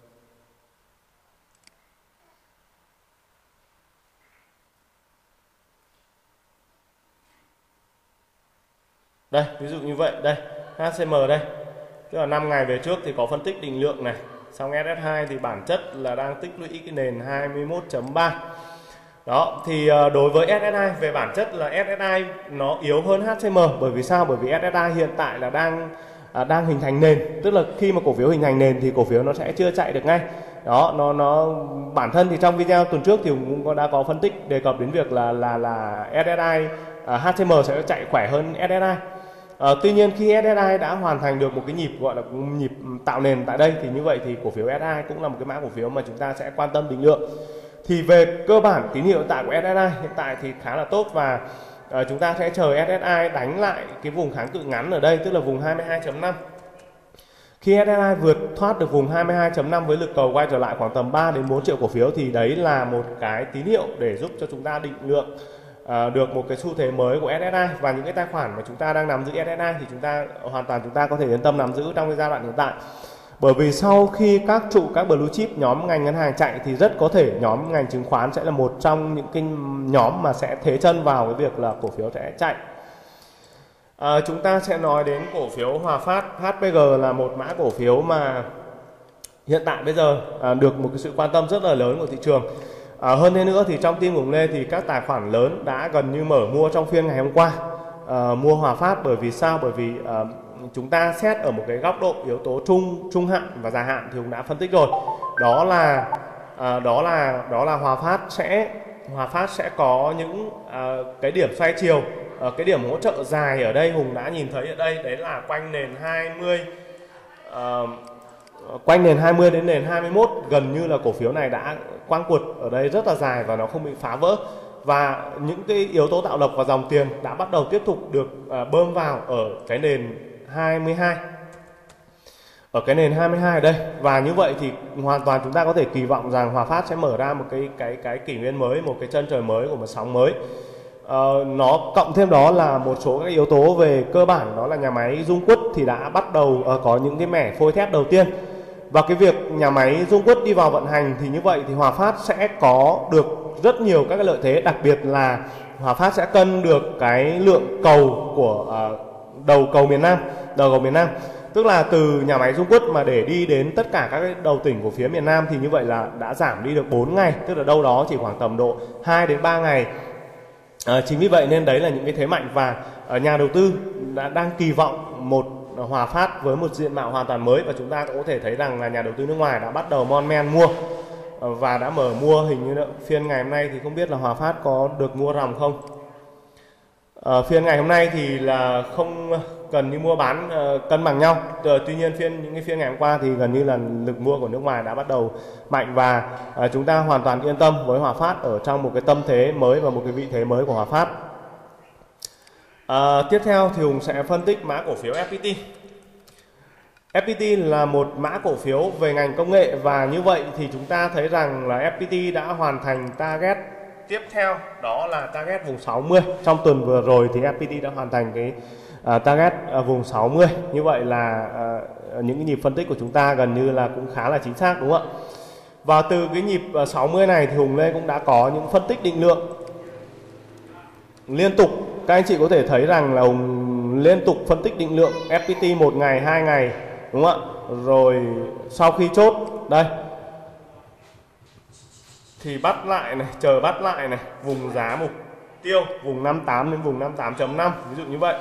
Đây, ví dụ như vậy, đây, hát xê em đây, tức là năm ngày về trước thì có phân tích định lượng này. Xong ét ét i thì bản chất là đang tích lũy cái nền hai mươi mốt chấm ba. Đó, thì đối với ét ét i về bản chất là ét ét i nó yếu hơn hát xê em. Bởi vì sao? Bởi vì ét ét i hiện tại là đang à, đang hình thành nền. Tức là khi mà cổ phiếu hình thành nền thì cổ phiếu nó sẽ chưa chạy được ngay. Đó, nó nó bản thân thì trong video tuần trước thì cũng đã có phân tích đề cập đến việc là là là ét ét i à, hát xê em sẽ chạy khỏe hơn ét ét i. À, tuy nhiên khi ét ét i đã hoàn thành được một cái nhịp gọi là nhịp tạo nền tại đây thì như vậy thì cổ phiếu ét ét i cũng là một cái mã cổ phiếu mà chúng ta sẽ quan tâm định lượng. Thì về cơ bản tín hiệu tại của ét ét i hiện tại thì khá là tốt, và uh, chúng ta sẽ chờ ét ét i đánh lại cái vùng kháng cự ngắn ở đây, tức là vùng hai mươi hai chấm năm. Khi ét ét i vượt thoát được vùng hai mươi hai chấm năm với lực cầu quay trở lại khoảng tầm ba đến bốn triệu cổ phiếu thì đấy là một cái tín hiệu để giúp cho chúng ta định lượng À, được một cái xu thế mới của ét ét i, và những cái tài khoản mà chúng ta đang nắm giữ ét ét i thì chúng ta hoàn toàn chúng ta có thể yên tâm nắm giữ trong cái giai đoạn hiện tại. Bởi vì sau khi các trụ các blue chip nhóm ngành ngân hàng chạy thì rất có thể nhóm ngành chứng khoán sẽ là một trong những cái nhóm mà sẽ thế chân vào cái việc là cổ phiếu sẽ chạy. À, chúng ta sẽ nói đến cổ phiếu Hòa Phát. hát pê giê là một mã cổ phiếu mà hiện tại bây giờ à, được một cái sự quan tâm rất là lớn của thị trường. À, hơn thế nữa thì trong team của Lê thì các tài khoản lớn đã gần như mở mua trong phiên ngày hôm qua, à, mua Hòa Phát. Bởi vì sao? Bởi vì à, chúng ta xét ở một cái góc độ yếu tố trung trung hạn và dài hạn thì cũng đã phân tích rồi. Đó là à, đó là đó là Hòa Phát sẽ Hòa Phát sẽ có những à, cái điểm xoay chiều. À, cái điểm hỗ trợ dài ở đây Hùng đã nhìn thấy ở đây, đấy là quanh nền hai mươi, à, quanh nền hai mươi đến nền hai mươi mốt, gần như là cổ phiếu này đã quang quật ở đây rất là dài và nó không bị phá vỡ. Và những cái yếu tố tạo lập và dòng tiền đã bắt đầu tiếp tục được uh, bơm vào ở cái nền hai mươi hai. Ở cái nền hai mươi hai ở đây. Và như vậy thì hoàn toàn chúng ta có thể kỳ vọng rằng Hòa Phát sẽ mở ra một cái cái cái kỷ nguyên mới, một cái chân trời mới của một sóng mới. Uh, nó cộng thêm đó là một số các yếu tố về cơ bản, đó là nhà máy Dung Quất thì đã bắt đầu uh, có những cái mẻ phôi thép đầu tiên. Và cái việc nhà máy Dung Quất đi vào vận hành thì như vậy thì Hòa Phát sẽ có được rất nhiều các cái lợi thế, đặc biệt là Hòa Phát sẽ cân được cái lượng cầu của uh, đầu cầu miền Nam, đầu cầu miền Nam. Tức là từ nhà máy Dung Quất mà để đi đến tất cả các cái đầu tỉnh của phía miền Nam thì như vậy là đã giảm đi được bốn ngày, tức là đâu đó chỉ khoảng tầm độ hai đến ba ngày. À, chính vì vậy nên đấy là những cái thế mạnh, và uh, nhà đầu tư đã đang kỳ vọng một Hòa Phát với một diện mạo hoàn toàn mới. Và chúng ta cũng có thể thấy rằng là nhà đầu tư nước ngoài đã bắt đầu mon men mua uh, và đã mở mua. Hình như đó, phiên ngày hôm nay thì không biết là Hòa Phát có được mua ròng không. Uh, phiên ngày hôm nay thì là không cần như mua bán uh, cân bằng nhau. uh, Tuy nhiên phiên những cái phiên ngày hôm qua thì gần như là lực mua của nước ngoài đã bắt đầu mạnh, và uh, chúng ta hoàn toàn yên tâm với Hòa Phát ở trong một cái tâm thế mới và một cái vị thế mới của Hòa Phát. uh, Tiếp theo thì Hùng sẽ phân tích mã cổ phiếu ép pê tê. ép pê tê là một mã cổ phiếu về ngành công nghệ, và như vậy thì chúng ta thấy rằng là ép pê tê đã hoàn thành target tiếp theo, đó là target vùng sáu mươi. Trong tuần vừa rồi thì ép pê tê đã hoàn thành cái uh, target uh, vùng sáu mươi. Như vậy là uh, những cái nhịp phân tích của chúng ta gần như là cũng khá là chính xác, đúng không ạ? Và từ cái nhịp uh, sáu mươi này thì Hùng Lê cũng đã có những phân tích định lượng liên tục. Các anh chị có thể thấy rằng là Hùng liên tục phân tích định lượng ép pê tê một ngày, hai ngày, đúng không ạ? Rồi sau khi chốt đây thì bắt lại này, chờ bắt lại này, vùng giá mục tiêu vùng năm mươi tám đến vùng năm mươi tám chấm năm, ví dụ như vậy.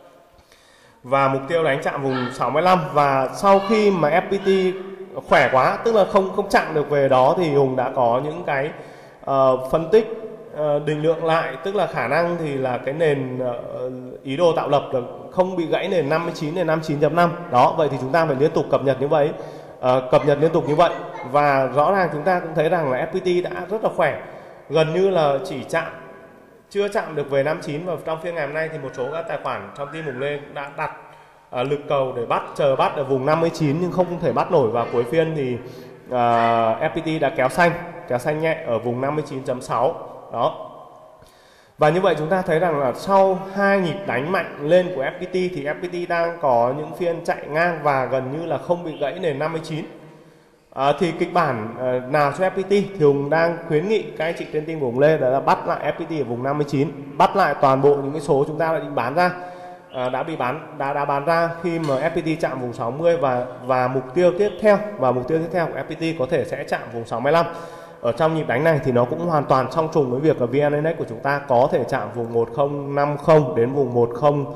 Và mục tiêu đánh chạm vùng sáu mươi lăm. Và sau khi mà ép pê tê khỏe quá, tức là không không chạm được về đó, thì Hùng đã có những cái uh, phân tích uh, định lượng lại, tức là khả năng thì là cái nền uh, ý đồ tạo lập được không bị gãy nền năm mươi chín đến năm mươi chín chấm năm. Đó, vậy thì chúng ta phải liên tục cập nhật như vậy. Uh, cập nhật liên tục như vậy. Và rõ ràng chúng ta cũng thấy rằng là ép pê tê đã rất là khỏe, gần như là chỉ chạm chưa chạm được về năm mươi chín. Và trong phiên ngày hôm nay thì một số các tài khoản trong team Hùng Lê cũng đã đặt uh, lực cầu để bắt, chờ bắt ở vùng năm mươi chín nhưng không thể bắt nổi. Và cuối phiên thì uh, ép pê tê đã kéo xanh, kéo xanh nhẹ ở vùng năm mươi chín chấm sáu. Đó. Và như vậy chúng ta thấy rằng là sau hai nhịp đánh mạnh lên của ép pê tê thì ép pê tê đang có những phiên chạy ngang và gần như là không bị gãy nền năm mươi chín. À, thì kịch bản uh, nào cho ép pê tê thì Hùng đang khuyến nghị các anh chị trên team của Hùng Lê là bắt lại ép pê tê ở vùng năm mươi chín, bắt lại toàn bộ những cái số chúng ta đã định bán ra, uh, đã bị bán đã đã bán ra khi mà ép pê tê chạm vùng sáu mươi, và và mục tiêu tiếp theo và mục tiêu tiếp theo của ép pê tê có thể sẽ chạm vùng sáu mươi lăm. Ở trong nhịp đánh này thì nó cũng hoàn toàn song trùng với việc là vê en Index của chúng ta có thể chạm vùng một không năm không đến vùng một không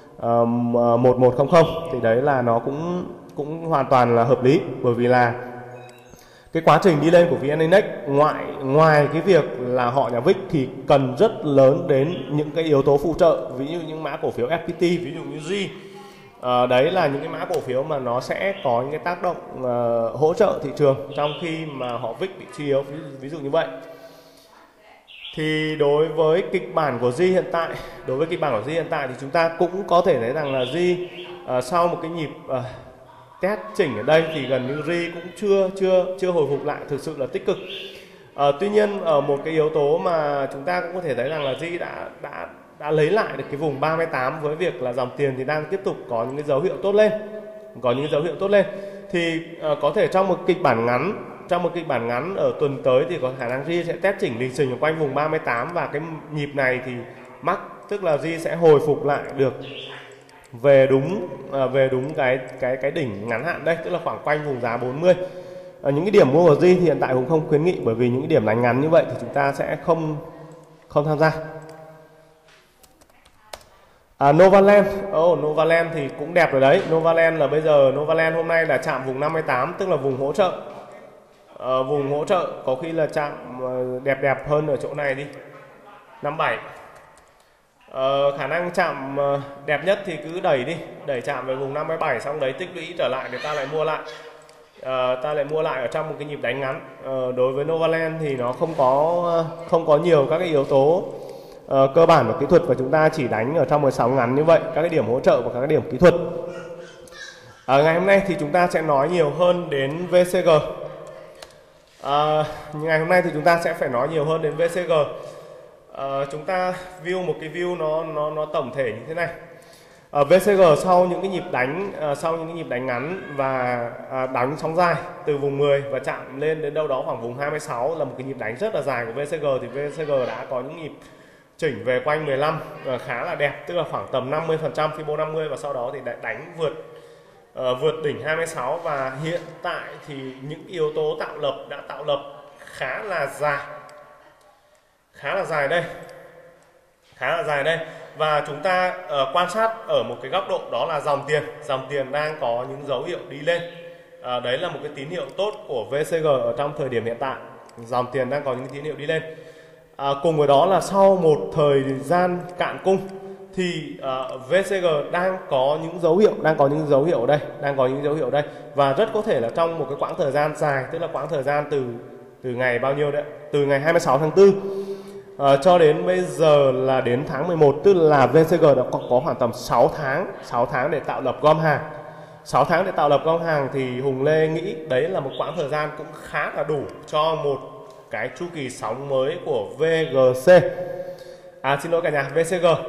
một một không không, thì đấy là nó cũng cũng hoàn toàn là hợp lý, bởi vì là cái quá trình đi lên của vê en Index ngoại ngoài cái việc là họ nhà vê i xê thì cần rất lớn đến những cái yếu tố phụ trợ, ví dụ những mã cổ phiếu ép pê tê, ví dụ như G. À, đấy là những cái mã cổ phiếu mà nó sẽ có những cái tác động uh, hỗ trợ thị trường trong khi mà họ vê i xê bị suy yếu, ví, ví dụ như vậy. Thì đối với kịch bản của G hiện tại, đối với kịch bản của G hiện tại thì chúng ta cũng có thể thấy rằng là G uh, sau một cái nhịp uh, test chỉnh ở đây thì gần như G cũng chưa chưa chưa hồi phục lại thực sự là tích cực. Uh, tuy nhiên ở một cái yếu tố mà chúng ta cũng có thể thấy rằng là G đã đã đã lấy lại được cái vùng ba mươi tám với việc là dòng tiền thì đang tiếp tục có những cái dấu hiệu tốt lên, có những cái dấu hiệu tốt lên. Thì uh, có thể trong một kịch bản ngắn, trong một kịch bản ngắn ở tuần tới thì có khả năng G sẽ test chỉnh lình xình ở quanh vùng ba mươi tám, và cái nhịp này thì mắc, tức là G sẽ hồi phục lại được về đúng uh, về đúng cái cái cái đỉnh ngắn hạn đây, tức là khoảng quanh vùng giá bốn mươi. Uh, những cái điểm mua của G thì hiện tại cũng không khuyến nghị, bởi vì những cái điểm đánh ngắn như vậy thì chúng ta sẽ không không tham gia. À, Novaland, oh, Novaland thì cũng đẹp rồi đấy. Novaland là bây giờ Novaland hôm nay là chạm vùng năm mươi tám, tức là vùng hỗ trợ. À, vùng hỗ trợ có khi là chạm uh, đẹp đẹp hơn ở chỗ này đi, năm mươi bảy. À, khả năng chạm uh, đẹp nhất thì cứ đẩy đi, đẩy chạm về vùng năm mươi bảy, xong đấy tích lũy trở lại để ta lại mua lại. à, ta lại mua lại ở trong một cái nhịp đánh ngắn. À, đối với Novaland thì nó không có không có nhiều các cái yếu tố uh, cơ bản và kỹ thuật, và chúng ta chỉ đánh ở trong một sóng ngắn như vậy, các cái điểm hỗ trợ và các cái điểm kỹ thuật. À, ngày hôm nay thì chúng ta sẽ nói nhiều hơn đến vê xê giê. À, ngày hôm nay thì chúng ta sẽ phải nói nhiều hơn đến vê xê giê. À, chúng ta view một cái view nó nó nó tổng thể như thế này. Ở vê xê giê sau những cái nhịp đánh uh, sau những cái nhịp đánh ngắn và uh, đánh sóng dài từ vùng mười và chạm lên đến đâu đó khoảng vùng hai mươi sáu là một cái nhịp đánh rất là dài của vê xê giê, thì vê xê giê đã có những nhịp chỉnh về quanh mười lăm uh, khá là đẹp, tức là khoảng tầm năm mươi phần trăm Fibo năm mươi, và sau đó thì đánh vượt uh, vượt đỉnh hai mươi sáu, và hiện tại thì những yếu tố tạo lập đã tạo lập khá là dài khá là dài đây khá là dài đây và chúng ta uh, quan sát ở một cái góc độ, đó là dòng tiền dòng tiền đang có những dấu hiệu đi lên. Uh, đấy là một cái tín hiệu tốt của vê xê giê ở trong thời điểm hiện tại, dòng tiền đang có những tín hiệu đi lên. Uh, cùng với đó là sau một thời gian cạn cung thì uh, vê xê giê đang có những dấu hiệu đang có những dấu hiệu ở đây đang có những dấu hiệu ở đây và rất có thể là trong một cái quãng thời gian dài, tức là quãng thời gian từ từ ngày bao nhiêu đấy, từ ngày hai mươi sáu tháng tư uh, cho đến bây giờ là đến tháng mười một, tức là vê xê giê đã có, có khoảng tầm sáu tháng để tạo lập gom hàng. sáu tháng để tạo lập gom hàng thì Hùng Lê nghĩ đấy là một quãng thời gian cũng khá là đủ cho một cái chu kỳ sóng mới của vê giê xê. À xin lỗi cả nhà, vê xê giê.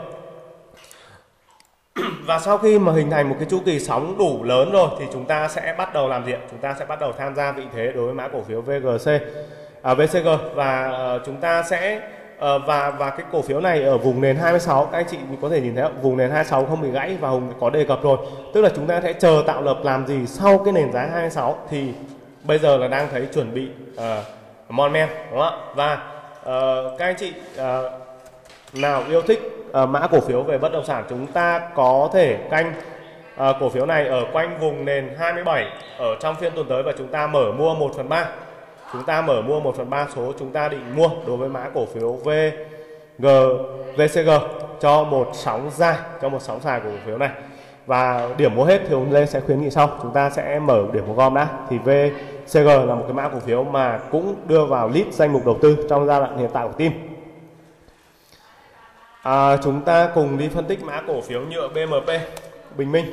Và sau khi mà hình thành một cái chu kỳ sóng đủ lớn rồi thì chúng ta sẽ bắt đầu làm gì? Chúng ta sẽ bắt đầu tham gia vị thế đối với mã cổ phiếu vê giê xê, à, vê xê giê, và uh, chúng ta sẽ uh, và và cái cổ phiếu này ở vùng nền hai mươi sáu, các anh chị có thể nhìn thấy vùng nền hai mươi sáu không bị gãy, và Hùng có đề cập rồi, tức là chúng ta sẽ chờ tạo lập làm gì sau cái nền giá hai mươi sáu, thì bây giờ là đang thấy chuẩn bị uh, mon men, đúng không ạ? Và uh, các anh chị uh, nào yêu thích uh, mã cổ phiếu về bất động sản, chúng ta có thể canh uh, cổ phiếu này ở quanh vùng nền hai mươi bảy ở trong phiên tuần tới, và chúng ta mở mua một phần ba. Chúng ta mở mua một phần ba số chúng ta định mua đối với mã cổ phiếu vê xê giê cho một sóng dài, cho một sóng dài của cổ phiếu này. Và điểm mua hết thì ông Lê sẽ khuyến nghị sau, chúng ta sẽ mở điểm mua gom đã. Thì vê xê giê là một cái mã cổ phiếu mà cũng đưa vào list danh mục đầu tư trong giai đoạn hiện tại của team. À, chúng ta cùng đi phân tích mã cổ phiếu nhựa bê em pê, Bình Minh.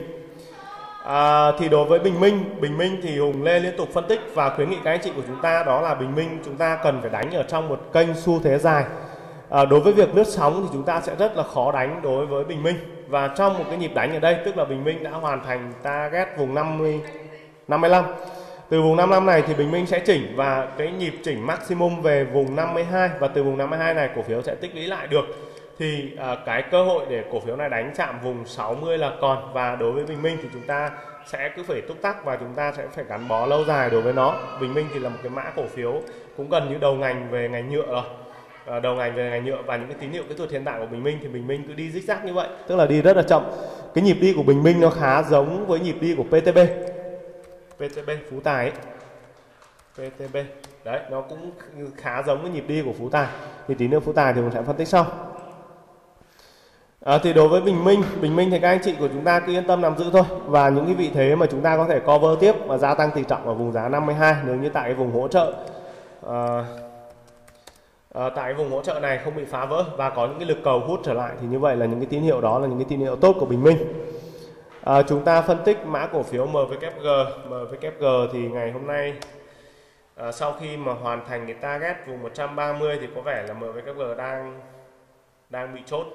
À, thì đối với Bình Minh, Bình Minh thì Hùng Lê liên tục phân tích và khuyến nghị các anh chị của chúng ta, đó là Bình Minh chúng ta cần phải đánh ở trong một kênh xu thế dài. À, đối với việc lướt sóng thì chúng ta sẽ rất là khó đánh đối với Bình Minh, và trong một cái nhịp đánh ở đây, tức là Bình Minh đã hoàn thành target vùng năm mươi, năm mươi lăm. Từ vùng năm mươi lăm này thì Bình Minh sẽ chỉnh, và cái nhịp chỉnh maximum về vùng năm mươi hai, và từ vùng năm mươi hai này cổ phiếu sẽ tích lũy lại được. Thì à, cái cơ hội để cổ phiếu này đánh chạm vùng sáu mươi là còn, và đối với Bình Minh thì chúng ta sẽ cứ phải túc tắc và chúng ta sẽ phải gắn bó lâu dài đối với nó. Bình Minh thì là một cái mã cổ phiếu cũng gần như đầu ngành về ngành nhựa rồi, à, đầu ngành về ngành nhựa, và những cái tín hiệu kỹ thuật hiện tại của Bình Minh thì Bình Minh cứ đi zigzag như vậy, tức là đi rất là chậm. Cái nhịp đi của Bình Minh nó khá giống với nhịp đi của pê tê bê, pê tê bê Phú Tài ấy. pê tê bê đấy, nó cũng khá giống với nhịp đi của Phú Tài. Thì tín hiệu Phú Tài thì mình sẽ phân tích sau. À, thì đối với Bình Minh, Bình Minh thì các anh chị của chúng ta cứ yên tâm nắm giữ thôi, và những cái vị thế mà chúng ta có thể cover tiếp và gia tăng tỷ trọng ở vùng giá năm mươi hai, nếu như tại cái vùng hỗ trợ à, à, tại cái vùng hỗ trợ này không bị phá vỡ và có những cái lực cầu hút trở lại, thì như vậy là những cái tín hiệu đó là những cái tín hiệu tốt của Bình Minh. À, chúng ta phân tích mã cổ phiếu em vê kép giê. em vê kép giê thì ngày hôm nay à, sau khi mà hoàn thành cái target vùng một trăm ba mươi thì có vẻ là em vê kép giê đang đang bị chốt.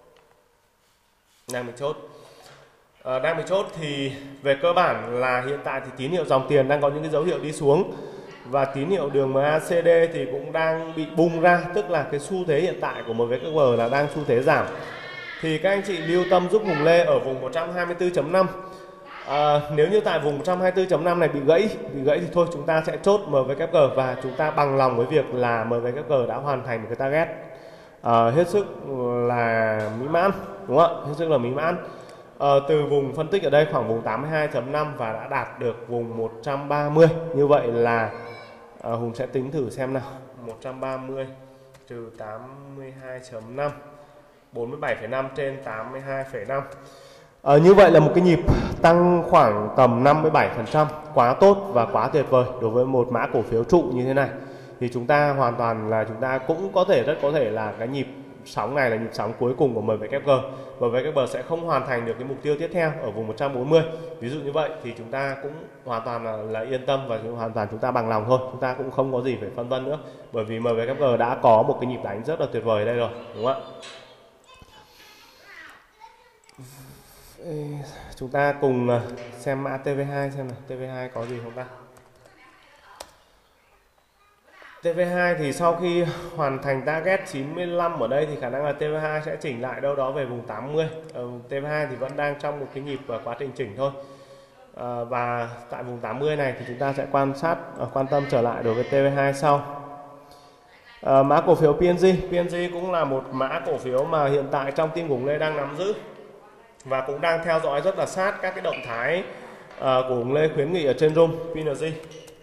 đang bị chốt à, đang bị chốt thì về cơ bản là hiện tại thì tín hiệu dòng tiền đang có những cái dấu hiệu đi xuống, và tín hiệu đường em a xê đê thì cũng đang bị bung ra, tức là cái xu thế hiện tại của em vê kép giê là đang xu thế giảm. Thì các anh chị lưu tâm giúp Hùng Lê ở vùng một trăm hai mươi tư chấm năm. à, nếu như tại vùng một trăm hai mươi tư chấm năm này bị gãy bị gãy thì thôi chúng ta sẽ chốt em vê kép giê, và chúng ta bằng lòng với việc là em vê kép giê đã hoàn thành một cái target à, hết sức là mỹ mãn, đúng không ạ? Hết sức là mỹ mãn. À, từ vùng phân tích ở đây khoảng vùng tám mươi hai chấm năm và đã đạt được vùng một trăm ba mươi. Như vậy là à, Hùng sẽ tính thử xem nào. một trăm ba mươi trừ tám mươi hai chấm năm, bốn mươi bảy phẩy năm trên tám mươi hai phẩy năm. À, như vậy là một cái nhịp tăng khoảng tầm năm mươi bảy phần trăm, quá tốt và quá tuyệt vời đối với một mã cổ phiếu trụ như thế này. Thì chúng ta hoàn toàn là chúng ta cũng có thể, rất có thể là cái nhịp sóng này là nhịp sóng cuối cùng của em vê kép giê. em vê kép giê sẽ không hoàn thành được cái mục tiêu tiếp theo ở vùng một trăm bốn mươi. Ví dụ như vậy thì chúng ta cũng hoàn toàn là, là yên tâm và hoàn toàn chúng ta bằng lòng thôi. Chúng ta cũng không có gì phải phân vân nữa, bởi vì em vê kép giê đã có một cái nhịp đánh rất là tuyệt vời ở đây rồi, đúng không ạ? Chúng ta cùng xem mã tê vê hai xem nào, tê vê hai có gì không ta? tê vê hai thì sau khi hoàn thành target chín mươi lăm ở đây thì khả năng là tê vê hai sẽ chỉnh lại đâu đó về vùng tám mươi. Ở tê vê hai thì vẫn đang trong một cái nhịp và quá trình chỉnh thôi. À, và tại vùng tám mươi này thì chúng ta sẽ quan sát, quan tâm trở lại đối với tê vê hai sau. À, mã cổ phiếu pê en giê, pê en giê cũng là một mã cổ phiếu mà hiện tại trong team của Hùng Lê đang nắm giữ và cũng đang theo dõi rất là sát các cái động thái uh, của Hùng Lê khuyến nghị ở trên room pê en giê.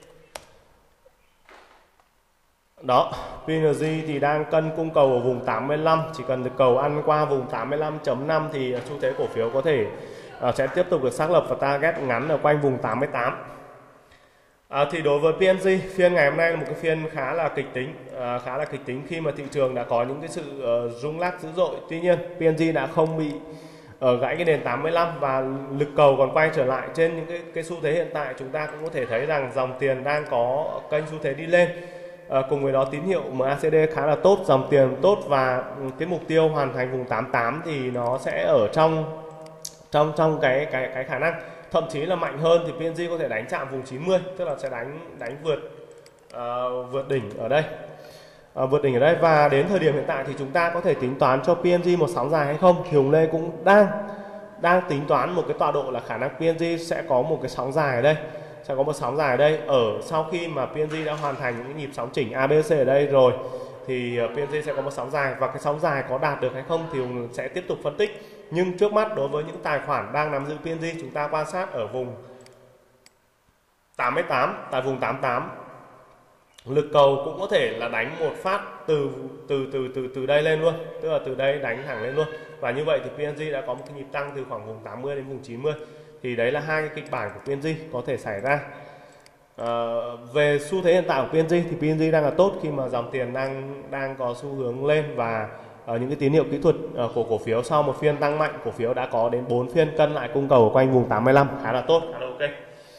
Đó, pê en giê thì đang cân cung cầu ở vùng tám mươi lăm, chỉ cần được cầu ăn qua vùng tám mươi lăm chấm năm thì xu thế cổ phiếu có thể uh, sẽ tiếp tục được xác lập và target ngắn ở quanh vùng tám mươi tám. À, thì đối với pê en giê, phiên ngày hôm nay là một cái phiên khá là kịch tính, à, khá là kịch tính khi mà thị trường đã có những cái sự uh, rung lắc dữ dội. Tuy nhiên pê en giê đã không bị ở gãy cái nền tám mươi lăm và lực cầu còn quay trở lại trên những cái cái xu thế hiện tại. Chúng ta cũng có thể thấy rằng dòng tiền đang có kênh xu thế đi lên, à, cùng với đó tín hiệu em a xê đê khá là tốt, dòng tiền tốt và cái mục tiêu hoàn thành vùng tám mươi tám thì nó sẽ ở trong trong trong cái cái cái khả năng, thậm chí là mạnh hơn thì pê en giê có thể đánh chạm vùng chín mươi, tức là sẽ đánh đánh vượt uh, vượt đỉnh ở đây. À, vượt đỉnh ở đây và đến thời điểm hiện tại thì chúng ta có thể tính toán cho pê en giê một sóng dài hay không thì Hùng Lê cũng đang đang tính toán một cái tọa độ là khả năng pê en giê sẽ có một cái sóng dài ở đây, sẽ có một sóng dài ở đây ở sau khi mà pê en giê đã hoàn thành những cái nhịp sóng chỉnh a bê xê ở đây rồi thì pê en giê sẽ có một sóng dài và cái sóng dài có đạt được hay không thì Hùng sẽ tiếp tục phân tích. Nhưng trước mắt đối với những tài khoản đang nắm giữ pê en giê, chúng ta quan sát ở vùng tám mươi tám, tại vùng tám mươi tám lực cầu cũng có thể là đánh một phát từ từ từ từ từ đây lên luôn, tức là từ đây đánh thẳng lên luôn. Và như vậy thì pê en giê đã có một cái nhịp tăng từ khoảng vùng tám mươi đến vùng chín mươi. Thì đấy là hai cái kịch bản của pê en giê có thể xảy ra. À, về xu thế hiện tại của pê en giê thì pê en giê đang là tốt khi mà dòng tiền đang đang có xu hướng lên và ở những cái tín hiệu kỹ thuật uh, của cổ phiếu sau một phiên tăng mạnh, cổ phiếu đã có đến bốn phiên cân lại cung cầu ở quanh vùng tám mươi lăm, khá là tốt, khá là ok.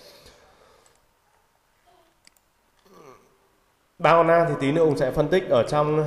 Baona thì tí nữa cũng sẽ phân tích ở trong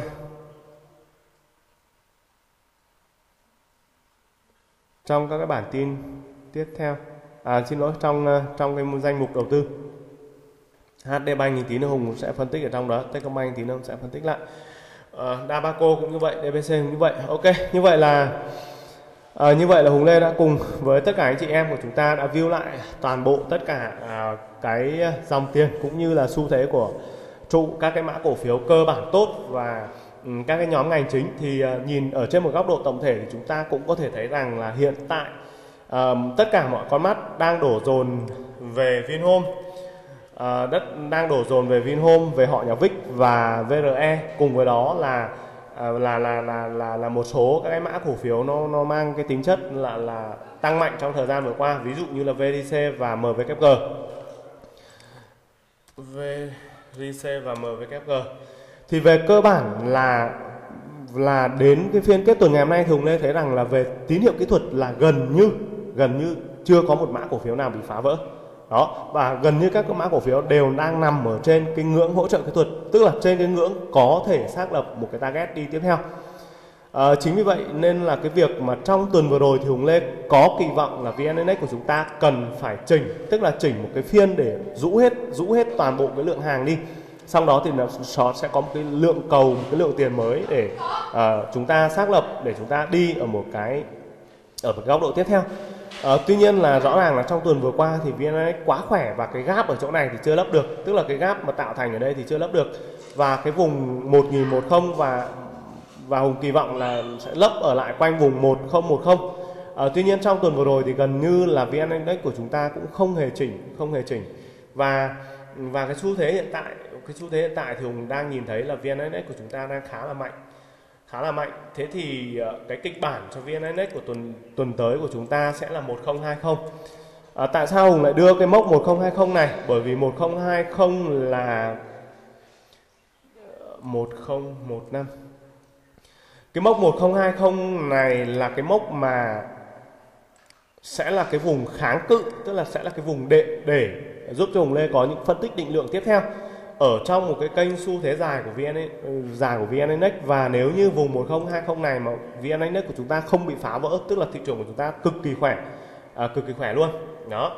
trong các cái bản tin tiếp theo. À xin lỗi, trong trong cái danh mục đầu tư. hát đê Bank thì tí nữa Hùng cũng sẽ phân tích ở trong đó, Techcombank tí nữa cũng sẽ phân tích lại. Uh, Dabaco cũng như vậy, đê bê xê cũng như vậy. Ok, như vậy là uh, như vậy là Hùng Lê đã cùng với tất cả anh chị em của chúng ta đã view lại toàn bộ tất cả uh, cái dòng tiền cũng như là xu thế của trụ các cái mã cổ phiếu cơ bản tốt và um, các cái nhóm ngành chính. Thì uh, nhìn ở trên một góc độ tổng thể thì chúng ta cũng có thể thấy rằng là hiện tại uh, tất cả mọi con mắt đang đổ dồn về Vinhome. Uh, đất đang đổ dồn về Vinhome, về họ nhà Vic và vê rờ e, cùng với đó là uh, là, là là là là một số các cái mã cổ phiếu nó nó mang cái tính chất là là tăng mạnh trong thời gian vừa qua, ví dụ như là vê đê xê và em vê kép giê. vê đê xê và em vê kép giê thì về cơ bản là là đến cái phiên kết tuần ngày hôm nay thì Hùng Lê thấy rằng là về tín hiệu kỹ thuật là gần như gần như chưa có một mã cổ phiếu nào bị phá vỡ. Đó, và gần như các mã cổ phiếu đều đang nằm ở trên cái ngưỡng hỗ trợ kỹ thuật, tức là trên cái ngưỡng có thể xác lập một cái target đi tiếp theo. À, chính vì vậy nên là cái việc mà trong tuần vừa rồi thì Hùng Lê có kỳ vọng là vê en Index của chúng ta cần phải chỉnh, tức là chỉnh một cái phiên để rũ hết rũ hết toàn bộ cái lượng hàng đi. Sau đó thì nó sẽ có một cái lượng cầu, một cái lượng tiền mới để uh, chúng ta xác lập, để chúng ta đi ở một cái ở một góc độ tiếp theo. À, tuy nhiên là rõ ràng là trong tuần vừa qua thì vê en Index quá khỏe và cái gap ở chỗ này thì chưa lấp được, tức là cái gap mà tạo thành ở đây thì chưa lấp được, và cái vùng một nghìn mười và và Hùng kỳ vọng là sẽ lấp ở lại quanh vùng một nghìn mười. À, tuy nhiên trong tuần vừa rồi thì gần như là vê en Index của chúng ta cũng không hề chỉnh, không hề chỉnh và và cái xu thế hiện tại, cái xu thế hiện tại thì Hùng đang nhìn thấy là vê en Index của chúng ta đang khá là mạnh, khá là mạnh. Thế thì uh, cái kịch bản cho vê en Index của tuần tuần tới của chúng ta sẽ là một không hai không. À, tại sao Hùng lại đưa cái mốc một không hai không này? Bởi vì một không hai không là một không một năm. Cái mốc một không hai không này là cái mốc mà sẽ là cái vùng kháng cự, tức là sẽ là cái vùng đệm để giúp cho Hùng Lê có những phân tích định lượng tiếp theo ở trong một cái kênh xu thế dài của vê en dài của vê en Index. Và nếu như vùng một không hai không này mà vê en Index của chúng ta không bị phá vỡ, tức là thị trường của chúng ta cực kỳ khỏe, à, cực kỳ khỏe luôn. Đó.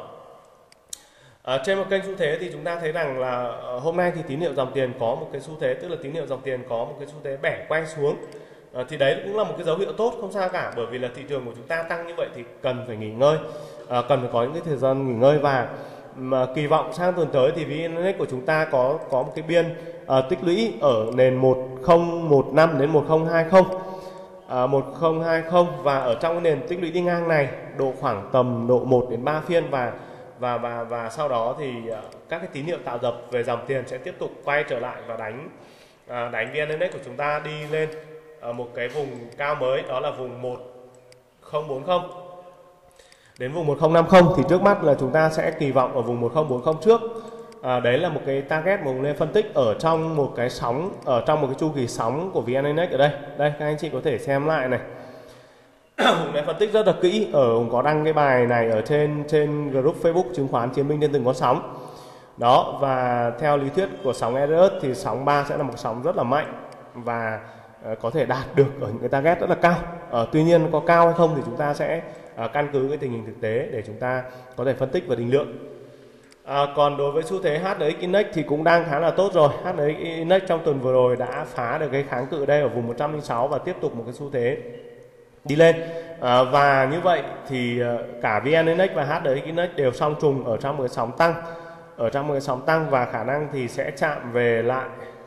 À, trên một kênh xu thế thì chúng ta thấy rằng là hôm nay thì tín hiệu dòng tiền có một cái xu thế, tức là tín hiệu dòng tiền có một cái xu thế bẻ quay xuống. À, thì đấy cũng là một cái dấu hiệu tốt, không sao cả, bởi vì là thị trường của chúng ta tăng như vậy thì cần phải nghỉ ngơi, à, cần phải có những cái thời gian nghỉ ngơi. Và mà kỳ vọng sang tuần tới thì vê en Index của chúng ta có có một cái biên à, tích lũy ở nền một không một năm đến một không hai không, à, một không hai không, và ở trong cái nền tích lũy đi ngang này độ khoảng tầm độ một đến ba phiên, và và và và sau đó thì uh, các cái tín hiệu tạo dập về dòng tiền sẽ tiếp tục quay trở lại và đánh uh, đánh vê en Index của chúng ta đi lên ở một cái vùng cao mới, đó là vùng một không bốn không đến vùng một không năm không. Thì trước mắt là chúng ta sẽ kỳ vọng ở vùng một không bốn không trước. À, đấy là một cái target mà Hùng lên phân tích ở trong một cái sóng, ở trong một cái chu kỳ sóng của vê en Index ở đây. Đây các anh chị có thể xem lại này. Hùng đã phân tích rất là kỹ, ở Hùng có đăng cái bài này ở trên trên group Facebook chứng khoán Chiến binh trên từng có sóng. Đó, và theo lý thuyết của sóng e rờ ét thì sóng ba sẽ là một sóng rất là mạnh và uh, có thể đạt được ở những cái target rất là cao. Uh, tuy nhiên có cao hay không thì chúng ta sẽ uh, căn cứ cái tình hình thực tế để chúng ta có thể phân tích và định lượng. À, còn đối với xu thế hát en ích Index thì cũng đang khá là tốt rồi. hát en ích Index trong tuần vừa rồi đã phá được cái kháng cự đây ở vùng một trăm lẻ sáu và tiếp tục một cái xu thế đi lên. À, và như vậy thì cả vê en Index và hát en ích Index đều song trùng ở trong một cái sóng tăng, ở trong một cái sóng tăng và khả năng thì sẽ chạm về lại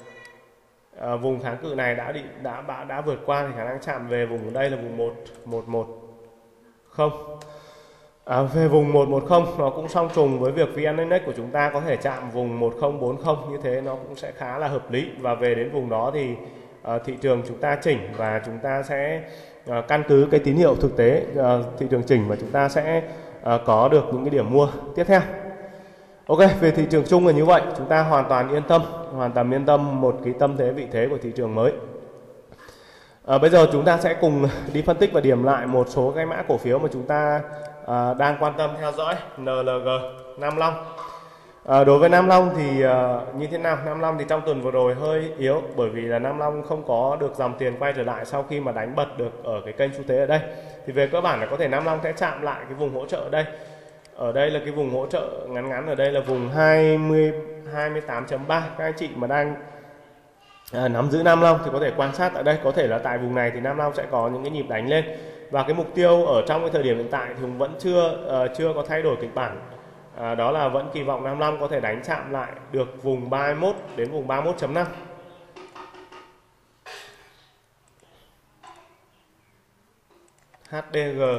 à, vùng kháng cự này đã định đã đã đã vượt qua, thì khả năng chạm về vùng ở đây là vùng một một một không. À, về vùng một một không nó cũng song trùng với việc vê en Index của chúng ta có thể chạm vùng một không bốn không, như thế nó cũng sẽ khá là hợp lý. Và về đến vùng đó thì uh, thị trường chúng ta chỉnh và chúng ta sẽ uh, căn cứ cái tín hiệu thực tế uh, thị trường chỉnh và chúng ta sẽ uh, có được những cái điểm mua tiếp theo. Ok, về thị trường chung là như vậy, chúng ta hoàn toàn yên tâm, hoàn toàn yên tâm một cái tâm thế vị thế của thị trường mới. À, bây giờ chúng ta sẽ cùng đi phân tích và điểm lại một số cái mã cổ phiếu mà chúng ta à, đang quan tâm theo dõi. en lờ giê, Nam Long. À, đối với Nam Long thì à, như thế nào? Nam Long thì trong tuần vừa rồi hơi yếu, bởi vì là Nam Long không có được dòng tiền quay trở lại sau khi mà đánh bật được ở cái kênh xu thế ở đây. Thì về cơ bản là có thể Nam Long sẽ chạm lại cái vùng hỗ trợ ở đây. Ở đây là cái vùng hỗ trợ ngắn ngắn, ở đây là vùng hai mươi, hai mươi tám chấm ba. Các anh chị mà đang À, nắm giữ Nam Long thì có thể quan sát tại đây, có thể là tại vùng này thì Nam Long sẽ có những cái nhịp đánh lên, và cái mục tiêu ở trong cái thời điểm hiện tại thì cũng vẫn chưa uh, chưa có thay đổi kịch bản, à, đó là vẫn kỳ vọng Nam Long có thể đánh chạm lại được vùng ba mươi mốt đến vùng ba mươi mốt chấm năm. hát đê giê,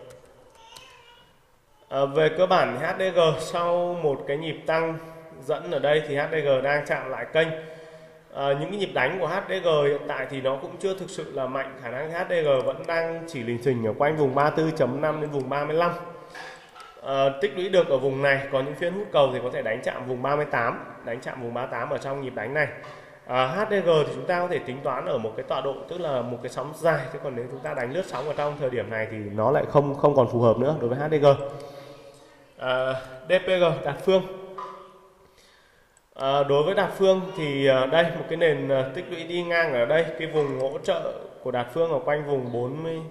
à, về cơ bản thì hát đê giê sau một cái nhịp tăng dẫn ở đây thì hát đê giê đang chạm lại kênh. À, những cái nhịp đánh của hát đê giê hiện tại thì nó cũng chưa thực sự là mạnh, khả năng hát đê giê vẫn đang chỉ lình xình ở quanh vùng ba mươi tư chấm năm đến vùng ba mươi lăm. À, tích lũy được ở vùng này, có những phiên hút cầu thì có thể đánh chạm vùng ba mươi tám, đánh chạm vùng ba mươi tám ở trong nhịp đánh này. À, hát đê giê thì chúng ta có thể tính toán ở một cái tọa độ, tức là một cái sóng dài, chứ còn nếu chúng ta đánh lướt sóng ở trong thời điểm này thì nó lại không không còn phù hợp nữa đối với hát đê giê. À, đê pê giê, Đạt Phương. À, đối với Đạt Phương thì à, đây một cái nền à, tích lũy đi ngang ở đây, cái vùng hỗ trợ của Đạt Phương ở quanh vùng bốn mươi,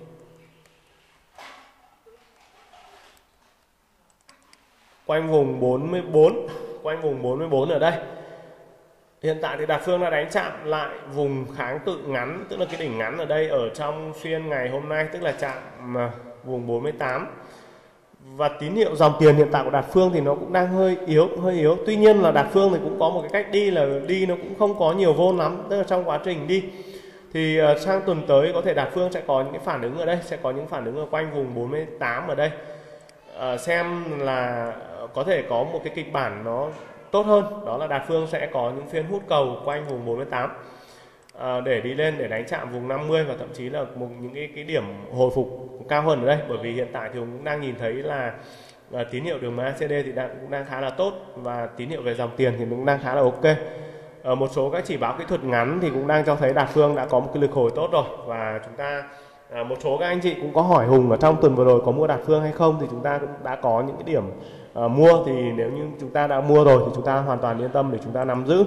quanh vùng bốn mươi bốn, quanh vùng bốn mươi bốn ở đây. Hiện tại thì Đạt Phương đã đánh chạm lại vùng kháng cự ngắn, tức là cái đỉnh ngắn ở đây ở trong phiên ngày hôm nay, tức là chạm à, vùng bốn mươi tám. Và tín hiệu dòng tiền hiện tại của Đạt Phương thì nó cũng đang hơi yếu, hơi yếu. Tuy nhiên là Đạt Phương thì cũng có một cái cách đi là đi nó cũng không có nhiều vôn lắm, tức là trong quá trình đi thì uh, sang tuần tới có thể Đạt Phương sẽ có những cái phản ứng ở đây, sẽ có những phản ứng ở quanh vùng bốn mươi tám ở đây. Uh, xem là có thể có một cái kịch bản nó tốt hơn, đó là Đạt Phương sẽ có những phiên hút cầu quanh vùng bốn mươi tám. à, để đi lên để đánh chạm vùng năm mươi và thậm chí là một những cái cái điểm hồi phục cao hơn ở đây, bởi vì hiện tại thì cũng đang nhìn thấy là, là tín hiệu đường em a xê đê thì đang cũng đang khá là tốt và tín hiệu về dòng tiền thì cũng đang khá là ok. Ở một số các chỉ báo kỹ thuật ngắn thì cũng đang cho thấy Đạt Phương đã có một cái lực hồi tốt rồi, và chúng ta à, một số các anh chị cũng có hỏi Hùng ở trong tuần vừa rồi có mua Đạt Phương hay không, thì chúng ta cũng đã có những cái điểm à, mua, thì nếu như chúng ta đã mua rồi thì chúng ta hoàn toàn yên tâm để chúng ta nắm giữ.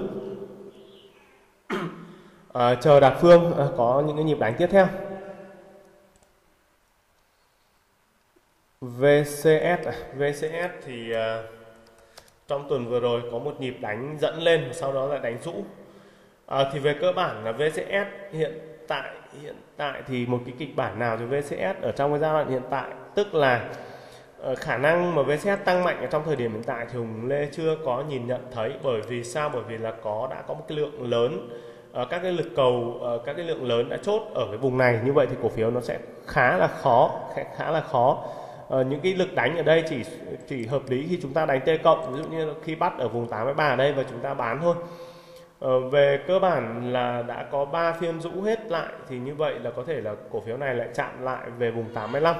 À, chờ Đạt Phương à, có những cái nhịp đánh tiếp theo. vê xê ét à, vê xê ét thì à, trong tuần vừa rồi có một nhịp đánh dẫn lên và sau đó lại đánh rũ. À, thì về cơ bản là vê xê ét hiện tại hiện tại thì một cái kịch bản nào cho vê xê ét ở trong cái giai đoạn hiện tại, tức là uh, khả năng mà vê xê ét tăng mạnh ở trong thời điểm hiện tại thì Hùng Lê chưa có nhìn nhận thấy. Bởi vì sao? Bởi vì là có đã có một cái lượng lớn uh, các cái lực cầu uh, các cái lượng lớn đã chốt ở cái vùng này, như vậy thì cổ phiếu nó sẽ khá là khó khá, khá là khó. Uh, những cái lực đánh ở đây chỉ chỉ hợp lý khi chúng ta đánh T cộng, ví dụ như khi bắt ở vùng tám mươi ba ở đây và chúng ta bán thôi. Ờ, về cơ bản là đã có ba phiên rũ hết lại, thì như vậy là có thể là cổ phiếu này lại chạm lại về vùng tám mươi lăm,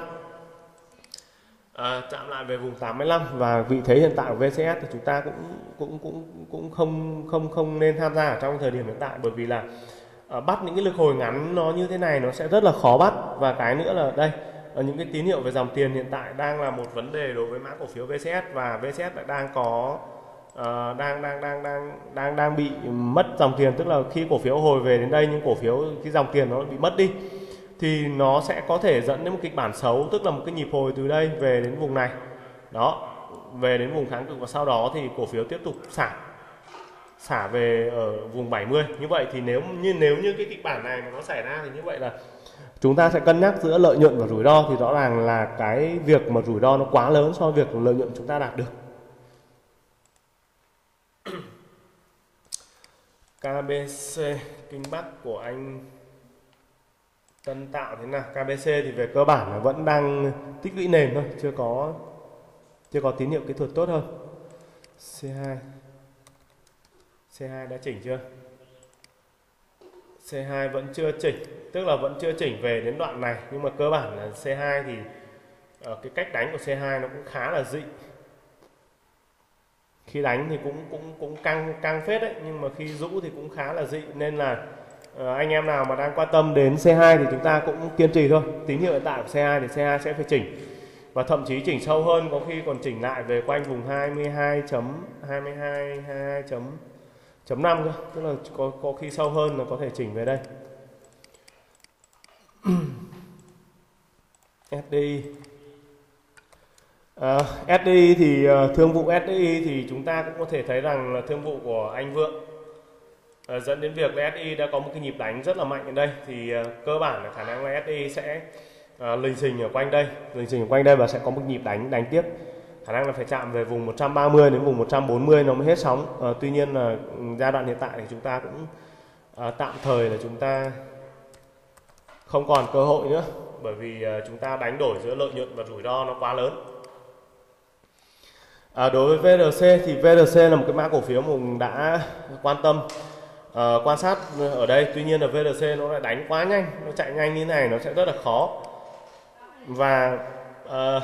à, chạm lại về vùng tám mươi lăm, và vị thế hiện tại của vê xê ét thì chúng ta cũng cũng cũng cũng không không không nên tham gia ở trong thời điểm hiện tại, bởi vì là à, bắt những cái lực hồi ngắn nó như thế này nó sẽ rất là khó bắt. Và cái nữa là đây, những cái tín hiệu về dòng tiền hiện tại đang là một vấn đề đối với mã cổ phiếu vê xê ét, và vê xê ét lại đang có uh, đang đang đang đang đang đang bị mất dòng tiền, tức là khi cổ phiếu hồi về đến đây nhưng cổ phiếu cái dòng tiền nó bị mất đi thì nó sẽ có thể dẫn đến một kịch bản xấu, tức là một cái nhịp hồi từ đây về đến vùng này đó, về đến vùng kháng cự, và sau đó thì cổ phiếu tiếp tục xả xả về ở vùng bảy mươi. Như vậy thì nếu như nếu như cái kịch bản này mà nó xảy ra thì như vậy là chúng ta sẽ cân nhắc giữa lợi nhuận và rủi ro, thì rõ ràng là cái việc mà rủi ro nó quá lớn so với việc lợi nhuận chúng ta đạt được. ca bê xê Kinh Bắc của anh Tân Tạo thế nào? ca bê xê thì về cơ bản là vẫn đang tích lũy nền thôi, chưa có chưa có tín hiệu kỹ thuật tốt hơn. xê hai xê hai đã chỉnh chưa? xê hai vẫn chưa chỉnh, tức là vẫn chưa chỉnh về đến đoạn này, nhưng mà cơ bản là xê hai thì uh, cái cách đánh của xê hai nó cũng khá là dị. Khi đánh thì cũng cũng cũng căng căng phết đấy, nhưng mà khi rũ thì cũng khá là dị, nên là uh, anh em nào mà đang quan tâm đến xê hai thì chúng ta cũng kiên trì thôi. Tín hiệu hiện tại của xê hai thì xê hai sẽ phải chỉnh, và thậm chí chỉnh sâu hơn, có khi còn chỉnh lại về quanh vùng hai mươi hai chấm hai mươi hai, hai mươi hai chấm năm cơ, tức là có có khi sâu hơn là có thể chỉnh về đây. ét đê i à, ét đê i thì uh, thương vụ ét đê i thì chúng ta cũng có thể thấy rằng là thương vụ của anh Vượng uh, dẫn đến việc là ét đê i đã có một cái nhịp đánh rất là mạnh ở đây, thì uh, cơ bản là khả năng là ét đê i sẽ uh, lình xình ở quanh đây, lình xình ở quanh đây và sẽ có một nhịp đánh đánh tiếp, khả năng là phải chạm về vùng một trăm ba mươi đến vùng một trăm bốn mươi nó mới hết sóng. À, tuy nhiên là giai đoạn hiện tại thì chúng ta cũng à, tạm thời là chúng ta không còn cơ hội nữa, bởi vì à, chúng ta đánh đổi giữa lợi nhuận và rủi ro nó quá lớn. À, đối với vê rờ xê thì vê rờ xê là một cái mã cổ phiếu mà mình đã quan tâm à, quan sát ở đây. Tuy nhiên là vê rờ xê nó lại đánh quá nhanh, nó chạy nhanh như thế này nó sẽ rất là khó, và à,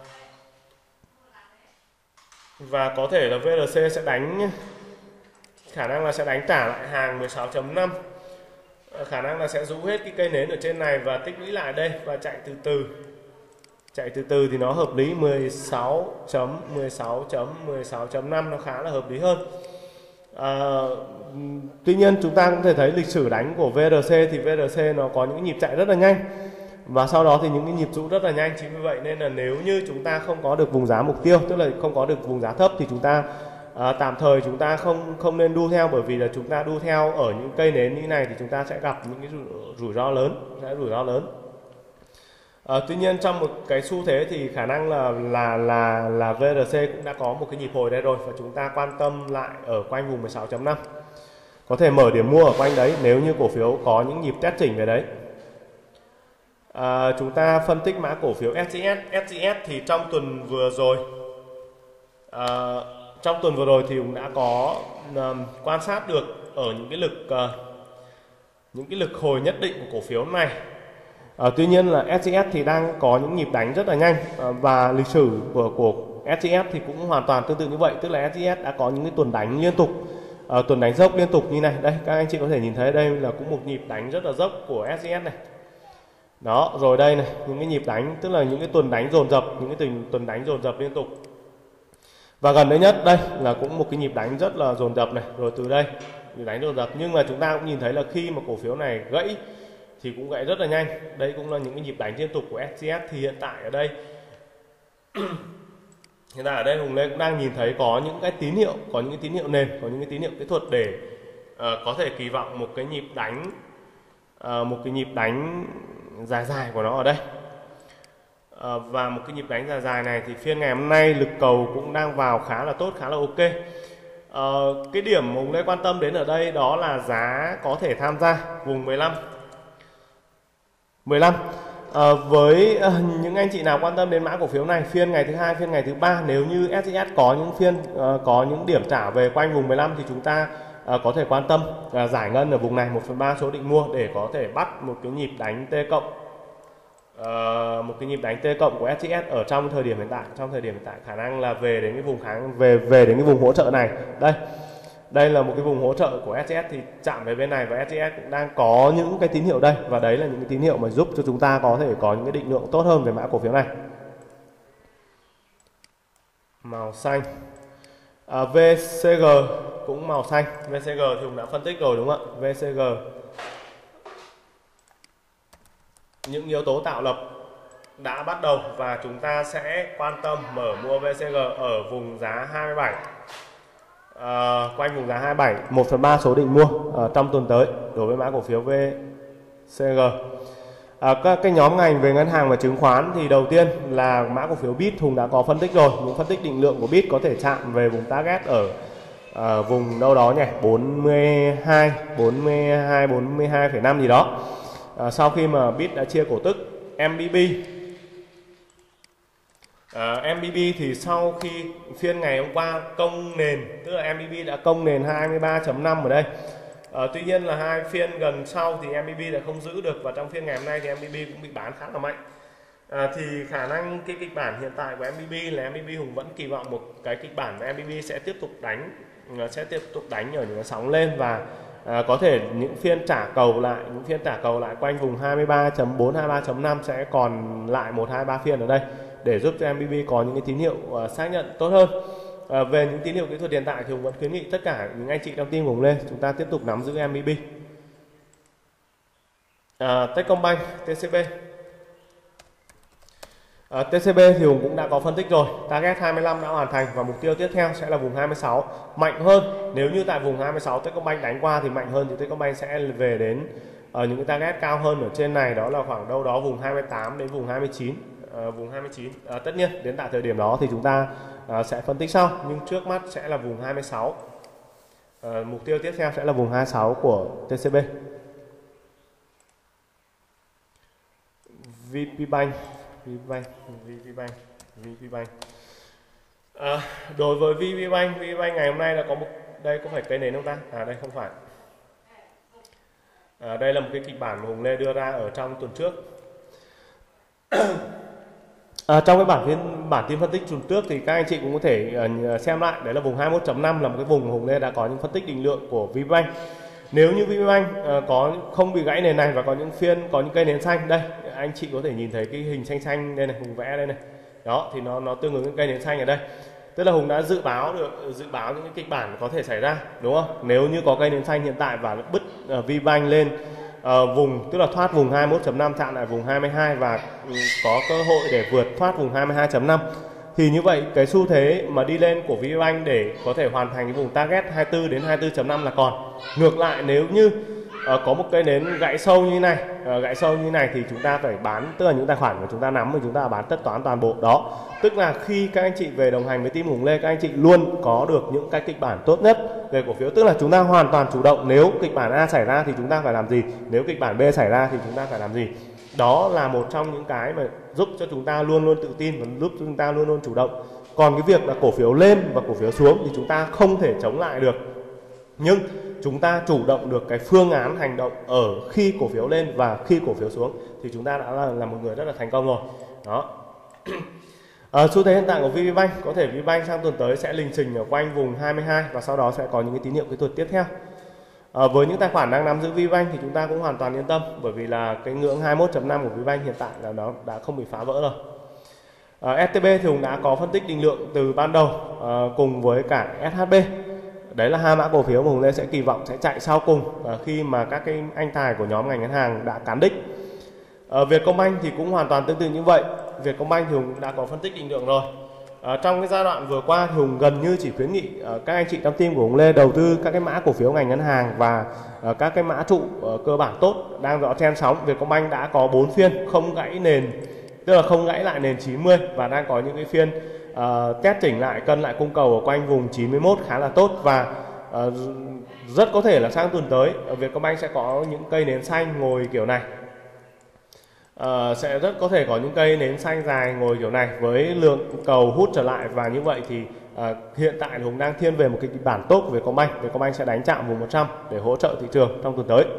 và có thể là vê rờ xê sẽ đánh, khả năng là sẽ đánh trả lại hàng mười sáu chấm năm, khả năng là sẽ rũ hết cái cây nến ở trên này và tích lũy lại đây và chạy từ từ chạy từ từ thì nó hợp lý. Mười sáu chấm mười sáu chấm mười sáu chấm năm nó khá là hợp lý hơn. À, tuy nhiên chúng ta cũng thể thấy lịch sử đánh của vê rờ xê thì vê rờ xê nó có những nhịp chạy rất là nhanh và sau đó thì những cái nhịp rũ rất là nhanh. Chính vì vậy nên là nếu như chúng ta không có được vùng giá mục tiêu, tức là không có được vùng giá thấp, thì chúng ta à, tạm thời chúng ta không không nên đu theo, bởi vì là chúng ta đu theo ở những cây nến như thế này thì chúng ta sẽ gặp những cái rủi, rủi ro lớn, sẽ rủi ro lớn. À, tuy nhiên trong một cái xu thế thì khả năng là là là là vê rờ xê cũng đã có một cái nhịp hồi đây rồi, và chúng ta quan tâm lại ở quanh vùng mười sáu chấm năm, có thể mở điểm mua ở quanh đấy nếu như cổ phiếu có những nhịp test chỉnh về đấy. À, chúng ta phân tích mã cổ phiếu ét giê ét. ét giê ét thì trong tuần vừa rồi à, trong tuần vừa rồi thì cũng đã có uh, quan sát được ở những cái lực uh, những cái lực hồi nhất định của cổ phiếu này. À, tuy nhiên là ét xê ét thì đang có những nhịp đánh rất là nhanh, à, và lịch sử của của ét xê ét thì cũng hoàn toàn tương tự như vậy, tức là ét xê ét đã có những cái tuần đánh liên tục, à, tuần đánh dốc liên tục như này. Đây các anh chị có thể nhìn thấy đây là cũng một nhịp đánh rất là dốc của ét xê ét này. Đó, rồi đây này, những cái nhịp đánh, tức là những cái tuần đánh dồn dập, những cái tuần tuần đánh dồn dập liên tục. Và gần đây nhất đây là cũng một cái nhịp đánh rất là dồn dập này, rồi từ đây nhịp đánh dồn dập, nhưng mà chúng ta cũng nhìn thấy là khi mà cổ phiếu này gãy thì cũng gãy rất là nhanh. Đây cũng là những cái nhịp đánh liên tục của ét xê ét. Thì hiện tại ở đây hiện tại ở đây Hùng Lê cũng đang nhìn thấy có những cái tín hiệu, có những cái tín hiệu nền, có những cái tín hiệu kỹ thuật để uh, có thể kỳ vọng một cái nhịp đánh uh, một cái nhịp đánh dài dài của nó ở đây. Uh, và một cái nhịp đánh dài dài này thì phiên ngày hôm nay lực cầu cũng đang vào khá là tốt, khá là ok. Uh, cái điểm Hùng Lê quan tâm đến ở đây đó là giá có thể tham gia vùng mười lăm. mười lăm. À, với uh, những anh chị nào quan tâm đến mã cổ phiếu này, phiên ngày thứ hai, phiên ngày thứ ba, nếu như ét xê ét có những phiên uh, có những điểm trả về quanh vùng mười lăm thì chúng ta uh, có thể quan tâm uh, giải ngân ở vùng này một phần ba số định mua để có thể bắt một cái nhịp đánh T cộng, uh, một cái nhịp đánh T cộng của ét xê ét ở trong thời điểm hiện tại. Trong thời điểm hiện tại khả năng là về đến cái vùng kháng về về đến cái vùng hỗ trợ này. Đây. Đây là một cái vùng hỗ trợ của ét xê ét thì chạm về bên này, và ét xê ét cũng đang có những cái tín hiệu đây, và đấy là những cái tín hiệu mà giúp cho chúng ta có thể có những cái định lượng tốt hơn về mã cổ phiếu này. Màu xanh. À, vê xê giê cũng màu xanh. vê xê giê thì cũng đã phân tích rồi đúng không ạ? vê xê giê những yếu tố tạo lập đã bắt đầu, và chúng ta sẽ quan tâm mở mua vê xê giê ở vùng giá hai mươi bảy. À, quanh vùng giá hai mươi bảy, một phần ba số định mua à, trong tuần tới đối với mã cổ phiếu vê xê giê. À, các cái nhóm ngành về ngân hàng và chứng khoán thì đầu tiên là mã cổ phiếu bê i tê Hùng đã có phân tích rồi. Những phân tích định lượng của bê i tê có thể chạm về vùng target ở à, vùng đâu đó nhỉ, bốn mươi hai, bốn mươi hai, bốn mươi hai phẩy năm gì đó. À, sau khi mà bê i tê đã chia cổ tức. em bê bê Uh, em bê bê thì sau khi phiên ngày hôm qua công nền, tức là em bê bê đã công nền hai mươi ba chấm năm ở đây. Uh, tuy nhiên là hai phiên gần sau thì em bê bê đã không giữ được, và trong phiên ngày hôm nay thì em bê bê cũng bị bán khá là mạnh. Uh, thì khả năng cái kịch bản hiện tại của em bê bê là em bê bê Hùng vẫn kỳ vọng một cái kịch bản mà em bê bê sẽ tiếp tục đánh, uh, sẽ tiếp tục đánh ở những cái sóng lên, và uh, có thể những phiên trả cầu lại, những phiên trả cầu lại quanh vùng hai mươi ba chấm bốn, hai mươi ba chấm năm sẽ còn lại một hai ba phiên ở đây, để giúp cho em bê bê có những cái tín hiệu uh, xác nhận tốt hơn. Uh, về những tín hiệu kỹ thuật hiện tại thì Hùng vẫn khuyến nghị tất cả những anh chị trong team của Hùng lên chúng ta tiếp tục nắm giữ em bê bê. Uh, Techcombank, tê xê bê. Uh, tê xê bê thì Hùng cũng đã có phân tích rồi, target hai mươi lăm đã hoàn thành và mục tiêu tiếp theo sẽ là vùng hai mươi sáu, mạnh hơn. Nếu như tại vùng hai mươi sáu Techcombank đánh qua thì mạnh hơn, thì Techcombank sẽ về đến ở uh, những cái target cao hơn ở trên này, đó là khoảng đâu đó vùng hai mươi tám đến vùng hai mươi chín. Uh, vùng hai mươi chín. Uh, tất nhiên đến tại thời điểm đó thì chúng ta uh, sẽ phân tích sau, nhưng trước mắt sẽ là vùng hai mươi sáu. Uh, mục tiêu tiếp theo sẽ là vùng hai mươi sáu của tê xê bê. vê pê Bank, vê pê Bank, vê pê Bank, vê pê Bank. Uh, đối với vê pê Bank, vê pê Bank ngày hôm nay là có một, đây có phải cây nến không ta? À đây không phải. Uh, đây là một cái kịch bản mà Hùng Lê đưa ra ở trong tuần trước. À, trong cái bản phiên bản tin phân tích tuần trước thì các anh chị cũng có thể uh, xem lại, đấy là vùng hai mươi mốt chấm năm là một cái vùng Hùng Lê đã có những phân tích định lượng của vê pê Bank. Nếu như vê pê Bank uh, có không bị gãy nền này và có những phiên có những cây nến xanh, đây anh chị có thể nhìn thấy cái hình xanh xanh đây này, Hùng vẽ đây này, đó thì nó nó tương ứng với cây nến xanh ở đây, tức là Hùng đã dự báo được dự báo những cái kịch bản có thể xảy ra, đúng không? Nếu như có cây nến xanh hiện tại và bứt uh, vê pê Bank lên Uh, vùng, tức là thoát vùng hai mươi mốt chấm năm chạm lại vùng hai mươi hai và um, có cơ hội để vượt thoát vùng hai mươi hai chấm năm, thì như vậy cái xu thế mà đi lên của vê pê Bank để có thể hoàn thành cái vùng target hai mươi tư đến hai mươi tư chấm năm là còn. Ngược lại nếu như uh, có một cây nến gãy sâu như này, uh, gãy sâu như này thì chúng ta phải bán, tức là những tài khoản mà chúng ta nắm thì chúng ta bán tất toán toàn bộ đó. Tức là khi các anh chị về đồng hành với team Hùng Lê, các anh chị luôn có được những cái kịch bản tốt nhất về cổ phiếu, tức là chúng ta hoàn toàn chủ động. Nếu kịch bản A xảy ra thì chúng ta phải làm gì, nếu kịch bản B xảy ra thì chúng ta phải làm gì. Đó là một trong những cái mà giúp cho chúng ta luôn luôn tự tin và giúp chúng ta luôn luôn chủ động. Còn cái việc là cổ phiếu lên và cổ phiếu xuống thì chúng ta không thể chống lại được, nhưng chúng ta chủ động được cái phương án hành động ở khi cổ phiếu lên và khi cổ phiếu xuống thì chúng ta đã là, là một người rất là thành công rồi. Đó. À, xu thế hiện tại của vê pê Bank, có thể vê pê Bank sang tuần tới sẽ lình xình ở quanh vùng hai mươi hai và sau đó sẽ có những cái tín hiệu kỹ thuật tiếp theo. À, với những tài khoản đang nắm giữ vê pê Bank thì chúng ta cũng hoàn toàn yên tâm, bởi vì là cái ngưỡng hai mươi mốt chấm năm của vê pê Bank hiện tại là nó đã không bị phá vỡ rồi. À, ét tê bê thì cũng đã có phân tích định lượng từ ban đầu à, cùng với cả ét hát bê. Đấy là hai mã cổ phiếu mà Hùng Lê sẽ kỳ vọng sẽ chạy sau cùng à, khi mà các cái anh tài của nhóm ngành ngân hàng đã cán đích. À, Vietcombank thì cũng hoàn toàn tương tự như vậy. Vietcombank thì Hùng đã có phân tích định lượng rồi. À, trong cái giai đoạn vừa qua thì Hùng gần như chỉ khuyến nghị à, các anh chị trong team của Hùng Lê đầu tư các cái mã cổ phiếu ngành ngân hàng và à, các cái mã trụ à, cơ bản tốt đang rõ chen sóng. Vietcombank đã có bốn phiên không gãy nền, tức là không gãy lại nền chín mươi và đang có những cái phiên uh, test chỉnh lại cân lại cung cầu ở quanh vùng chín mươi mốt khá là tốt, và uh, rất có thể là sang tuần tới ở Vietcombank sẽ có những cây nến xanh ngồi kiểu này. Uh, sẽ rất có thể có những cây nến xanh dài ngồi kiểu này với lượng cầu hút trở lại, và như vậy thì uh, hiện tại Hùng đang thiên về một cái kịch bản tốt của Vietcombank. Vietcombank sẽ đánh chạm vùng một trăm để hỗ trợ thị trường trong tuần tới.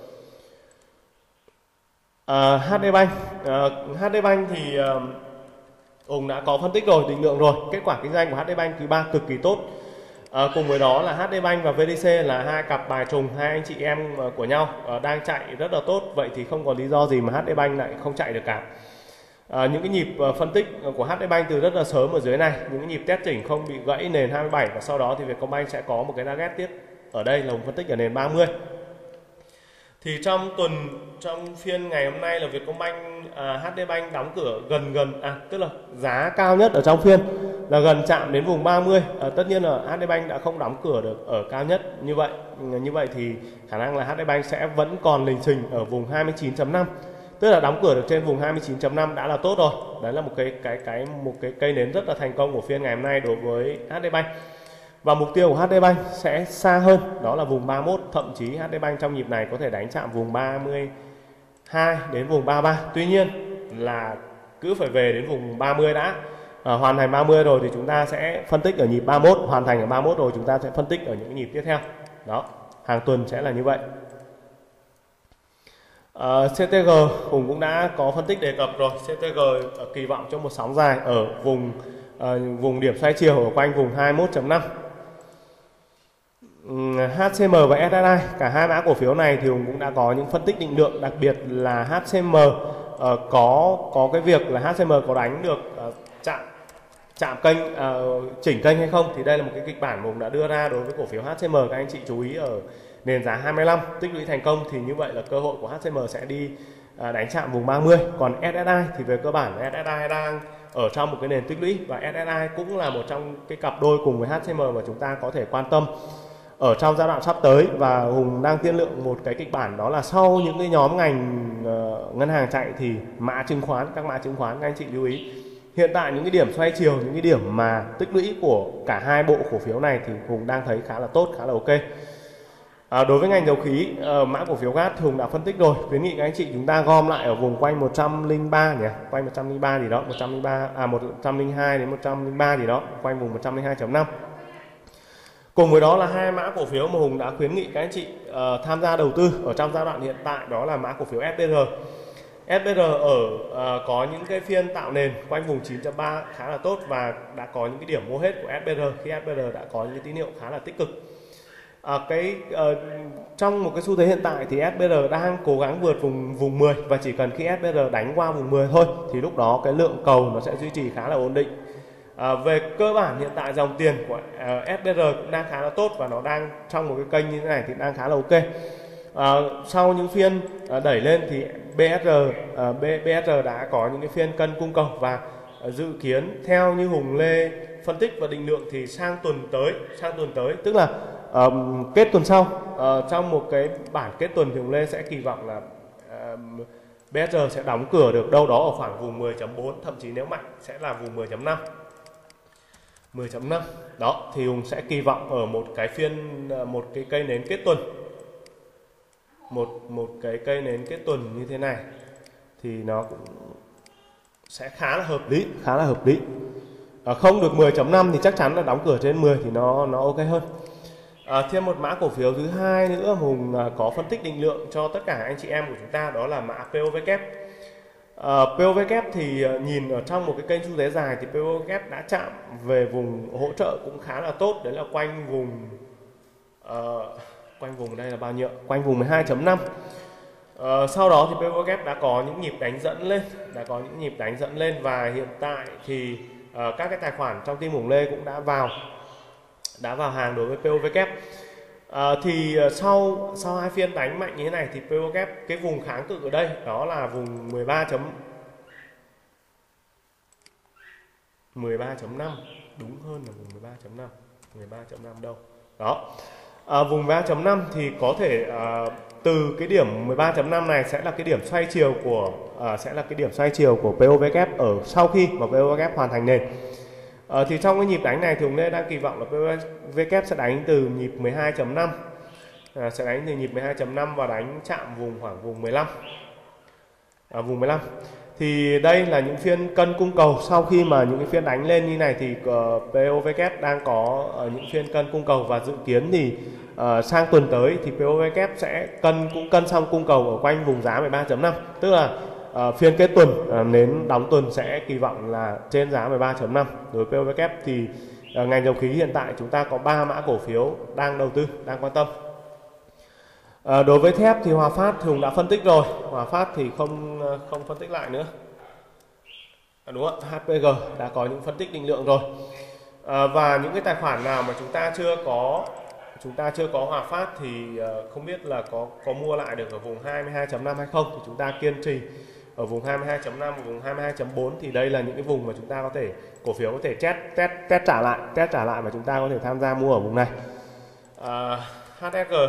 Uh, hát đê Bank, uh, hát đê Bank thì uh, Hùng đã có phân tích rồi, định lượng rồi. Kết quả kinh doanh của hát đê Bank quý ba cực kỳ tốt. Uh, cùng với đó là hát đê Bank và vê đê xê là hai cặp bài trùng, hai anh chị em uh, của nhau uh, đang chạy rất là tốt. Vậy thì không có lý do gì mà hát đê Bank lại không chạy được cả. Uh, những cái nhịp uh, phân tích của hát đê Bank từ rất là sớm ở dưới này, những cái nhịp test chỉnh không bị gãy nền hai mươi bảy, và sau đó thì Vietcombank sẽ có một cái target tiếp ở đây là Hùng phân tích ở nền ba mươi. Thì trong tuần, trong phiên ngày hôm nay là Vietcombank, à, hát đê Bank đóng cửa gần gần, à tức là giá cao nhất ở trong phiên là gần chạm đến vùng ba mươi. À, tất nhiên là hát đê Bank đã không đóng cửa được ở cao nhất như vậy. Như vậy thì khả năng là hát đê Bank sẽ vẫn còn lình xình ở vùng hai mươi chín chấm năm. Tức là đóng cửa được trên vùng hai mươi chín chấm năm đã là tốt rồi. Đấy là một cái cái cái một cái cây nến rất là thành công của phiên ngày hôm nay đối với hát đê Bank. Và mục tiêu của hát đê Bank sẽ xa hơn, đó là vùng ba mươi mốt, thậm chí hát đê Bank trong nhịp này có thể đánh chạm vùng ba mươi hai đến vùng ba mươi ba. Tuy nhiên là cứ phải về đến vùng ba mươi đã. À, hoàn thành ba mươi rồi thì chúng ta sẽ phân tích ở nhịp ba mươi mốt, hoàn thành ở ba mươi mốt rồi chúng ta sẽ phân tích ở những nhịp tiếp theo. Đó, hàng tuần sẽ là như vậy. À, xê tê giê Hùng cũng đã có phân tích đề cập rồi. xê tê giê kỳ vọng cho một sóng dài ở vùng à, vùng điểm xoay chiều ở quanh vùng hai mươi mốt chấm năm. hát xê em và ét ét i, cả hai mã cổ phiếu này thì Hùng cũng đã có những phân tích định lượng, đặc biệt là hát xê em uh, có có cái việc là hát xê em có đánh được uh, chạm chạm kênh, uh, chỉnh kênh hay không, thì đây là một cái kịch bản Hùng đã đưa ra đối với cổ phiếu hát xê em. Các anh chị chú ý ở nền giá hai mươi lăm tích lũy thành công thì như vậy là cơ hội của hát xê em sẽ đi uh, đánh chạm vùng ba mươi. Còn ét ét i thì về cơ bản ét ét i đang ở trong một cái nền tích lũy, và ét ét i cũng là một trong cái cặp đôi cùng với hát xê em mà chúng ta có thể quan tâm ở trong giai đoạn sắp tới. Và Hùng đang tiên lượng một cái kịch bản, đó là sau những cái nhóm ngành uh, ngân hàng chạy thì mã chứng khoán, các mã chứng khoán các anh chị lưu ý. Hiện tại những cái điểm xoay chiều, những cái điểm mà tích lũy của cả hai bộ cổ phiếu này thì Hùng đang thấy khá là tốt, khá là ok. À, đối với ngành dầu khí, uh, mã cổ phiếu gas Hùng đã phân tích rồi, khuyến nghị các anh chị chúng ta gom lại ở vùng quanh một trăm lẻ ba nhỉ, quanh một trăm lẻ ba gì đó, một trăm lẻ ba à một trăm lẻ hai đến một trăm lẻ ba gì đó, quanh vùng một trăm lẻ hai chấm năm. Cùng với đó là hai mã cổ phiếu mà Hùng đã khuyến nghị các anh chị uh, tham gia đầu tư ở trong giai đoạn hiện tại, đó là mã cổ phiếu ét bê rờ. ét bê rờ ở uh, có những cái phiên tạo nền quanh vùng chín chấm ba khá là tốt, và đã có những cái điểm mua hết của ét bê rờ khi ét bê rờ đã có những cái tín hiệu khá là tích cực. Uh, cái uh, trong một cái xu thế hiện tại thì ét bê rờ đang cố gắng vượt vùng vùng mười, và chỉ cần khi ét bê rờ đánh qua vùng mười thôi thì lúc đó cái lượng cầu nó sẽ duy trì khá là ổn định. À, về cơ bản hiện tại dòng tiền của uh, ét bê rờ cũng đang khá là tốt, và nó đang trong một cái kênh như thế này thì đang khá là ok. À, sau những phiên uh, đẩy lên thì bê ét rờ uh, bê ét rờ đã có những cái phiên cân cung cầu, và uh, dự kiến theo như Hùng Lê phân tích và định lượng thì sang tuần tới, sang tuần tới tức là um, kết tuần sau, uh, trong một cái bản kết tuần thì Hùng Lê sẽ kỳ vọng là uh, bê ét rờ sẽ đóng cửa được đâu đó ở khoảng vùng mười chấm bốn, thậm chí nếu mạnh sẽ là vùng mười chấm năm. mười chấm năm. Đó thì Hùng sẽ kỳ vọng ở một cái phiên, một cái cây nến kết tuần, một một cái cây nến kết tuần như thế này thì nó cũng sẽ khá là hợp lý, khá là hợp lý. À, không được mười chấm năm thì chắc chắn là đóng cửa trên mười thì nó nó ok hơn. À, thêm một mã cổ phiếu thứ hai nữa Hùng à, có phân tích định lượng cho tất cả anh chị em của chúng ta, đó là mã pê ô vê kép. À, pê ô vê kép thì à, nhìn ở trong một cái kênh xu thế dài thì pê ô vê kép đã chạm về vùng hỗ trợ cũng khá là tốt, đấy là quanh vùng à, quanh vùng đây là bao nhiêu? Quanh vùng mười hai chấm năm. À, sau đó thì pê ô vê kép đã có những nhịp đánh dẫn lên, đã có những nhịp đánh dẫn lên và hiện tại thì à, các cái tài khoản trong team Hùng Lê cũng đã vào đã vào hàng đối với pê ô vê kép. À, thì sau sau hai phiên đánh mạnh như thế này thì pê ô vê kép cái vùng kháng cự ở đây đó là vùng mười ba chấm năm, đúng hơn là vùng mười ba chấm năm, mười ba chấm năm đâu đó. À, vùng mười ba chấm năm thì có thể à, từ cái điểm mười ba chấm năm này sẽ là cái điểm xoay chiều của à, sẽ là cái điểm xoay chiều của pê ô vê kép ở sau khi mà pê ô vê kép hoàn thành nền. À, thì trong cái nhịp đánh này thì Hùng Lê đang kỳ vọng là pê ô vê kép sẽ đánh từ nhịp mười hai chấm năm, à, sẽ đánh từ nhịp mười hai chấm năm và đánh chạm vùng khoảng vùng mười lăm, à, vùng mười lăm. Thì đây là những phiên cân cung cầu. Sau khi mà những cái phiên đánh lên như này thì uh, pê ô vê kép đang có uh, những phiên cân cung cầu và dự kiến thì uh, sang tuần tới thì pê ô vê kép sẽ cân cũng cân xong cung cầu ở quanh vùng giá mười ba chấm năm, tức là Uh, phiên kết tuần uh, đến đóng tuần sẽ kỳ vọng là trên giá mười ba chấm năm. Đối với pê ô vê kép thì uh, ngành dầu khí hiện tại chúng ta có ba mã cổ phiếu đang đầu tư, đang quan tâm. Uh, đối với thép thì Hòa Phát thì Hùng đã phân tích rồi, Hòa Phát thì không uh, không phân tích lại nữa. À, đúng không? hát pê giê đã có những phân tích định lượng rồi. Uh, và những cái tài khoản nào mà chúng ta chưa có chúng ta chưa có Hòa Phát thì uh, không biết là có có mua lại được ở vùng hai mươi hai chấm năm hay không, thì chúng ta kiên trì ở vùng hai mươi hai chấm năm và vùng hai mươi hai chấm bốn thì đây là những cái vùng mà chúng ta có thể cổ phiếu có thể test test test trả lại, test trả lại và chúng ta có thể tham gia mua ở vùng này. À, hát ét giê.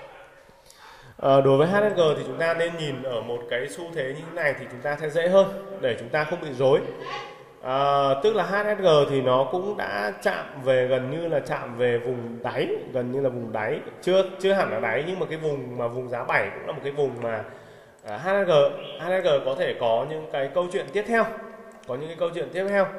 À, đối với hát ét giê thì chúng ta nên nhìn ở một cái xu thế như thế này thì chúng ta sẽ dễ hơn để chúng ta không bị rối. À, tức là hát ét giê thì nó cũng đã chạm về gần như là chạm về vùng đáy, gần như là vùng đáy, chưa chưa hẳn là đáy nhưng mà cái vùng mà vùng giá bảy cũng là một cái vùng mà uh, hát ét giê hát ét giê có thể có những cái câu chuyện tiếp theo, có những cái câu chuyện tiếp theo.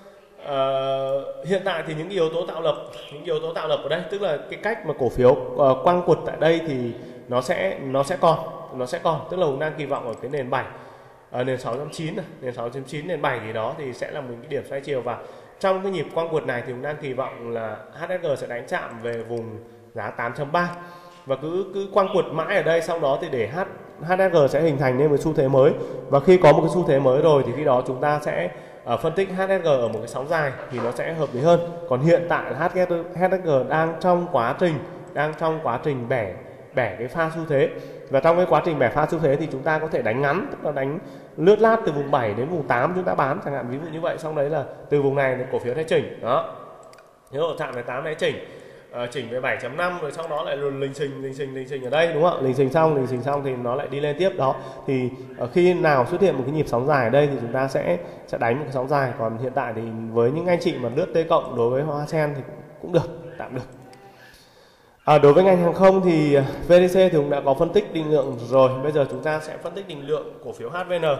Uh, hiện tại thì những yếu tố tạo lập, những yếu tố tạo lập ở đây, tức là cái cách mà cổ phiếu uh, quăng quật tại đây thì nó sẽ nó sẽ còn, nó sẽ còn, tức là Hùng đang kỳ vọng ở cái nền bảy. À, nền sáu chấm chín này, nền sáu chấm chín, nền bảy thì đó thì sẽ là một cái điểm xoay chiều, và trong cái nhịp quang quật này thì cũng đang kỳ vọng là hát ét giê sẽ đánh chạm về vùng giá tám chấm ba và cứ cứ quang quật mãi ở đây, sau đó thì để H, hát ét giê sẽ hình thành nên một xu thế mới, và khi có một cái xu thế mới rồi thì khi đó chúng ta sẽ uh, phân tích hát ét giê ở một cái sóng dài thì nó sẽ hợp lý hơn. Còn hiện tại hát ét giê đang trong quá trình đang trong quá trình bẻ bẻ cái pha xu thế, và trong cái quá trình bẻ pha xu thế thì chúng ta có thể đánh ngắn, tức là đánh lướt lát từ vùng bảy đến vùng tám chúng ta bán chẳng hạn, ví dụ như vậy. Xong đấy là từ vùng này thì cổ phiếu sẽ chỉnh đó, nếu ở chạm về tám này chỉnh uh, chỉnh về bảy chấm năm rồi sau đó lại lình xình lình xình lình xình ở đây, đúng không ạ? Lình xình xong lình xình xong thì nó lại đi lên tiếp đó. Thì uh, khi nào xuất hiện một cái nhịp sóng dài ở đây thì chúng ta sẽ sẽ đánh một cái sóng dài. Còn hiện tại thì với những anh chị mà lướt T cộng đối với Hoa Sen thì cũng được, tạm được. À, đối với ngành hàng không thì vê đê xê thì cũng đã có phân tích định lượng rồi. Bây giờ chúng ta sẽ phân tích định lượng cổ phiếu hát vê en.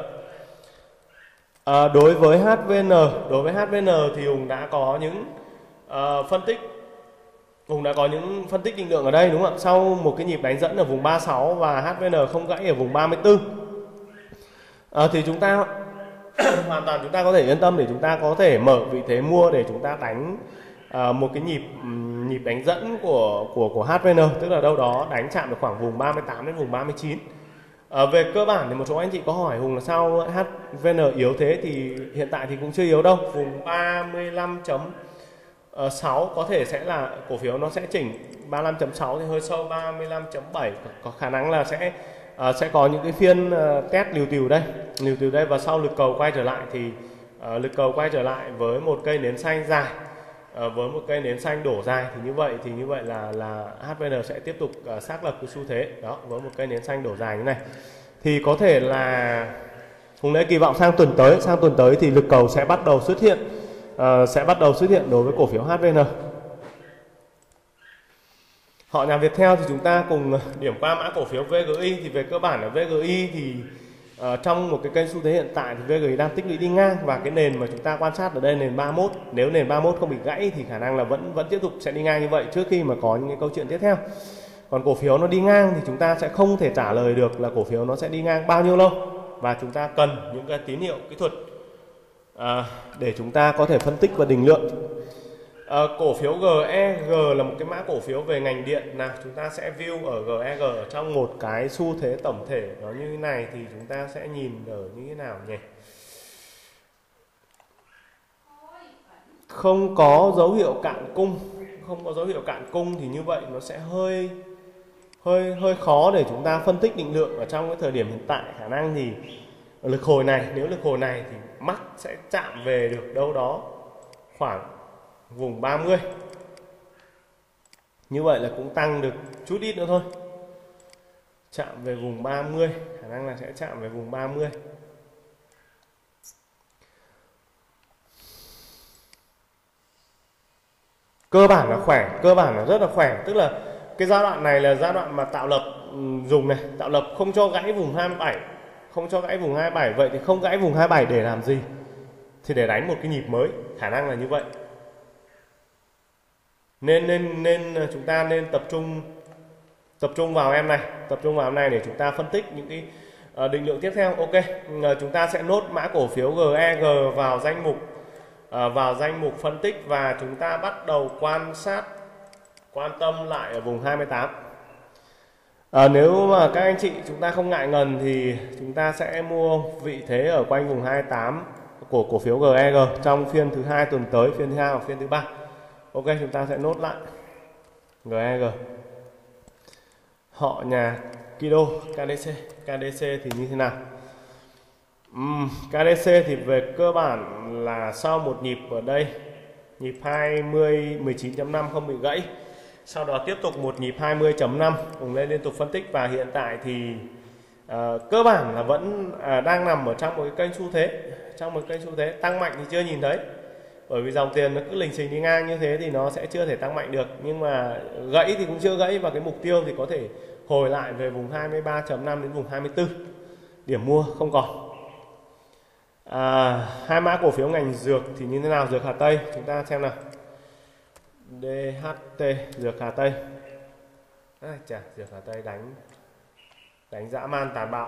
À, đối với hát vê en, đối với hát vê en thì Hùng đã có những uh, phân tích, Hùng đã có những phân tích định lượng ở đây, đúng không ạ? Sau một cái nhịp đánh dẫn ở vùng ba mươi sáu và hát vê en không gãy ở vùng ba mươi tư, à, thì chúng ta hoàn toàn chúng ta có thể yên tâm để chúng ta có thể mở vị thế mua để chúng ta đánh uh, một cái nhịp nhịp đánh dẫn của của của hát vê en, tức là đâu đó đánh chạm được khoảng vùng ba mươi tám đến vùng ba mươi chín. À, về cơ bản thì một số anh chị có hỏi Hùng là sao hát vê en yếu thế, thì hiện tại thì cũng chưa yếu đâu. Vùng ba mươi lăm chấm sáu có thể sẽ là cổ phiếu nó sẽ chỉnh, ba mươi lăm chấm sáu thì hơi sâu, ba mươi lăm chấm bảy có khả năng là sẽ uh, sẽ có những cái phiên uh, test liều tiều đây, liều tiều đây, và sau lực cầu quay trở lại thì uh, lực cầu quay trở lại với một cây nến xanh dài, À, với một cây nến xanh đổ dài thì như vậy thì như vậy là là hát vê en sẽ tiếp tục uh, xác lập cái xu thế đó, với một cây nến xanh đổ dài như này thì có thể là Hùng Lê kỳ vọng sang tuần tới sang tuần tới thì lực cầu sẽ bắt đầu xuất hiện uh, sẽ bắt đầu xuất hiện đối với cổ phiếu hát vê en. Họ nhà Viettel thì chúng ta cùng điểm qua mã cổ phiếu vê giê i. Thì về cơ bản ở vê giê i thì uh, trong một cái kênh xu thế hiện tại thì vê giê đang tích lũy đi ngang, và cái nền mà chúng ta quan sát ở đây nền ba mươi mốt, nếu nền ba mươi mốt không bị gãy thì khả năng là vẫn vẫn tiếp tục sẽ đi ngang như vậy trước khi mà có những cái câu chuyện tiếp theo. Còn cổ phiếu nó đi ngang thì chúng ta sẽ không thể trả lời được là cổ phiếu nó sẽ đi ngang bao nhiêu lâu, và chúng ta cần những cái tín hiệu kỹ thuật à, để chúng ta có thể phân tích và định lượng. À, cổ phiếu giê e giê là một cái mã cổ phiếu về ngành điện. Nào chúng ta sẽ view ở giê e giê ở trong một cái xu thế tổng thể nó như thế này thì chúng ta sẽ nhìn ở như thế nào nhỉ? Không có dấu hiệu cạn cung, không có dấu hiệu cạn cung thì như vậy nó sẽ hơi hơi hơi khó để chúng ta phân tích định lượng ở trong cái thời điểm hiện tại. Khả năng thì lực hồi này, nếu lực hồi này thì mắc sẽ chạm về được đâu đó khoảng vùng ba mươi. Như vậy là cũng tăng được chút ít nữa thôi. Chạm về vùng ba mươi, khả năng là sẽ chạm về vùng ba mươi. Cơ bản là khỏe, cơ bản là rất là khỏe. Tức là cái giai đoạn này là giai đoạn mà tạo lập dùng này, tạo lập không cho gãy vùng hai mươi bảy, không cho gãy vùng hai mươi bảy. Vậy thì không gãy vùng hai mươi bảy để làm gì? Thì để đánh một cái nhịp mới, khả năng là như vậy. Nên nên nên chúng ta nên tập trung tập trung vào em này, tập trung vào em này để chúng ta phân tích những cái uh, định lượng tiếp theo. Ok, uh, chúng ta sẽ nốt mã cổ phiếu giê e giê vào danh mục uh, vào danh mục phân tích, và chúng ta bắt đầu quan sát, quan tâm lại ở vùng hai mươi tám. À, nếu mà các anh chị chúng ta không ngại ngần thì chúng ta sẽ mua vị thế ở quanh vùng hai mươi tám của cổ phiếu giê e giê trong phiên thứ hai tuần tới, phiên thứ hai hoặc phiên thứ ba. Ok, chúng ta sẽ nốt lại giê e giê. Họ nhà Kido, ca đê xê. ca đê xê thì như thế nào? Uhm, ca đê xê thì về cơ bản là sau một nhịp ở đây, nhịp hai mươi mười chín chấm năm không bị gãy, sau đó tiếp tục một nhịp hai mươi chấm năm cùng lên liên tục phân tích, và hiện tại thì uh, cơ bản là vẫn uh, đang nằm ở trong một cái kênh xu thế, trong một kênh xu thế tăng mạnh thì chưa nhìn thấy, bởi vì dòng tiền nó cứ lình xình đi ngang như thế thì nó sẽ chưa thể tăng mạnh được. Nhưng mà gãy thì cũng chưa gãy, và cái mục tiêu thì có thể hồi lại về vùng hai mươi ba chấm năm đến vùng hai mươi tư, điểm mua không còn. À, hai mã cổ phiếu ngành dược thì như thế nào? Dược Hà Tây chúng ta xem nào. đê hát tê, dược Hà Tây. À, chà, dược Hà Tây đánh đánh dã man tàn bạo.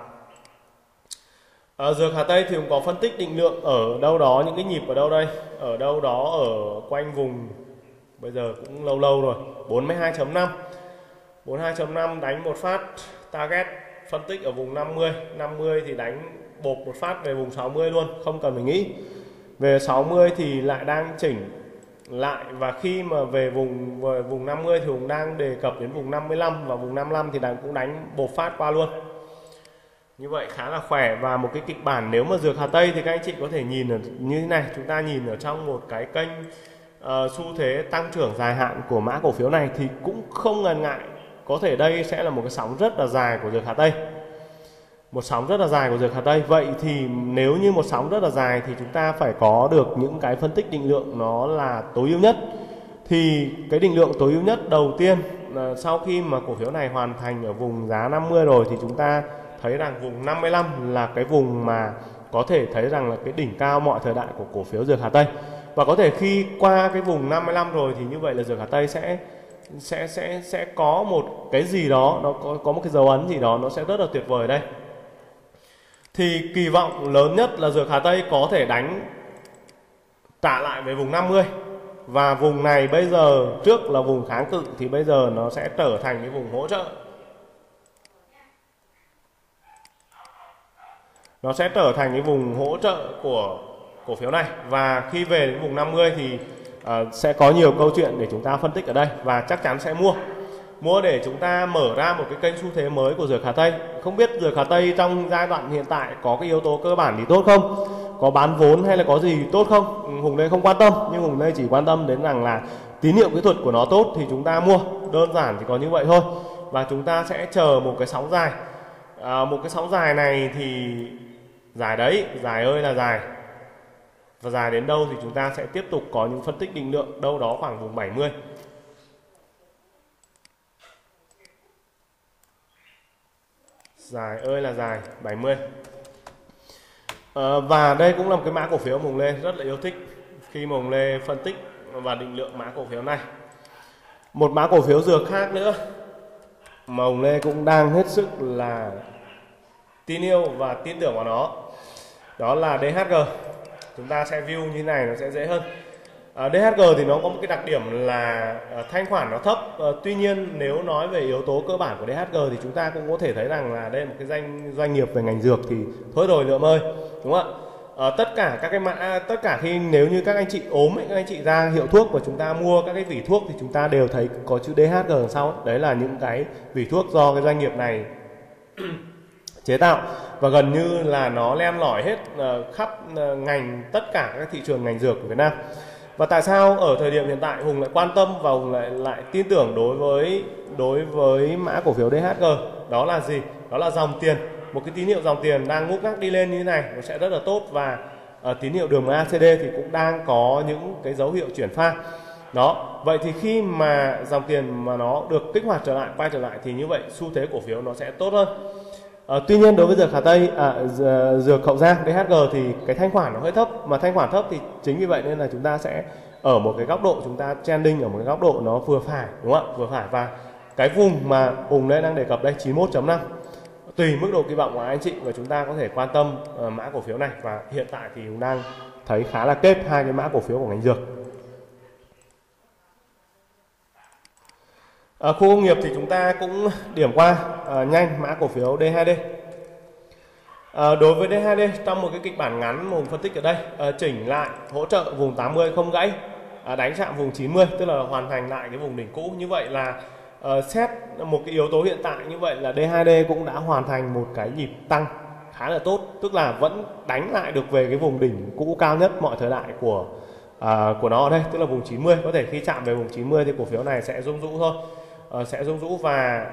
Ở dược Hà Tây thì cũng có phân tích định lượng ở đâu đó, những cái nhịp ở đâu đây, ở đâu đó ở quanh vùng, bây giờ cũng lâu lâu rồi, bốn mươi hai chấm năm, bốn mươi hai chấm năm đánh một phát target, phân tích ở vùng năm mươi, năm mươi thì đánh bột một phát về vùng sáu mươi luôn, không cần phải nghĩ. Về sáu mươi thì lại đang chỉnh lại, và khi mà về vùng về vùng năm mươi thì cũng đang đề cập đến vùng năm mươi lăm, và vùng năm mươi lăm thì đang cũng đánh bột phát qua luôn. Như vậy khá là khỏe. Và một cái kịch bản nếu mà dược Hà Tây thì các anh chị có thể nhìn ở như thế này. Chúng ta nhìn ở trong một cái kênh uh, xu thế tăng trưởng dài hạn của mã cổ phiếu này thì cũng không ngần ngại, có thể đây sẽ là một cái sóng rất là dài của dược Hà Tây, một sóng rất là dài của dược Hà Tây. Vậy thì nếu như một sóng rất là dài thì chúng ta phải có được những cái phân tích định lượng nó là tối ưu nhất. Thì cái định lượng tối ưu nhất đầu tiên là sau khi mà cổ phiếu này hoàn thành ở vùng giá năm mươi rồi thì chúng ta thấy rằng vùng năm mươi lăm là cái vùng mà có thể thấy rằng là cái đỉnh cao mọi thời đại của cổ phiếu dược Hà Tây. Và có thể khi qua cái vùng năm mươi lăm rồi thì như vậy là dược Hà Tây sẽ sẽ sẽ sẽ có một cái gì đó, nó có có một cái dấu ấn gì đó, nó sẽ rất là tuyệt vời đây. Thì kỳ vọng lớn nhất là dược Hà Tây có thể đánh trả lại về vùng năm mươi, và vùng này bây giờ trước là vùng kháng cự thì bây giờ nó sẽ trở thành cái vùng hỗ trợ. Nó sẽ trở thành cái vùng hỗ trợ của cổ phiếu này, và khi về đến vùng năm mươi thì uh, sẽ có nhiều câu chuyện để chúng ta phân tích ở đây, và chắc chắn sẽ mua mua để chúng ta mở ra một cái kênh xu thế mới của dược Hà Tây. Không biết dược Hà Tây trong giai đoạn hiện tại có cái yếu tố cơ bản gì tốt không, có bán vốn hay là có gì tốt không, Hùng đây không quan tâm, nhưng Hùng đây chỉ quan tâm đến rằng là tín hiệu kỹ thuật của nó tốt thì chúng ta mua, đơn giản chỉ có như vậy thôi. Và chúng ta sẽ chờ một cái sóng dài. À, một cái sóng dài này thì dài đấy, dài ơi là dài, và dài đến đâu thì chúng ta sẽ tiếp tục có những phân tích định lượng đâu đó khoảng vùng bảy mươi. Dài ơi là dài, bảy mươi. À, và đây cũng là một cái mã cổ phiếu mà Hùng Lê rất là yêu thích khi mà Hùng Lê phân tích và định lượng mã cổ phiếu này. Một mã cổ phiếu dược khác nữa mà Hùng Lê cũng đang hết sức là tin yêu và tin tưởng vào nó, đó là đê hát giê. Chúng ta sẽ view như thế này nó sẽ dễ hơn. À, đê hát giê thì nó có một cái đặc điểm là uh, thanh khoản nó thấp. Uh, tuy nhiên nếu nói về yếu tố cơ bản của đê hát giê thì chúng ta cũng có thể thấy rằng là đây là một cái doanh doanh nghiệp về ngành dược thì thôi rồi lượm ơi, đúng không ạ? Uh, tất cả các cái mã, tất cả khi nếu như các anh chị ốm ấy, các anh chị ra hiệu thuốc và chúng ta mua các cái vỉ thuốc thì chúng ta đều thấy có chữ đê hát giê đằng sau. Đấy là những cái vỉ thuốc do cái doanh nghiệp này chế tạo và gần như là nó len lỏi hết uh, khắp uh, ngành, tất cả các thị trường ngành dược của Việt Nam. Và tại sao ở thời điểm hiện tại Hùng lại quan tâm và Hùng lại lại tin tưởng đối với đối với mã cổ phiếu đê hát giê? Đó là gì? Đó là dòng tiền, một cái tín hiệu dòng tiền đang ngút ngắc đi lên như thế này nó sẽ rất là tốt, và uh, tín hiệu đường em a xê đê thì cũng đang có những cái dấu hiệu chuyển pha. Đó, vậy thì khi mà dòng tiền mà nó được kích hoạt trở lại, quay trở lại thì như vậy xu thế cổ phiếu nó sẽ tốt hơn. À, tuy nhiên đối với dược Hà Tây, à, dược Hậu Giang đê hát giê thì cái thanh khoản nó hơi thấp, mà thanh khoản thấp thì chính vì vậy nên là chúng ta sẽ ở một cái góc độ, chúng ta trending ở một cái góc độ nó vừa phải, đúng không ạ? Vừa phải, và cái vùng mà Hùng đây đang đề cập đây chín mươi mốt chấm năm tùy mức độ kỳ vọng của anh chị và chúng ta có thể quan tâm uh, mã cổ phiếu này, và hiện tại thì Hùng đang thấy khá là kép hai cái mã cổ phiếu của ngành dược. À, khu công nghiệp thì chúng ta cũng điểm qua à, nhanh mã cổ phiếu đê hai đê. À, đối với đê hai đê trong một cái kịch bản ngắn mà Hùng phân tích ở đây, à, chỉnh lại hỗ trợ vùng tám mươi không gãy, à, đánh chạm vùng chín mươi, tức là hoàn thành lại cái vùng đỉnh cũ. Như vậy là à, xét một cái yếu tố hiện tại như vậy là đê hai đê cũng đã hoàn thành một cái nhịp tăng khá là tốt, tức là vẫn đánh lại được về cái vùng đỉnh cũ cao nhất mọi thời đại của à, của nó ở đây, tức là vùng chín mươi. Có thể khi chạm về vùng chín mươi thì cổ phiếu này sẽ rung rũ thôi. Uh, sẽ rung rũ và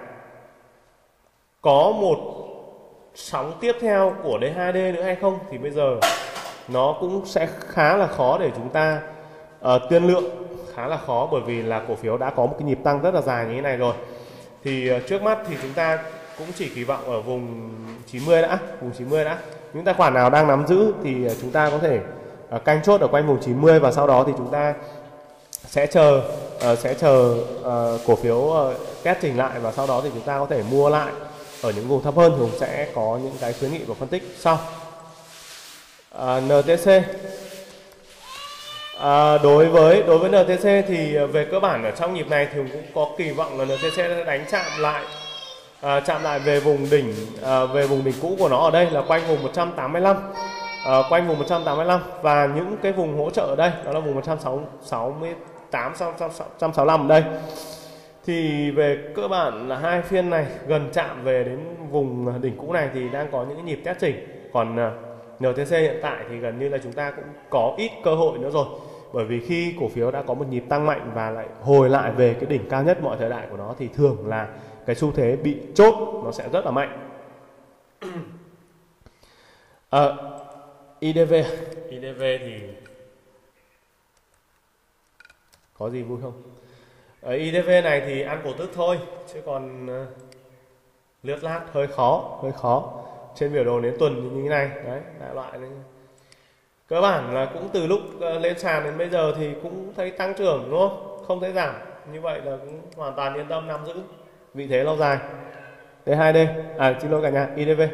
có một sóng tiếp theo của đê hai đê nữa hay không thì bây giờ nó cũng sẽ khá là khó để chúng ta uh, tiên lượng, khá là khó, bởi vì là cổ phiếu đã có một cái nhịp tăng rất là dài như thế này rồi. Thì uh, trước mắt thì chúng ta cũng chỉ kỳ vọng ở vùng chín mươi đã, vùng chín mươi đã. Những tài khoản nào đang nắm giữ thì uh, chúng ta có thể uh, canh chốt ở quanh vùng chín mươi, và sau đó thì chúng ta sẽ chờ uh, sẽ chờ uh, cổ phiếu uh, kết chỉnh lại, và sau đó thì chúng ta có thể mua lại ở những vùng thấp hơn. Thì Hùng sẽ có những cái khuyến nghị và phân tích sau. uh, en tê xê, uh, đối với đối với en tê xê thì về cơ bản ở trong nhịp này thì Hùng cũng có kỳ vọng là en tê xê sẽ đánh chạm lại uh, chạm lại về vùng đỉnh uh, về vùng đỉnh cũ của nó ở đây là quanh vùng một trăm tám mươi lăm. Uh, quanh vùng một trăm tám mươi lăm, và những cái vùng hỗ trợ ở đây đó là vùng một trăm sáu mươi tám, một trăm sáu mươi lăm ở đây. Thì về cơ bản là hai phiên này gần chạm về đến vùng đỉnh cũ này thì đang có những nhịp test chỉnh. Còn uh, en tê xê hiện tại thì gần như là chúng ta cũng có ít cơ hội nữa rồi, bởi vì khi cổ phiếu đã có một nhịp tăng mạnh và lại hồi lại về cái đỉnh cao nhất mọi thời đại của nó thì thường là cái xu thế bị chốt nó sẽ rất là mạnh. uh, i đê vê i đê vê thì có gì vui không? Ở i đê vê này thì ăn cổ tức thôi, chứ còn uh, lướt lát hơi khó, hơi khó. Trên biểu đồ đến tuần như thế này, đấy, đại loại này. Cơ bản là cũng từ lúc uh, lên sàn đến bây giờ thì cũng thấy tăng trưởng, đúng không? Không thấy giảm. Như vậy là cũng hoàn toàn yên tâm nắm giữ vị thế lâu dài. đê hai đê, à xin lỗi cả nhà, i đê vê.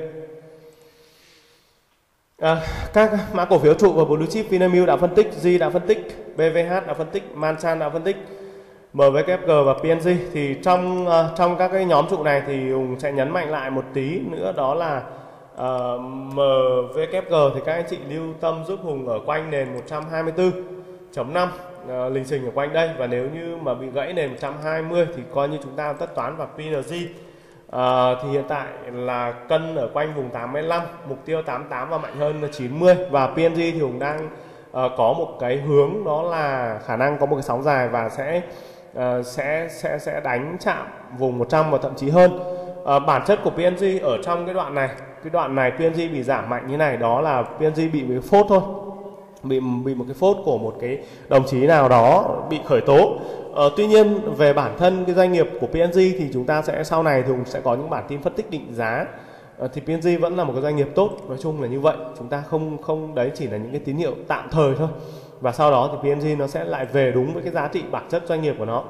À, các mã cổ phiếu trụ và blue chip, Vinamilk đã phân tích, G đã phân tích, bê vê hát đã phân tích, Manchan đã phân tích, em vê kép giê và pê en giê. Thì trong uh, trong các cái nhóm trụ này thì Hùng sẽ nhấn mạnh lại một tí nữa, đó là uh, em vê kép giê thì các anh chị lưu tâm giúp Hùng ở quanh nền một trăm hai mươi tư chấm năm, uh, lình xình ở quanh đây, và nếu như mà bị gãy nền một trăm hai mươi thì coi như chúng ta tất toán. Và pê en giê À, thì hiện tại là cân ở quanh vùng tám mươi lăm, mục tiêu tám mươi tám và mạnh hơn là chín mươi. Và pê en giê thì cũng đang uh, có một cái hướng, đó là khả năng có một cái sóng dài và sẽ uh, sẽ sẽ sẽ đánh chạm vùng một trăm và thậm chí hơn. Uh, bản chất của pê en giê ở trong cái đoạn này, cái đoạn này pê en giê bị giảm mạnh như này, đó là pê en giê bị một cái phốt thôi, bị bị một cái phốt của một cái đồng chí nào đó bị khởi tố. Ờ, tuy nhiên về bản thân cái doanh nghiệp của pê en giê thì chúng ta sẽ sau này thì sẽ có những bản tin phân tích định giá à, thì pê en giê vẫn là một cái doanh nghiệp tốt. Nói chung là như vậy, chúng ta không không đấy chỉ là những cái tín hiệu tạm thời thôi, và sau đó thì pê en giê nó sẽ lại về đúng với cái giá trị bản chất doanh nghiệp của nó.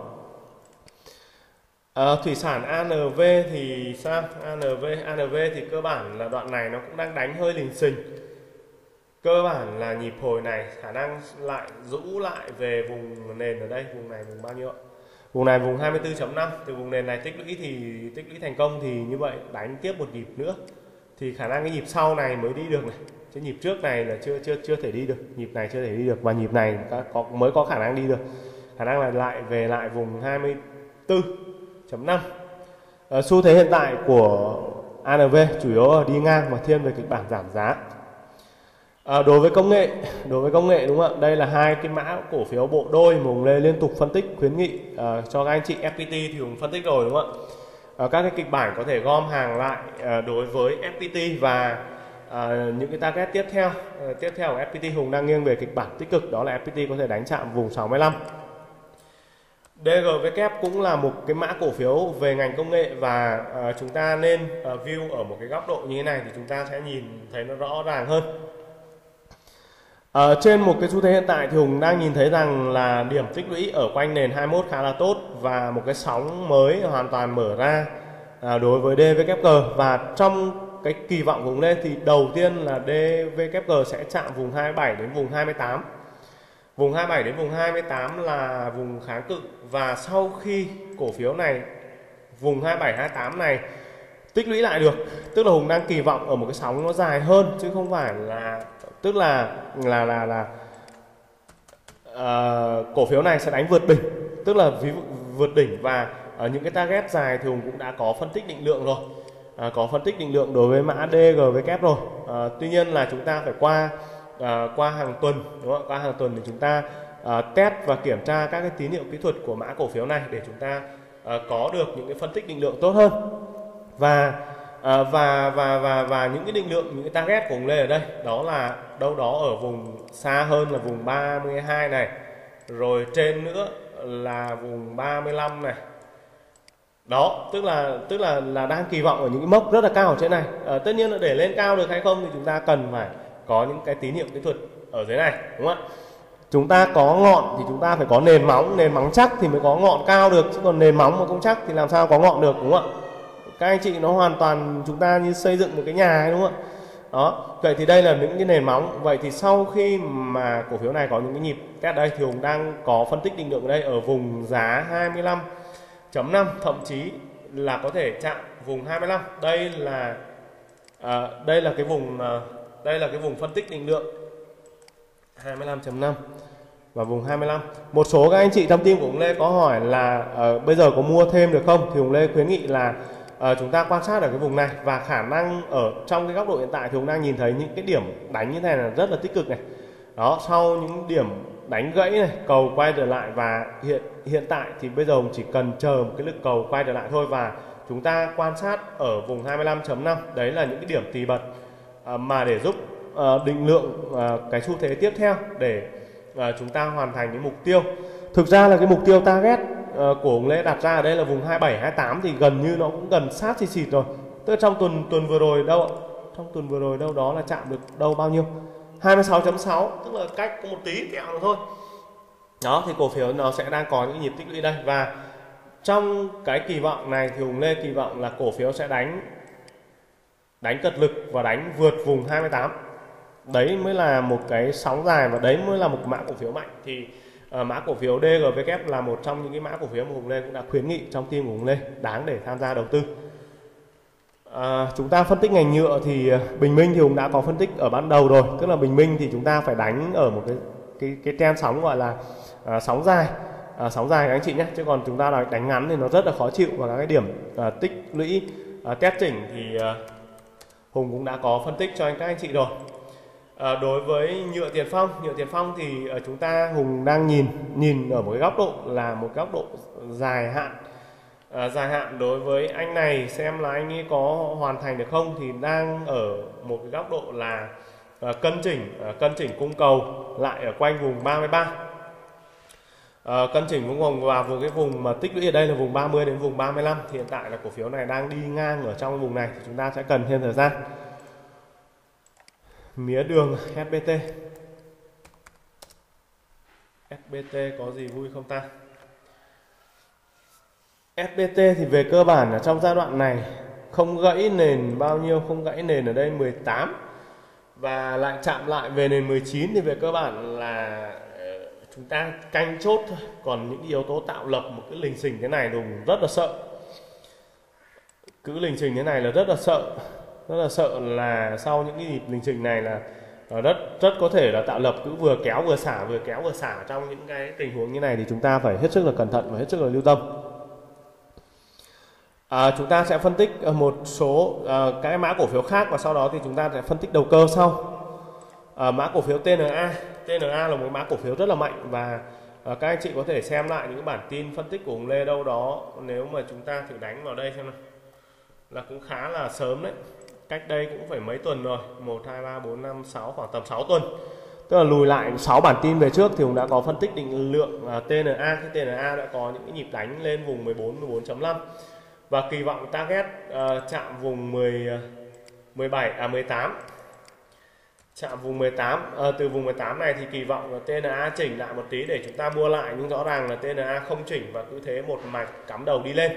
À, thủy sản a en vê thì sao? a en vê a en vê thì cơ bản là đoạn này nó cũng đang đánh hơi lình xình. Cơ bản là nhịp hồi này khả năng lại rũ lại về vùng nền ở đây, vùng này vùng bao nhiêu ạ? Vùng này vùng hai mươi tư chấm năm. Từ vùng nền này tích lũy thì tích lũy thành công thì như vậy đánh tiếp một nhịp nữa thì khả năng cái nhịp sau này mới đi được này, chứ nhịp trước này là chưa chưa chưa thể đi được, nhịp này chưa thể đi được, và nhịp này có, mới có khả năng đi được, khả năng là lại về lại vùng hai mươi tư chấm năm. À, xu thế hiện tại của a en vê chủ yếu là đi ngang và thiên về kịch bản giảm giá. À, đối với công nghệ, đối với công nghệ đúng không ạ? Đây là hai cái mã cổ phiếu bộ đôi mà Hùng Lê liên tục phân tích khuyến nghị à, cho các anh chị. ép pê tê thì Hùng phân tích rồi đúng không ạ? À, các cái kịch bản có thể gom hàng lại à, đối với ép pê tê và à, những cái target tiếp theo. À, tiếp theo của ép pê tê Hùng đang nghiêng về kịch bản tích cực, đó là ép pê tê có thể đánh chạm vùng sáu mươi lăm. đê giê vê kép cũng là một cái mã cổ phiếu về ngành công nghệ và à, chúng ta nên à, view ở một cái góc độ như thế này thì chúng ta sẽ nhìn thấy nó rõ ràng hơn. À, trên một cái xu thế hiện tại thì Hùng đang nhìn thấy rằng là điểm tích lũy ở quanh nền hai mươi mốt khá là tốt và một cái sóng mới hoàn toàn mở ra à, đối với đê vê kép giê, và trong cái kỳ vọng của Hùng lên thì đầu tiên là đê vê kép giê sẽ chạm vùng hai mươi bảy đến vùng hai mươi tám. Vùng hai mươi bảy đến vùng hai mươi tám là vùng kháng cự, và sau khi cổ phiếu này vùng hai mươi bảy hai mươi tám này tích lũy lại được, tức là Hùng đang kỳ vọng ở một cái sóng nó dài hơn chứ không phải là tức là là là là uh, cổ phiếu này sẽ đánh vượt đỉnh, tức là ví dụ vượt đỉnh, và ở những cái target dài thì Hùng cũng đã có phân tích định lượng rồi, uh, có phân tích định lượng đối với mã đê giê vê kép rồi. Uh, tuy nhiên là chúng ta phải qua uh, qua hàng tuần, đúng không? Qua hàng tuần thì chúng ta uh, test và kiểm tra các cái tín hiệu kỹ thuật của mã cổ phiếu này để chúng ta uh, có được những cái phân tích định lượng tốt hơn. Và À, và và và và những cái định lượng, những cái target của Hùng Lê ở đây đó là đâu đó ở vùng xa hơn là vùng ba mươi hai này, rồi trên nữa là vùng ba mươi lăm này. Đó, tức là tức là là đang kỳ vọng ở những cái mốc rất là cao ở trên này. À, tất nhiên là để lên cao được hay không thì chúng ta cần phải có những cái tín hiệu kỹ thuật ở dưới này, đúng không ạ? Chúng ta có ngọn thì chúng ta phải có nền móng, nền móng chắc thì mới có ngọn cao được, chứ còn nền móng mà không chắc thì làm sao có ngọn được, đúng không ạ? Các anh chị, nó hoàn toàn chúng ta như xây dựng một cái nhà ấy, đúng không ạ? Đó, vậy thì đây là những cái nền móng. Vậy thì sau khi mà cổ phiếu này có những cái nhịp test đây thì Hùng đang có phân tích định lượng ở đây ở vùng giá hai mươi lăm chấm năm, thậm chí là có thể chạm vùng hai mươi lăm. Đây là à, đây là cái vùng à, đây là cái vùng phân tích định lượng hai mươi lăm chấm năm và vùng hai mươi lăm. Một số các anh chị trong team của Hùng Lê có hỏi là à, bây giờ có mua thêm được không? Thì Hùng Lê khuyến nghị là À, chúng ta quan sát ở cái vùng này, và khả năng ở trong cái góc độ hiện tại thì Hùng đang nhìn thấy những cái điểm đánh như thế này là rất là tích cực này. Đó, sau những điểm đánh gãy này, cầu quay trở lại, và hiện hiện tại thì bây giờ Hùng chỉ cần chờ một cái lực cầu quay trở lại thôi, và chúng ta quan sát ở vùng hai mươi lăm chấm năm. Đấy là những cái điểm tì bật à, mà để giúp à, định lượng à, cái xu thế tiếp theo để à, chúng ta hoàn thành cái mục tiêu. Thực ra là cái mục tiêu target của Hùng Lê đặt ra ở đây là vùng hai mươi bảy hai mươi tám thì gần như nó cũng gần sát xịt xịt rồi. Tức là trong tuần tuần vừa rồi đâu ạ? Trong tuần vừa rồi đâu đó là chạm được đâu bao nhiêu? hai mươi sáu chấm sáu, tức là cách có một tí kẹo nữa thôi. Đó, thì cổ phiếu nó sẽ đang có những nhịp tích lũy đây, và trong cái kỳ vọng này thì Hùng Lê kỳ vọng là cổ phiếu sẽ đánh đánh cật lực và đánh vượt vùng hai mươi tám. Đấy mới là một cái sóng dài, và đấy mới là một mã cổ phiếu mạnh. Thì À, mã cổ phiếu đê giê vê kép là một trong những cái mã cổ phiếu mà Hùng Lê cũng đã khuyến nghị trong team của Hùng Lê đáng để tham gia đầu tư. À, chúng ta phân tích ngành nhựa thì Bình Minh thì Hùng đã có phân tích ở ban đầu rồi, tức là Bình Minh thì chúng ta phải đánh ở một cái cái cái trend sóng gọi là à, sóng dài, à, sóng dài các anh chị nhé, chứ còn chúng ta đánh ngắn thì nó rất là khó chịu, và các cái điểm à, tích lũy à, test chỉnh thì à, Hùng cũng đã có phân tích cho anh các anh chị rồi. À, đối với nhựa Tiền Phong, nhựa Tiền Phong thì uh, chúng ta Hùng đang nhìn nhìn ở một cái góc độ là một góc độ dài hạn. À, dài hạn đối với anh này xem là anh ấy có hoàn thành được không thì đang ở một cái góc độ là uh, cân chỉnh uh, cân chỉnh cung cầu lại ở quanh vùng ba mươi ba. Uh, cân chỉnh cũng vòng vào vùng cái vùng mà tích lũy ở đây là vùng ba mươi đến vùng ba mươi lăm, thì hiện tại là cổ phiếu này đang đi ngang ở trong vùng này, thì chúng ta sẽ cần thêm thời gian. Mía đường ét bê tê. ét bê tê có gì vui không ta? ét bê tê thì về cơ bản ở trong giai đoạn này không gãy nền bao nhiêu, không gãy nền ở đây mười tám và lại chạm lại về nền mười chín, thì về cơ bản là chúng ta canh chốt thôi. Còn những yếu tố tạo lập một cái lình xình thế này đùng rất là sợ. Cứ lình xình thế này là rất là sợ. Rất là sợ là sau những cái nhịp lình xình này là rất rất có thể là tạo lập cứ vừa kéo vừa xả, vừa kéo vừa xả. Trong những cái tình huống như này thì chúng ta phải hết sức là cẩn thận và hết sức là lưu tâm. À, chúng ta sẽ phân tích một số à, cái mã cổ phiếu khác, và sau đó thì chúng ta sẽ phân tích đầu cơ sau. À, mã cổ phiếu tê en a. tê en a là một mã cổ phiếu rất là mạnh, và à, các anh chị có thể xem lại những bản tin phân tích của Hùng Lê đâu đó, nếu mà chúng ta thử đánh vào đây xem nào, là cũng khá là sớm đấy, cách đây cũng phải mấy tuần rồi, một, hai, ba, bốn, năm, sáu, khoảng tầm sáu tuần, tức là lùi lại sáu bản tin về trước thì Hùng đã có phân tích định lượng à, tê en a. Cái tê en a đã có những cái nhịp đánh lên vùng mười bốn, mười bốn chấm năm và kỳ vọng target uh, chạm vùng mười, mười bảy, à mười tám, chạm vùng mười tám. À, từ vùng mười tám này thì kỳ vọng là tê en a chỉnh lại một tí để chúng ta mua lại, nhưng rõ ràng là tê en a không chỉnh và cứ thế một mạch cắm đầu đi lên.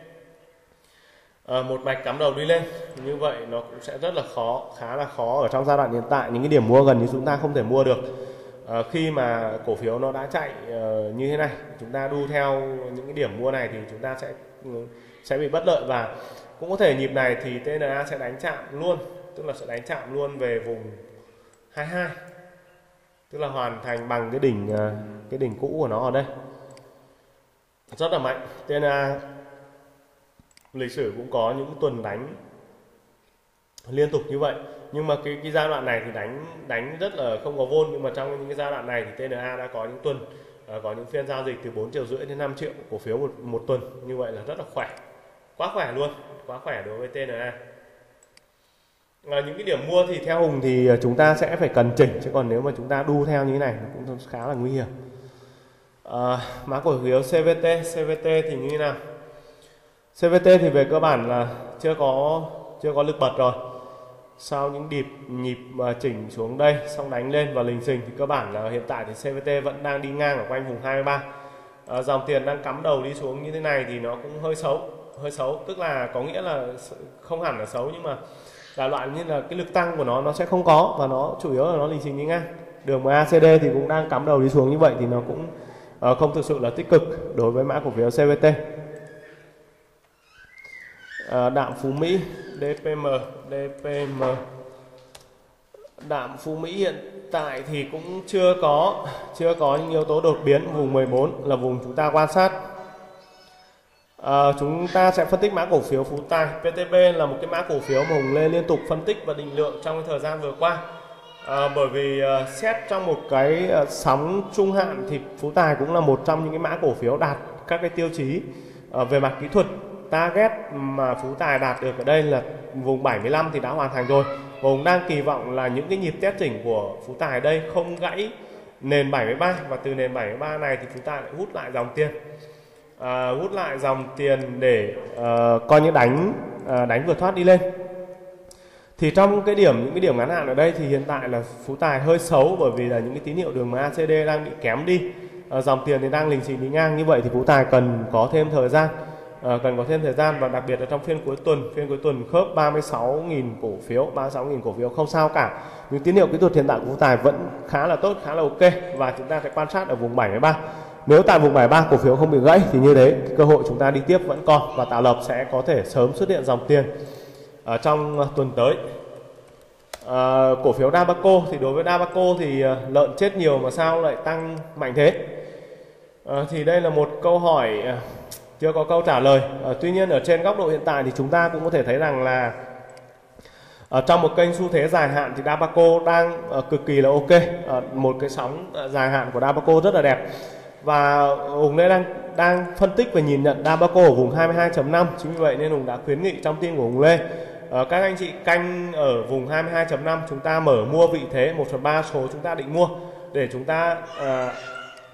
À, một mạch cắm đầu đi lên như vậy nó cũng sẽ rất là khó, khá là khó ở trong giai đoạn hiện tại. Những cái điểm mua gần thì chúng ta không thể mua được. À, khi mà cổ phiếu nó đã chạy uh, như thế này, chúng ta đu theo những cái điểm mua này thì chúng ta sẽ sẽ bị bất lợi, và cũng có thể nhịp này thì tê en a sẽ đánh chạm luôn, tức là sẽ đánh chạm luôn về vùng hai mươi hai, tức là hoàn thành bằng cái đỉnh uh, cái đỉnh cũ của nó ở đây, rất là mạnh. tê en a lịch sử cũng có những tuần đánh liên tục như vậy, nhưng mà cái, cái giai đoạn này thì đánh đánh rất là không có vôn, nhưng mà trong những cái giai đoạn này thì tê en a đã có những tuần uh, có những phiên giao dịch từ bốn triệu rưỡi đến năm triệu cổ phiếu một, một tuần, như vậy là rất là khỏe, quá khỏe luôn, quá khỏe đối với tê en a. À, những cái điểm mua thì theo Hùng thì chúng ta sẽ phải cần chỉnh, chứ còn nếu mà chúng ta đu theo như thế này nó cũng khá là nguy hiểm. À, mã cổ phiếu xê vê tê. xê vê tê thì như thế nào? xê vê tê thì về cơ bản là chưa có chưa có lực bật rồi. Sau những nhịp nhịp mà chỉnh xuống đây xong đánh lên và lình xình thì cơ bản là hiện tại thì xê vê tê vẫn đang đi ngang ở quanh vùng hai mươi ba. À, dòng tiền đang cắm đầu đi xuống như thế này thì nó cũng hơi xấu, hơi xấu, tức là có nghĩa là không hẳn là xấu, nhưng mà đại loại như là cái lực tăng của nó nó sẽ không có, và nó chủ yếu là nó lình xình đi ngang. Đường em a xê đê thì cũng đang cắm đầu đi xuống như vậy thì nó cũng uh, không thực sự là tích cực đối với mã cổ phiếu xê vê tê. Uh, Đạm Phú Mỹ, đê pê em, đê pê em. Đạm Phú Mỹ hiện tại thì cũng chưa có chưa có những yếu tố đột biến. Vùng mười bốn là vùng chúng ta quan sát. À, chúng ta sẽ phân tích mã cổ phiếu Phú Tài. pê tê bê là một cái mã cổ phiếu mà Hùng Lê liên tục phân tích và định lượng trong thời gian vừa qua. À, bởi vì uh, xét trong một cái uh, sóng trung hạn thì Phú Tài cũng là một trong những cái mã cổ phiếu đạt các cái tiêu chí uh, về mặt kỹ thuật. Target mà Phú Tài đạt được ở đây là vùng bảy mươi lăm thì đã hoàn thành rồi. Và Hùng đang kỳ vọng là những cái nhịp test chỉnh của Phú Tài đây không gãy nền bảy mươi ba, và từ nền bảy mươi ba này thì Phú Tài lại hút lại dòng tiền. À, hút lại dòng tiền để uh, coi như đánh uh, đánh vượt thoát đi lên. Thì trong cái điểm những cái điểm ngắn hạn ở đây thì hiện tại là Phú Tài hơi xấu, bởi vì là những cái tín hiệu đường em a xê đê đang bị kém đi, uh, dòng tiền thì đang lình xình đi ngang, như vậy thì Phú Tài cần có thêm thời gian, uh, cần có thêm thời gian và đặc biệt là trong phiên cuối tuần, phiên cuối tuần khớp ba mươi sáu nghìn cổ phiếu, ba mươi sáu nghìn cổ phiếu không sao cả. Những tín hiệu kỹ thuật hiện tại của Phú Tài vẫn khá là tốt, khá là ok, và chúng ta sẽ quan sát ở vùng bảy mươi ba. Nếu tại vùng bảy mươi ba cổ phiếu không bị gãy thì như thế cơ hội chúng ta đi tiếp vẫn còn, và tạo lập sẽ có thể sớm xuất hiện dòng tiền ở trong tuần tới. À, cổ phiếu Dabaco thì đối với Dabaco thì lợn chết nhiều mà sao lại tăng mạnh thế? À, thì đây là một câu hỏi chưa có câu trả lời. À, tuy nhiên ở trên góc độ hiện tại thì chúng ta cũng có thể thấy rằng là ở trong một kênh xu thế dài hạn thì Dabaco đang uh, cực kỳ là ok. Uh, một cái sóng uh, dài hạn của Dabaco rất là đẹp. Và Hùng Lê đang đang phân tích và nhìn nhận Dabaco ở vùng hai mươi hai chấm năm. Chính vì vậy nên Hùng đã khuyến nghị trong tin của Hùng Lê, à, các anh chị canh ở vùng hai mươi hai chấm năm, chúng ta mở mua vị thế một phần ba số chúng ta định mua, để chúng ta à,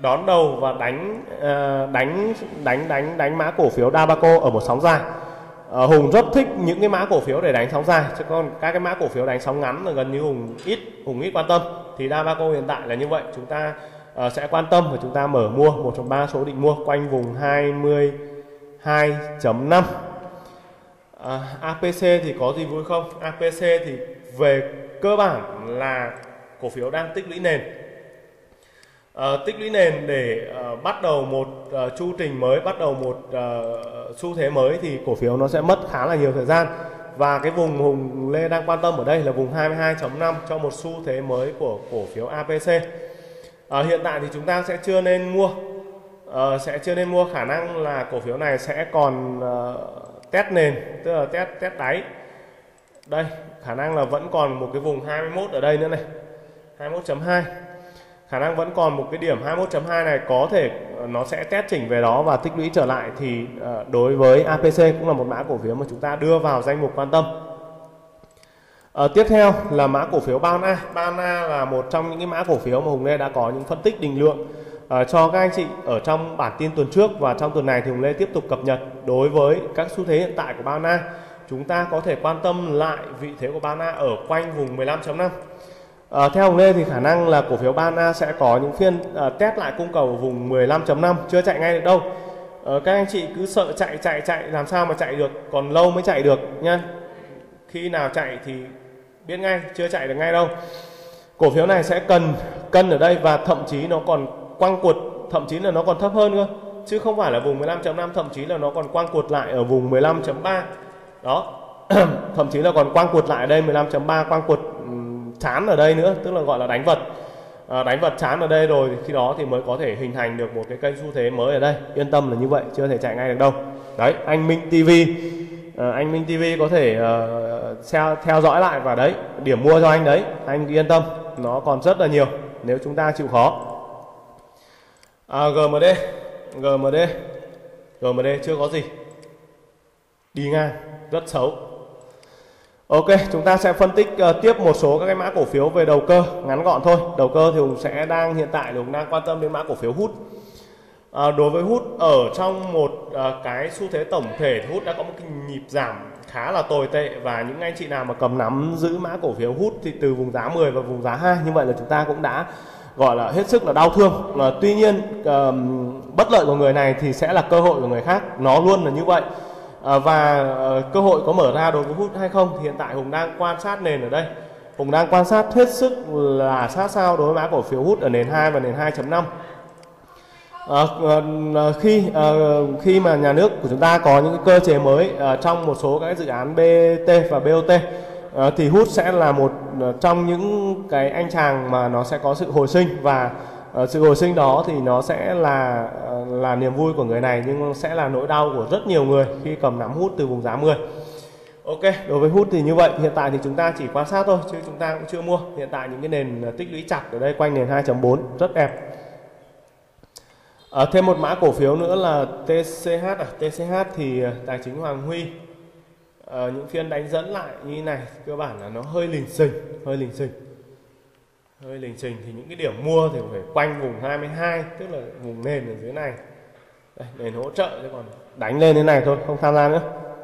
đón đầu và đánh đánh đánh đánh đánh mã cổ phiếu Dabaco ở một sóng dài. uh, Hùng rất thích những cái mã cổ phiếu để đánh sóng dài, chứ còn các cái mã cổ phiếu đánh sóng ngắn là gần như Hùng ít Hùng ít quan tâm. Thì Dabaco hiện tại là như vậy, chúng ta uh, sẽ quan tâm và chúng ta mở mua một trong ba số định mua quanh vùng hai mươi hai chấm năm. uh, a pê xê thì có gì vui không? a pê xê thì về cơ bản là cổ phiếu đang tích lũy nền. Uh, tích lũy nền để uh, bắt đầu một uh, chu trình mới, bắt đầu một uh, xu thế mới thì cổ phiếu nó sẽ mất khá là nhiều thời gian. Và cái vùng Hùng Lê đang quan tâm ở đây là vùng hai mươi hai chấm năm cho một xu thế mới của cổ phiếu a pê xê. uh, Hiện tại thì chúng ta sẽ chưa nên mua, uh, sẽ chưa nên mua, khả năng là cổ phiếu này sẽ còn uh, test nền, tức là test, test đáy. Đây, khả năng là vẫn còn một cái vùng hai mươi mốt ở đây nữa này, hai mươi mốt chấm hai. Khả năng vẫn còn một cái điểm hai mươi mốt chấm hai này, có thể nó sẽ test chỉnh về đó và tích lũy trở lại. Thì uh, đối với a pê xê cũng là một mã cổ phiếu mà chúng ta đưa vào danh mục quan tâm. uh, Tiếp theo là mã cổ phiếu Baona. Baona là một trong những cái mã cổ phiếu mà Hùng Lê đã có những phân tích định lượng uh, cho các anh chị ở trong bản tin tuần trước, và trong tuần này thì Hùng Lê tiếp tục cập nhật. Đối với các xu thế hiện tại của Baona, chúng ta có thể quan tâm lại vị thế của Baona ở quanh vùng mười lăm chấm năm. À, theo Hùng Lê thì khả năng là cổ phiếu Baona sẽ có những phiên à, test lại cung cầu ở vùng mười lăm chấm năm, chưa chạy ngay được đâu. À, các anh chị cứ sợ chạy chạy chạy làm sao mà chạy được, còn lâu mới chạy được nhá. Khi nào chạy thì biết ngay, chưa chạy được ngay đâu. Cổ phiếu này sẽ cần cân ở đây và thậm chí nó còn quăng cuột, thậm chí là nó còn thấp hơn cơ, chứ không phải là vùng mười lăm chấm năm, thậm chí là nó còn quăng cuột lại ở vùng mười lăm chấm ba. Đó. Thậm chí là còn quăng cuột lại ở đây mười lăm chấm ba, quăng cuột chán ở đây nữa, tức là gọi là đánh vật. À, đánh vật chán ở đây rồi thì khi đó thì mới có thể hình thành được một cái kênh xu thế mới ở đây. Yên tâm là như vậy, chưa thể chạy ngay được đâu. Đấy, anh Minh ti vi, à, anh Minh ti vi có thể uh, theo, theo dõi lại và đấy, điểm mua cho anh đấy, anh yên tâm, nó còn rất là nhiều nếu chúng ta chịu khó. à, giê em đê, giê em đê, giê em đê chưa có gì, đi ngang, rất xấu. Ok, chúng ta sẽ phân tích uh, tiếp một số các cái mã cổ phiếu về đầu cơ, ngắn gọn thôi. Đầu cơ thì Hùng sẽ đang hiện tại Hùng đang quan tâm đến mã cổ phiếu hút. Uh, đối với hút ở trong một uh, cái xu thế tổng thể thì hút đã có một cái nhịp giảm khá là tồi tệ, và những anh chị nào mà cầm nắm giữ mã cổ phiếu hút thì từ vùng giá mười và vùng giá hai, như vậy là chúng ta cũng đã gọi là hết sức là đau thương. Uh, tuy nhiên uh, bất lợi của người này thì sẽ là cơ hội của người khác, nó luôn là như vậy. À, và uh, cơ hội có mở ra đối với hút hay không thì hiện tại Hùng đang quan sát nền ở đây. Hùng đang quan sát hết sức là sát sao đối với mã cổ phiếu hút ở nền hai và nền hai chấm năm. À, uh, khi uh, khi mà nhà nước của chúng ta có những cái cơ chế mới uh, trong một số các dự án bê tê và bê o tê, uh, thì hút sẽ là một uh, trong những cái anh chàng mà nó sẽ có sự hồi sinh, và uh, sự hồi sinh đó thì nó sẽ là uh, là niềm vui của người này, nhưng sẽ là nỗi đau của rất nhiều người khi cầm nắm hút từ vùng giá mười. Ok, đối với hút thì như vậy. Hiện tại thì chúng ta chỉ quan sát thôi chứ chúng ta cũng chưa mua. Hiện tại những cái nền tích lũy chặt ở đây quanh nền hai chấm bốn rất đẹp. À, thêm một mã cổ phiếu nữa là tê xê hát. À, tê xê hát thì Tài chính Hoàng Huy, à, những phiên đánh dẫn lại như này cơ bản là nó hơi lình xình, hơi lình xình, hơi lình xình thì những cái điểm mua thì phải quanh vùng hai mươi hai, tức là vùng nền ở dưới này. Đây, nền hỗ trợ chứ còn đánh lên thế này thôi, không tham gia nữa.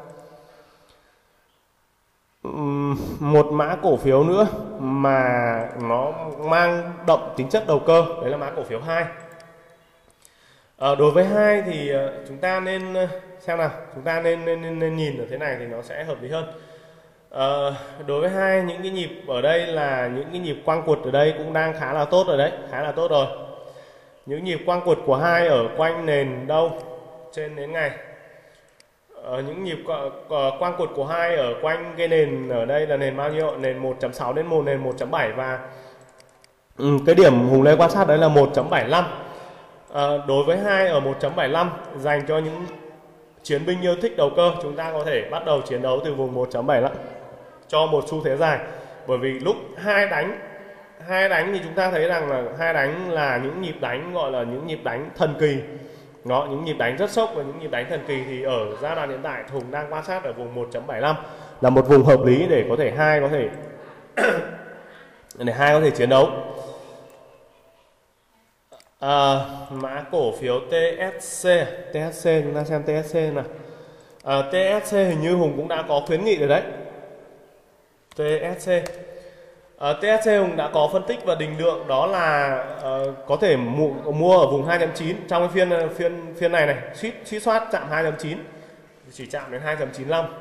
Uhm, một mã cổ phiếu nữa mà nó mang đậm tính chất đầu cơ, đấy là mã cổ phiếu hai. À, đối với hai thì uh, chúng ta nên xem nào, chúng ta nên, nên, nên nhìn ở thế này thì nó sẽ hợp lý hơn. À, đối với hai, những cái nhịp ở đây là những cái nhịp quang cuột ở đây cũng đang khá là tốt rồi đấy, khá là tốt rồi. Những nhịp quang cuột của hai ở quanh nền đâu trên đến ngày. À, những nhịp quang cuột của hai ở quanh cái nền ở đây là nền bao nhiêu? Nền một chấm sáu đến một nền một chấm bảy, và ừ, cái điểm Hùng Lê quan sát đấy là một chấm bảy lăm. À, đối với hai ở một chấm bảy lăm dành cho những chiến binh yêu thích đầu cơ, chúng ta có thể bắt đầu chiến đấu từ vùng một chấm bảy lăm cho một xu thế dài. Bởi vì lúc hai đánh hai đánh thì chúng ta thấy rằng là hai đánh là những nhịp đánh gọi là những nhịp đánh thần kỳ. Đó, những nhịp đánh rất sốc và những nhịp đánh thần kỳ thì ở giai đoạn hiện tại Hùng đang quan sát ở vùng một chấm bảy lăm là một vùng hợp lý để có thể hai có thể để hai có thể chiến đấu. À, mã cổ phiếu tê ét xê, tê ét xê chúng ta xem tê ét xê nào. À, tê ét xê hình như Hùng cũng đã có khuyến nghị rồi đấy. tê ét xê, à, tê ét xê Hùng đã có phân tích và định lượng đó là uh, có thể mua, mua ở vùng hai chấm chín trong cái phiên phiên phiên này này, suýt suýt soát chạm hai chấm chín, chỉ chạm đến hai chấm chín lăm.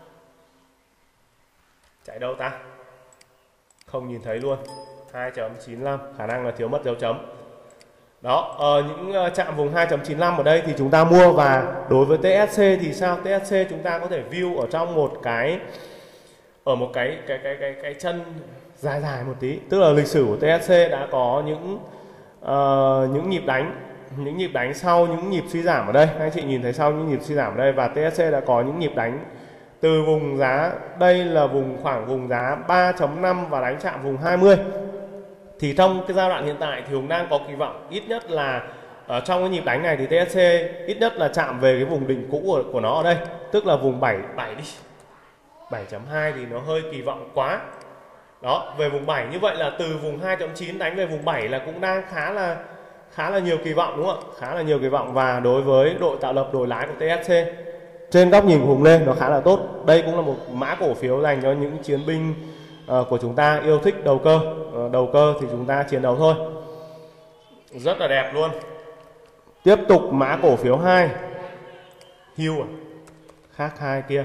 Chạy đâu ta? Không nhìn thấy luôn. hai chấm chín lăm, khả năng là thiếu mất dấu chấm. Đó, ở những uh, chạm vùng hai chấm chín lăm ở đây thì chúng ta mua. Và đối với tê ét xê thì sao? tê ét xê chúng ta có thể view ở trong một cái ở một cái cái cái cái cái chân dài dài một tí, tức là lịch sử của tê ét xê đã có những uh, những nhịp đánh, những nhịp đánh sau những nhịp suy giảm ở đây. Các anh chị nhìn thấy sau những nhịp suy giảm ở đây, và tê ét xê đã có những nhịp đánh từ vùng giá, đây là vùng khoảng vùng giá ba chấm năm và đánh chạm vùng hai mươi. Thì trong cái giai đoạn hiện tại thì Hùng đang có kỳ vọng ít nhất là ở trong cái nhịp đánh này thì tê ét xê ít nhất là chạm về cái vùng đỉnh cũ của, của nó ở đây, tức là vùng bảy bảy đi. bảy chấm hai thì nó hơi kỳ vọng quá. Đó, về vùng bảy, như vậy là từ vùng hai chấm chín đánh về vùng bảy là cũng đang khá là khá là nhiều kỳ vọng, đúng không ạ? Khá là nhiều kỳ vọng. Và đối với đội tạo lập đội lái của tê ét xê, trên góc nhìn của Hùng lên nó khá là tốt. Đây cũng là một mã cổ phiếu dành cho những chiến binh uh, của chúng ta yêu thích đầu cơ. Uh, đầu cơ thì chúng ta chiến đấu thôi. Rất là đẹp luôn. Tiếp tục mã cổ phiếu hai, Hưu à? Khác hai kia.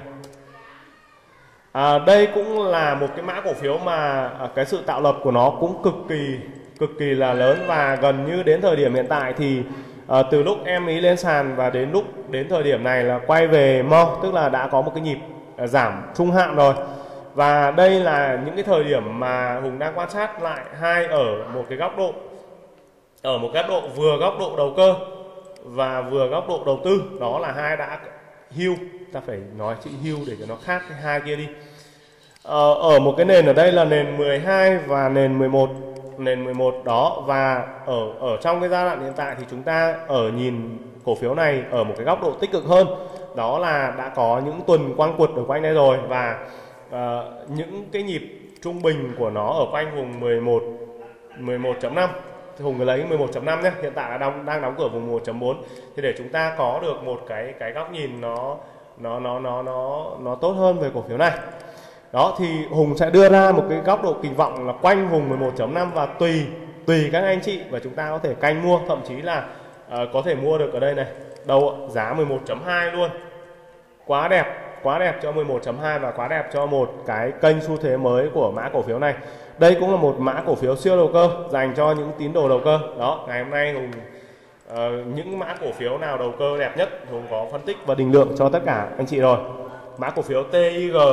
À, đây cũng là một cái mã cổ phiếu mà à, cái sự tạo lập của nó cũng cực kỳ cực kỳ là lớn, và gần như đến thời điểm hiện tại thì à, từ lúc em ý lên sàn và đến lúc đến thời điểm này là quay về mo, tức là đã có một cái nhịp à, giảm trung hạn rồi. Và đây là những cái thời điểm mà Hùng đang quan sát lại hai ở một cái góc độ, ở một góc độ vừa góc độ đầu cơ và vừa góc độ đầu tư. Đó là hai đã Hưu, ta phải nói chữ Hưu để cho nó khác cái hai kia đi. Ờ, ở một cái nền ở đây là nền mười hai và nền mười một, nền mười một đó. Và ở ở trong cái giai đoạn hiện tại thì chúng ta ở nhìn cổ phiếu này ở một cái góc độ tích cực hơn, đó là đã có những tuần quanh quật ở quanh đây rồi, và uh, những cái nhịp trung bình của nó ở quanh vùng mười một, mười một chấm năm. Hùng cứ lấy mười một chấm năm nhé, hiện tại là đang đang đóng cửa vùng một chấm bốn. Thì để chúng ta có được một cái cái góc nhìn nó nó nó nó nó nó tốt hơn về cổ phiếu này. Đó thì Hùng sẽ đưa ra một cái góc độ kỳ vọng là quanh vùng mười một chấm năm, và tùy tùy các anh chị và chúng ta có thể canh mua, thậm chí là uh, có thể mua được ở đây này, đâu giá mười một chấm hai luôn. Quá đẹp, quá đẹp cho mười một chấm hai và quá đẹp cho một cái kênh xu thế mới của mã cổ phiếu này. Đây cũng là một mã cổ phiếu siêu đầu cơ dành cho những tín đồ đầu cơ. Đó, ngày hôm nay Hùng uh, những mã cổ phiếu nào đầu cơ đẹp nhất Hùng có phân tích và định lượng cho tất cả anh chị rồi. Mã cổ phiếu tê i giê.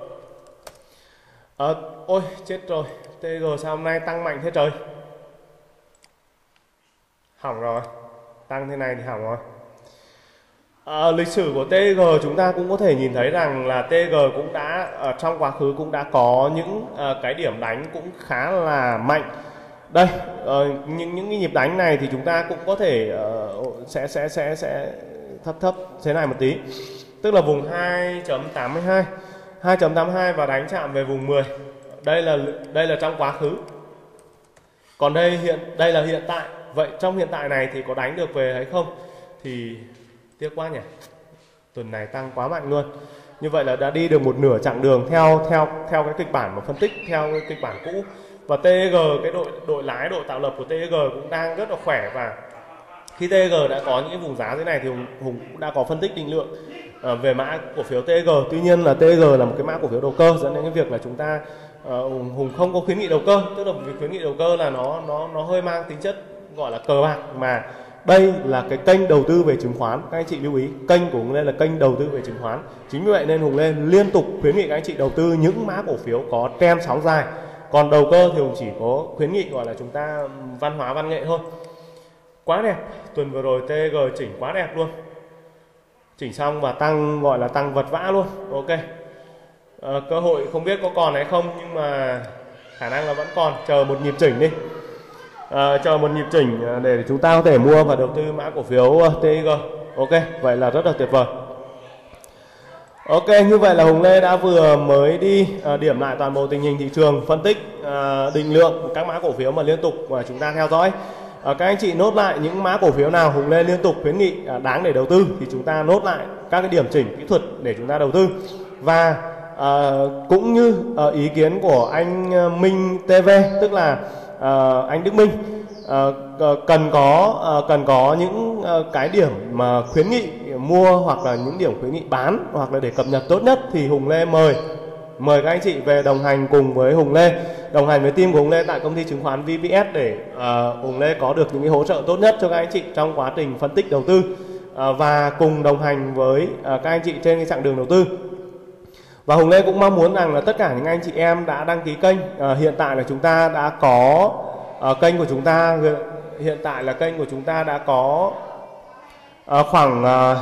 À, ôi chết rồi, tê i giê sao hôm nay tăng mạnh thế trời? Hỏng rồi, tăng thế này thì hỏng rồi. À, lịch sử của tê i giê chúng ta cũng có thể nhìn thấy rằng là tê i giê cũng đã ở trong quá khứ cũng đã có những uh, cái điểm đánh cũng khá là mạnh. Đây, uh, những những cái nhịp đánh này thì chúng ta cũng có thể uh, sẽ sẽ sẽ sẽ thấp thấp thế này một tí. Tức là vùng hai chấm tám mươi hai, hai chấm tám mươi hai và đánh chạm về vùng mười. Đây là đây là trong quá khứ. Còn đây hiện đây là hiện tại. Vậy trong hiện tại này thì có đánh được về hay không? Thì tiếc quá nhỉ. Tuần này tăng quá mạnh luôn. Như vậy là đã đi được một nửa chặng đường theo theo theo cái kịch bản mà phân tích theo cái kịch bản cũ. Và tê i giê, cái đội đội lái, đội tạo lập của tê i giê cũng đang rất là khỏe, và khi tê i giê đã có những cái vùng giá thế này thì Hùng, Hùng cũng đã có phân tích định lượng uh, về mã cổ phiếu tê i giê. Tuy nhiên là tê i giê là một cái mã cổ phiếu đầu cơ, dẫn đến cái việc là chúng ta uh, Hùng không có khuyến nghị đầu cơ. Tức là việc khuyến nghị đầu cơ là nó nó nó hơi mang tính chất gọi là cờ bạc, mà đây là cái kênh đầu tư về chứng khoán. Các anh chị lưu ý, kênh của Hùng Lên là kênh đầu tư về chứng khoán. Chính vì vậy nên Hùng Lên liên tục khuyến nghị các anh chị đầu tư những mã cổ phiếu có trend sóng dài. Còn đầu cơ thì Hùng chỉ có khuyến nghị gọi là chúng ta văn hóa văn nghệ thôi. Quá đẹp, tuần vừa rồi tê i giê chỉnh quá đẹp luôn. Chỉnh xong và tăng gọi là tăng vật vã luôn. Ok, à, cơ hội không biết có còn hay không, nhưng mà khả năng là vẫn còn. Chờ một nhịp chỉnh đi, à, chờ một nhịp chỉnh để chúng ta có thể mua và đầu tư mã cổ phiếu tê i giê. Ok, vậy là rất là tuyệt vời. Ok, như vậy là Hùng Lê đã vừa mới đi uh, điểm lại toàn bộ tình hình thị trường, phân tích, uh, định lượng các mã cổ phiếu mà liên tục mà chúng ta theo dõi. À, các anh chị nốt lại những mã cổ phiếu nào Hùng Lê liên tục khuyến nghị à, đáng để đầu tư thì chúng ta nốt lại các cái điểm chỉnh kỹ thuật để chúng ta đầu tư. Và à, cũng như à, ý kiến của anh Minh tê vê, tức là à, anh Đức Minh, à, cần có à, cần có những à, cái điểm mà khuyến nghị mua hoặc là những điểm khuyến nghị bán hoặc là để cập nhật tốt nhất thì Hùng Lê mời mời các anh chị về đồng hành cùng với Hùng Lê, đồng hành với team của Hùng Lê tại công ty chứng khoán vê pê ét để uh, Hùng Lê có được những cái hỗ trợ tốt nhất cho các anh chị trong quá trình phân tích đầu tư uh, và cùng đồng hành với uh, các anh chị trên cái chặng đường đầu tư. Và Hùng Lê cũng mong muốn rằng là tất cả những anh chị em đã đăng ký kênh, uh, hiện tại là chúng ta đã có uh, kênh của chúng ta hiện tại là kênh của chúng ta đã có uh, khoảng uh,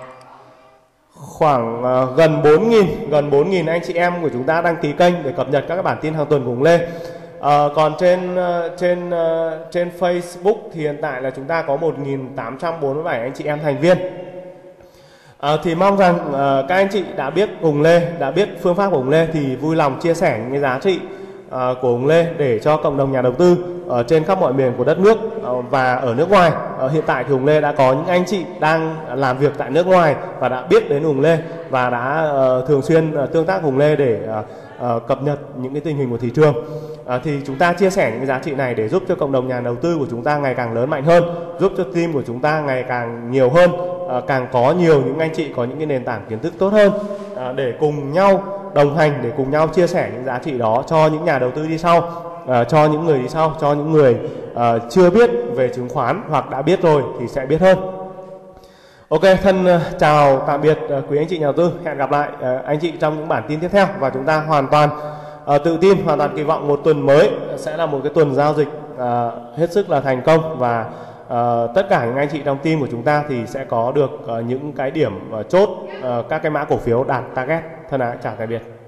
khoảng uh, gần bốn nghìn gần bốn nghìn anh chị em của chúng ta đăng ký kênh để cập nhật các cái bản tin hàng tuần của Hùng Lê. Uh, còn trên uh, trên uh, trên Facebook thì hiện tại là chúng ta có một nghìn tám trăm bốn mươi bảy anh chị em thành viên. Uh, thì mong rằng uh, các anh chị đã biết Hùng Lê, đã biết phương pháp của Hùng Lê thì vui lòng chia sẻ những cái giá trị uh, của Hùng Lê để cho cộng đồng nhà đầu tư ở trên khắp mọi miền của đất nước uh, và ở nước ngoài. Uh, hiện tại thì Hùng Lê đã có những anh chị đang làm việc tại nước ngoài và đã biết đến Hùng Lê và đã uh, thường xuyên uh, tương tác Hùng Lê để uh, uh, cập nhật những cái tình hình của thị trường. Uh, thì chúng ta chia sẻ những cái giá trị này để giúp cho cộng đồng nhà đầu tư của chúng ta ngày càng lớn mạnh hơn, giúp cho team của chúng ta ngày càng nhiều hơn, uh, càng có nhiều những anh chị có những cái nền tảng kiến thức tốt hơn uh, để cùng nhau đồng hành, để cùng nhau chia sẻ những giá trị đó cho những nhà đầu tư đi sau, uh, cho những người đi sau, cho những người uh, chưa biết về chứng khoán hoặc đã biết rồi thì sẽ biết hơn. Ok, thân uh, chào tạm biệt uh, quý anh chị nhà đầu tư. Hẹn gặp lại uh, anh chị trong những bản tin tiếp theo và chúng ta hoàn toàn uh, tự tin, hoàn toàn kỳ vọng một tuần mới sẽ là một cái tuần giao dịch uh, hết sức là thành công và uh, tất cả những anh chị trong team của chúng ta thì sẽ có được uh, những cái điểm uh, chốt uh, các cái mã cổ phiếu đạt target. Thân ái chào tạm biệt.